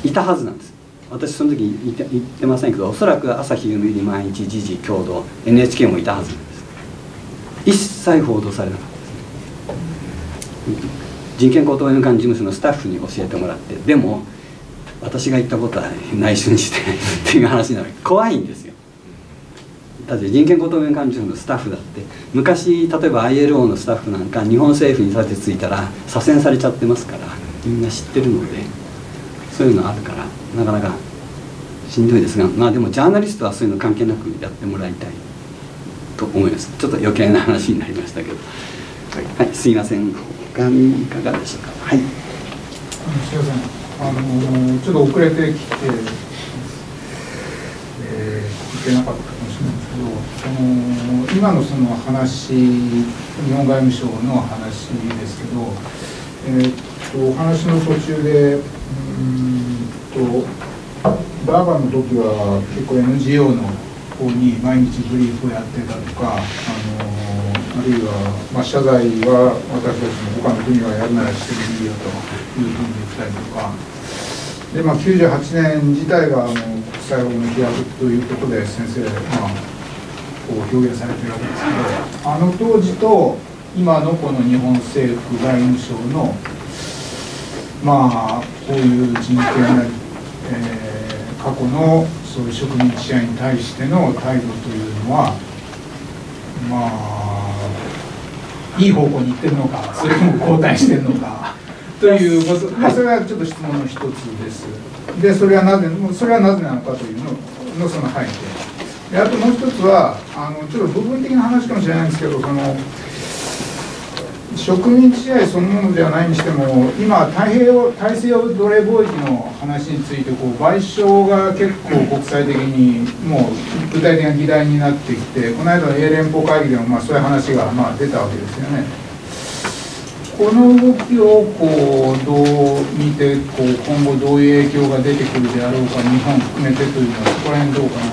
いたはずなんです。私その時言って言ってませんけど、おそらく朝日、読売、毎日、時事、共同、 エヌエイチケー もいたはずなんです。一切報道されなかったですね。人権高等弁務官事務所のスタッフに教えてもらって、でも私が言ったことは内緒にしてっていう話なので怖いんですよ。だって人権高等弁務官事務所のスタッフだって、昔例えば アイエルオー のスタッフなんか日本政府に立てついたら左遷されちゃってますから、みんな知ってるので、そういうのあるからなかなかしんどいですが、まあでもジャーナリストはそういうの関係なくやってもらいたいと思います。ちょっと余計な話になりましたけど、はい、はい、すいません。他にいかがでしょうか。はい。 すいません。あのちょっと遅れてきて、えー、いけなかったかもしれないですけど、その今のその話、日本外務省の話ですけど、えー、っとお話の途中で、うーんとダーバンの時は結構 エヌジーオー の方に毎日ブリーフをやってたとか、あのあるいは、まあ、謝罪は私たちも他の国がやるならしてもいいよというふうに言ったりとかで、まあ、きゅうじゅうはちねん自体があの国際法の飛躍ということで先生、まあ、こう表現されてるわけですけど、あの当時と今のこの日本政府外務省のまあこういう人権なり、えー、過去のそういう植民地支配に対しての態度というのはまあいい方向に行ってるのか、それとも後退してるのかということ、まあ、それはちょっと質問の一つです。で、それはなぜ、それはなぜなのかというののその背景。で、あともう一つは、あのちょっと部分的な話かもしれないんですけど、その植民地支配そのものではないにしても、今、太平洋大西洋奴隷貿易の話についてこう、賠償が結構国際的にもう具体的な議題になってきて、この間の英連邦会議でもまあそういう話がまあ出たわけですよね。この動きをこうどう見て、こう今後どういう影響が出てくるであろうか、日本含めてというのは、そこら辺どうかな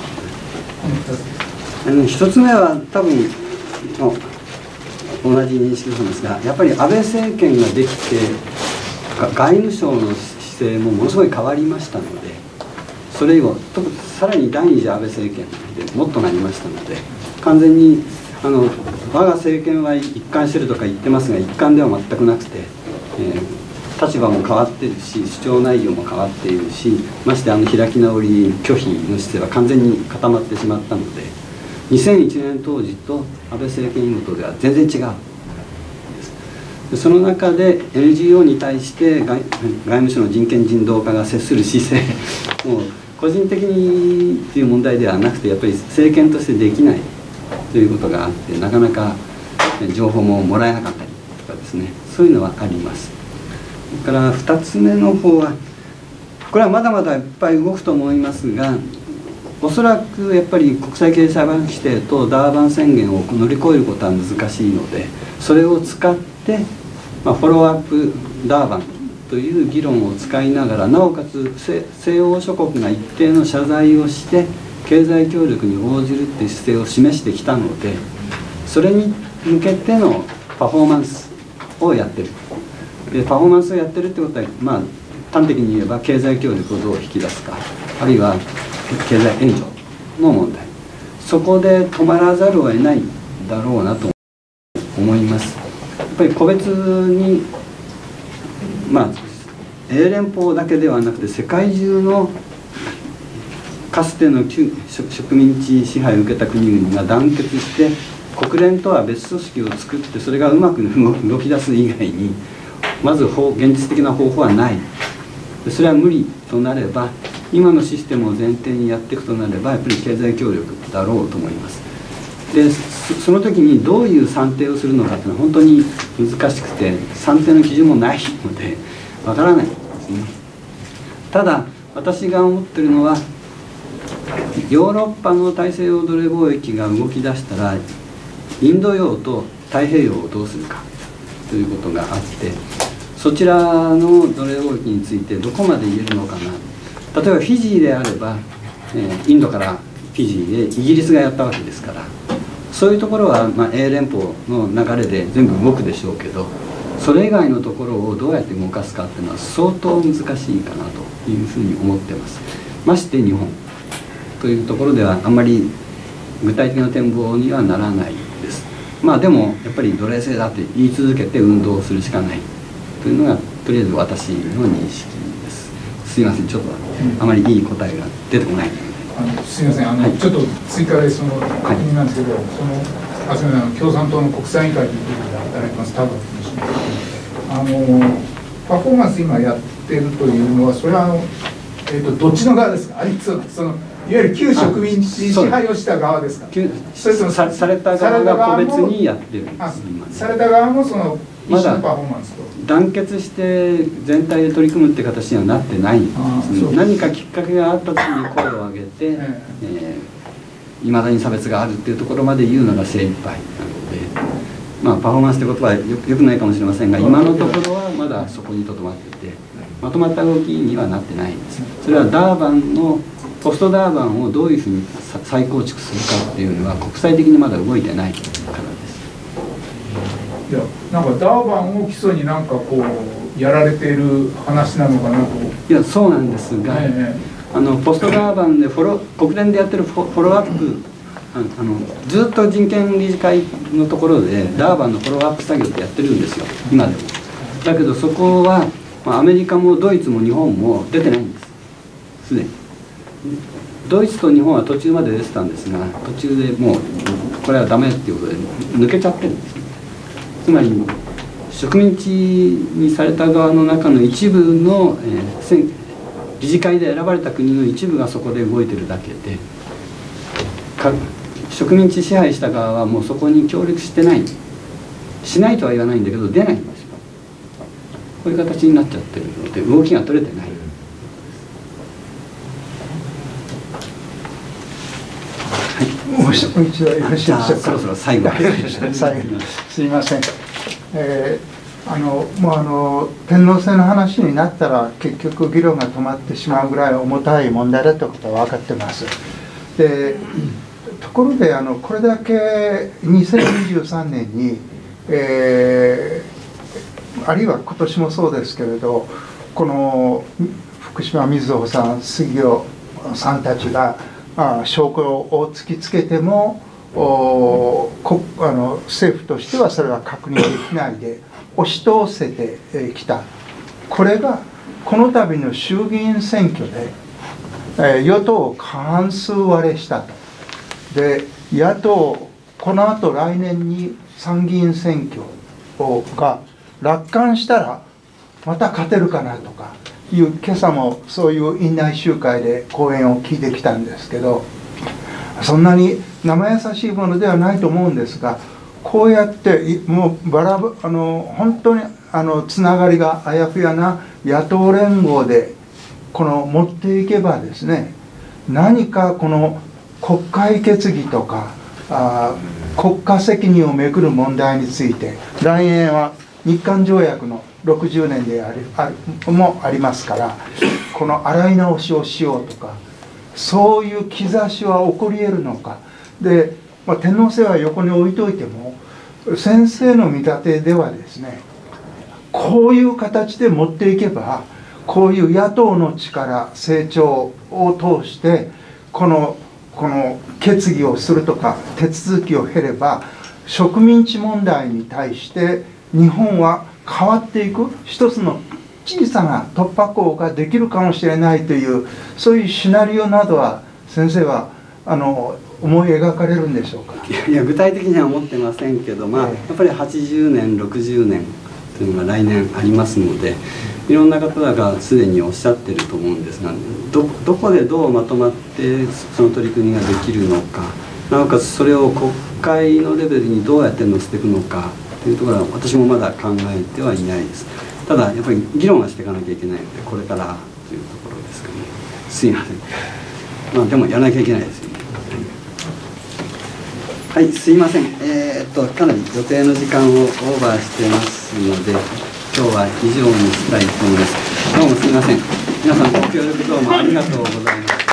と。 あの一つ目は多分同じ認識なんですが、やっぱり安倍政権ができて外務省の姿勢もものすごい変わりましたので、それ以後特にさらに第二次安倍政権でもっとなりましたので、完全にあの我が政権は一貫してるとか言ってますが、一貫では全くなくて、えー、立場も変わっているし、主張内容も変わっているし、ましてあの開き直り拒否の姿勢は完全に固まってしまったので、にせんいちねん当時と安倍政権以後とでは全然違う。その中で エヌジーオー に対して外, 外務省の人権人道家が接する姿勢も個人的にという問題ではなくて、やっぱり政権としてできないということがあって、なかなか情報ももらえなかったりとかですね、そういうのはあります。それからふたつめの方は、これはまだまだいっぱい動くと思いますが、おそらくやっぱり国際刑事裁判規定とダーバン宣言を乗り越えることは難しいので、それを使って、まあ、フォローアップダーバンという議論を使いながら、なおかつ西欧諸国が一定の謝罪をして経済協力に応じるっていう姿勢を示してきたので、それに向けてのパフォーマンスをやってる。でパフォーマンスをやってるってことは、まあ端的に言えば経済協力をどう引き出すか、あるいは経済援助の問題、そこで止まらざるを得ないだろうなと思います。やっぱり個別に、まあ英連邦だけではなくて世界中のかつての旧植民地支配を受けた国々が団結して国連とは別組織を作って、それがうまく動き出す以外にまず現実的な方法はない。それは無理となれば、今のシステムを前提にやっていくとなれば、やっぱり経済協力だろうと思います。でその時にどういう算定をするのかというのは本当に難しくて、算定の基準もないのでわからないんですね。ただ私が思ってるのは、ヨーロッパの大西洋奴隷貿易が動き出したら、インド洋と太平洋をどうするかということがあって、そちらの奴隷貿易についてどこまで言えるのかな。例えばフィジーであれば、えー、インドからフィジーでイギリスがやったわけですから、そういうところは、まあ、英連邦の流れで全部動くでしょうけど、それ以外のところをどうやって動かすかっていうのは相当難しいかなというふうに思ってます。まして日本というところではあんまり具体的な展望にはならないです。まあでもやっぱり奴隷制だって言い続けて運動するしかないというのがとりあえず私の認識です。すいません、ちょっとあまりいい答えが出てこないので。 あのすみません、あの、はい、ちょっと追加でその確認なんですけど、はい、そのあすみません、共産党の国際委員会というところで働いてます田畑ですね。あのパフォーマンス今やってるというのは、それはあの、えー、とどっちの側ですか？あいつそのいわゆる旧植民地支配をした側ですか？ それともさされた側が個別にやってるんです。今された側もそのまだパフォーマンスと団結して全体で取り組むって形にはなってないんですね。何かきっかけがあった時に声を上げて、えー、いまだに差別があるっていうところまで言うのが精一杯なので、まあパフォーマンスって言葉はよよくないかもしれませんが、今のところはまだそこにとどまってて、まとまった動きにはなってないんです。それはダーバンのポストダーバンをどういうふうに再構築するかっていうのは国際的にまだ動いてないからです。 いや、なんかダーバンを基礎になんかこうやられている話なのかなと。 いや、そうなんですが、ええ、あのポストダーバンでフォロ国連でやってるフォフォローアップ、ああのずっと人権理事会のところでダーバンのフォローアップ作業ってやってるんですよ、今でも。だけどそこは、まあ、アメリカもドイツも日本も出てないんです、すでに。ドイツと日本は途中まで出てたんですが、途中でもうこれはダメっていうことで抜けちゃってるんです。つまり植民地にされた側の中の一部の、えー、理事会で選ばれた国の一部がそこで動いてるだけで、か植民地支配した側はもうそこに協力してない、しないとは言わないんだけど出ないんですよ。こういう形になっちゃってるので動きが取れてない。 もう一度よろしいでしょうか。 そろそろ最後最後すみません。えー、あのもうあの天皇制の話になったら結局議論が止まってしまうぐらい重たい問題だということは分かってます。でところであのこれだけにせんにじゅうさんねんに、えー、あるいは今年もそうですけれど、この福島みずほさん、杉尾さんたちがあ証拠を突きつけてもおこあの政府としてはそれは確認できないで押し通せてきた。これがこの度の衆議院選挙で、えー、与党過半数割れしたと。で野党このあと来年に参議院選挙が楽観したらまた勝てるかなとかいう、今朝もそういう院内集会で講演を聞いてきたんですけど、そんなに生優しいものではないと思うんですが、こうやってもうバラあの本当にあのつながりがあやふやな野党連合でこの持っていけばですね、何かこの国会決議とかあ国家責任をめぐる問題について、来年は日韓条約のろくじゅうねんであるあるもありますから、この洗い直しをしようとか、そういう兆しは起こり得るのかで、まあ、天皇制は横に置いといても先生の見立てではですね、こういう形で持っていけば、こういう野党の力成長を通してこのこの決議をするとか手続きを経れば、植民地問題に対して日本は変わっていく一つの小さな突破口ができるかもしれないという、そういうシナリオなどは先生はあの思い描かれるんでしょうか。 いやいや具体的には思ってませんけど、まあ、やっぱりはちじゅうねんろくじゅうねんというのが来年ありますので、いろんな方がすでにおっしゃってると思うんですが、 ど, どこでどうまとまってその取り組みができるのか、なおかつそれを国会のレベルにどうやって乗せていくのかというところは私もまだ考えてはいないです。ただやっぱり議論はしていかなきゃいけないので、これからというところですかね。すいません。まあでもやらなきゃいけないですよね。はい、はい、すいません。えー、っとかなり予定の時間をオーバーしてますので、今日は以上にしたいと思います。どうもすいません。皆さんご協力どうもありがとうございます。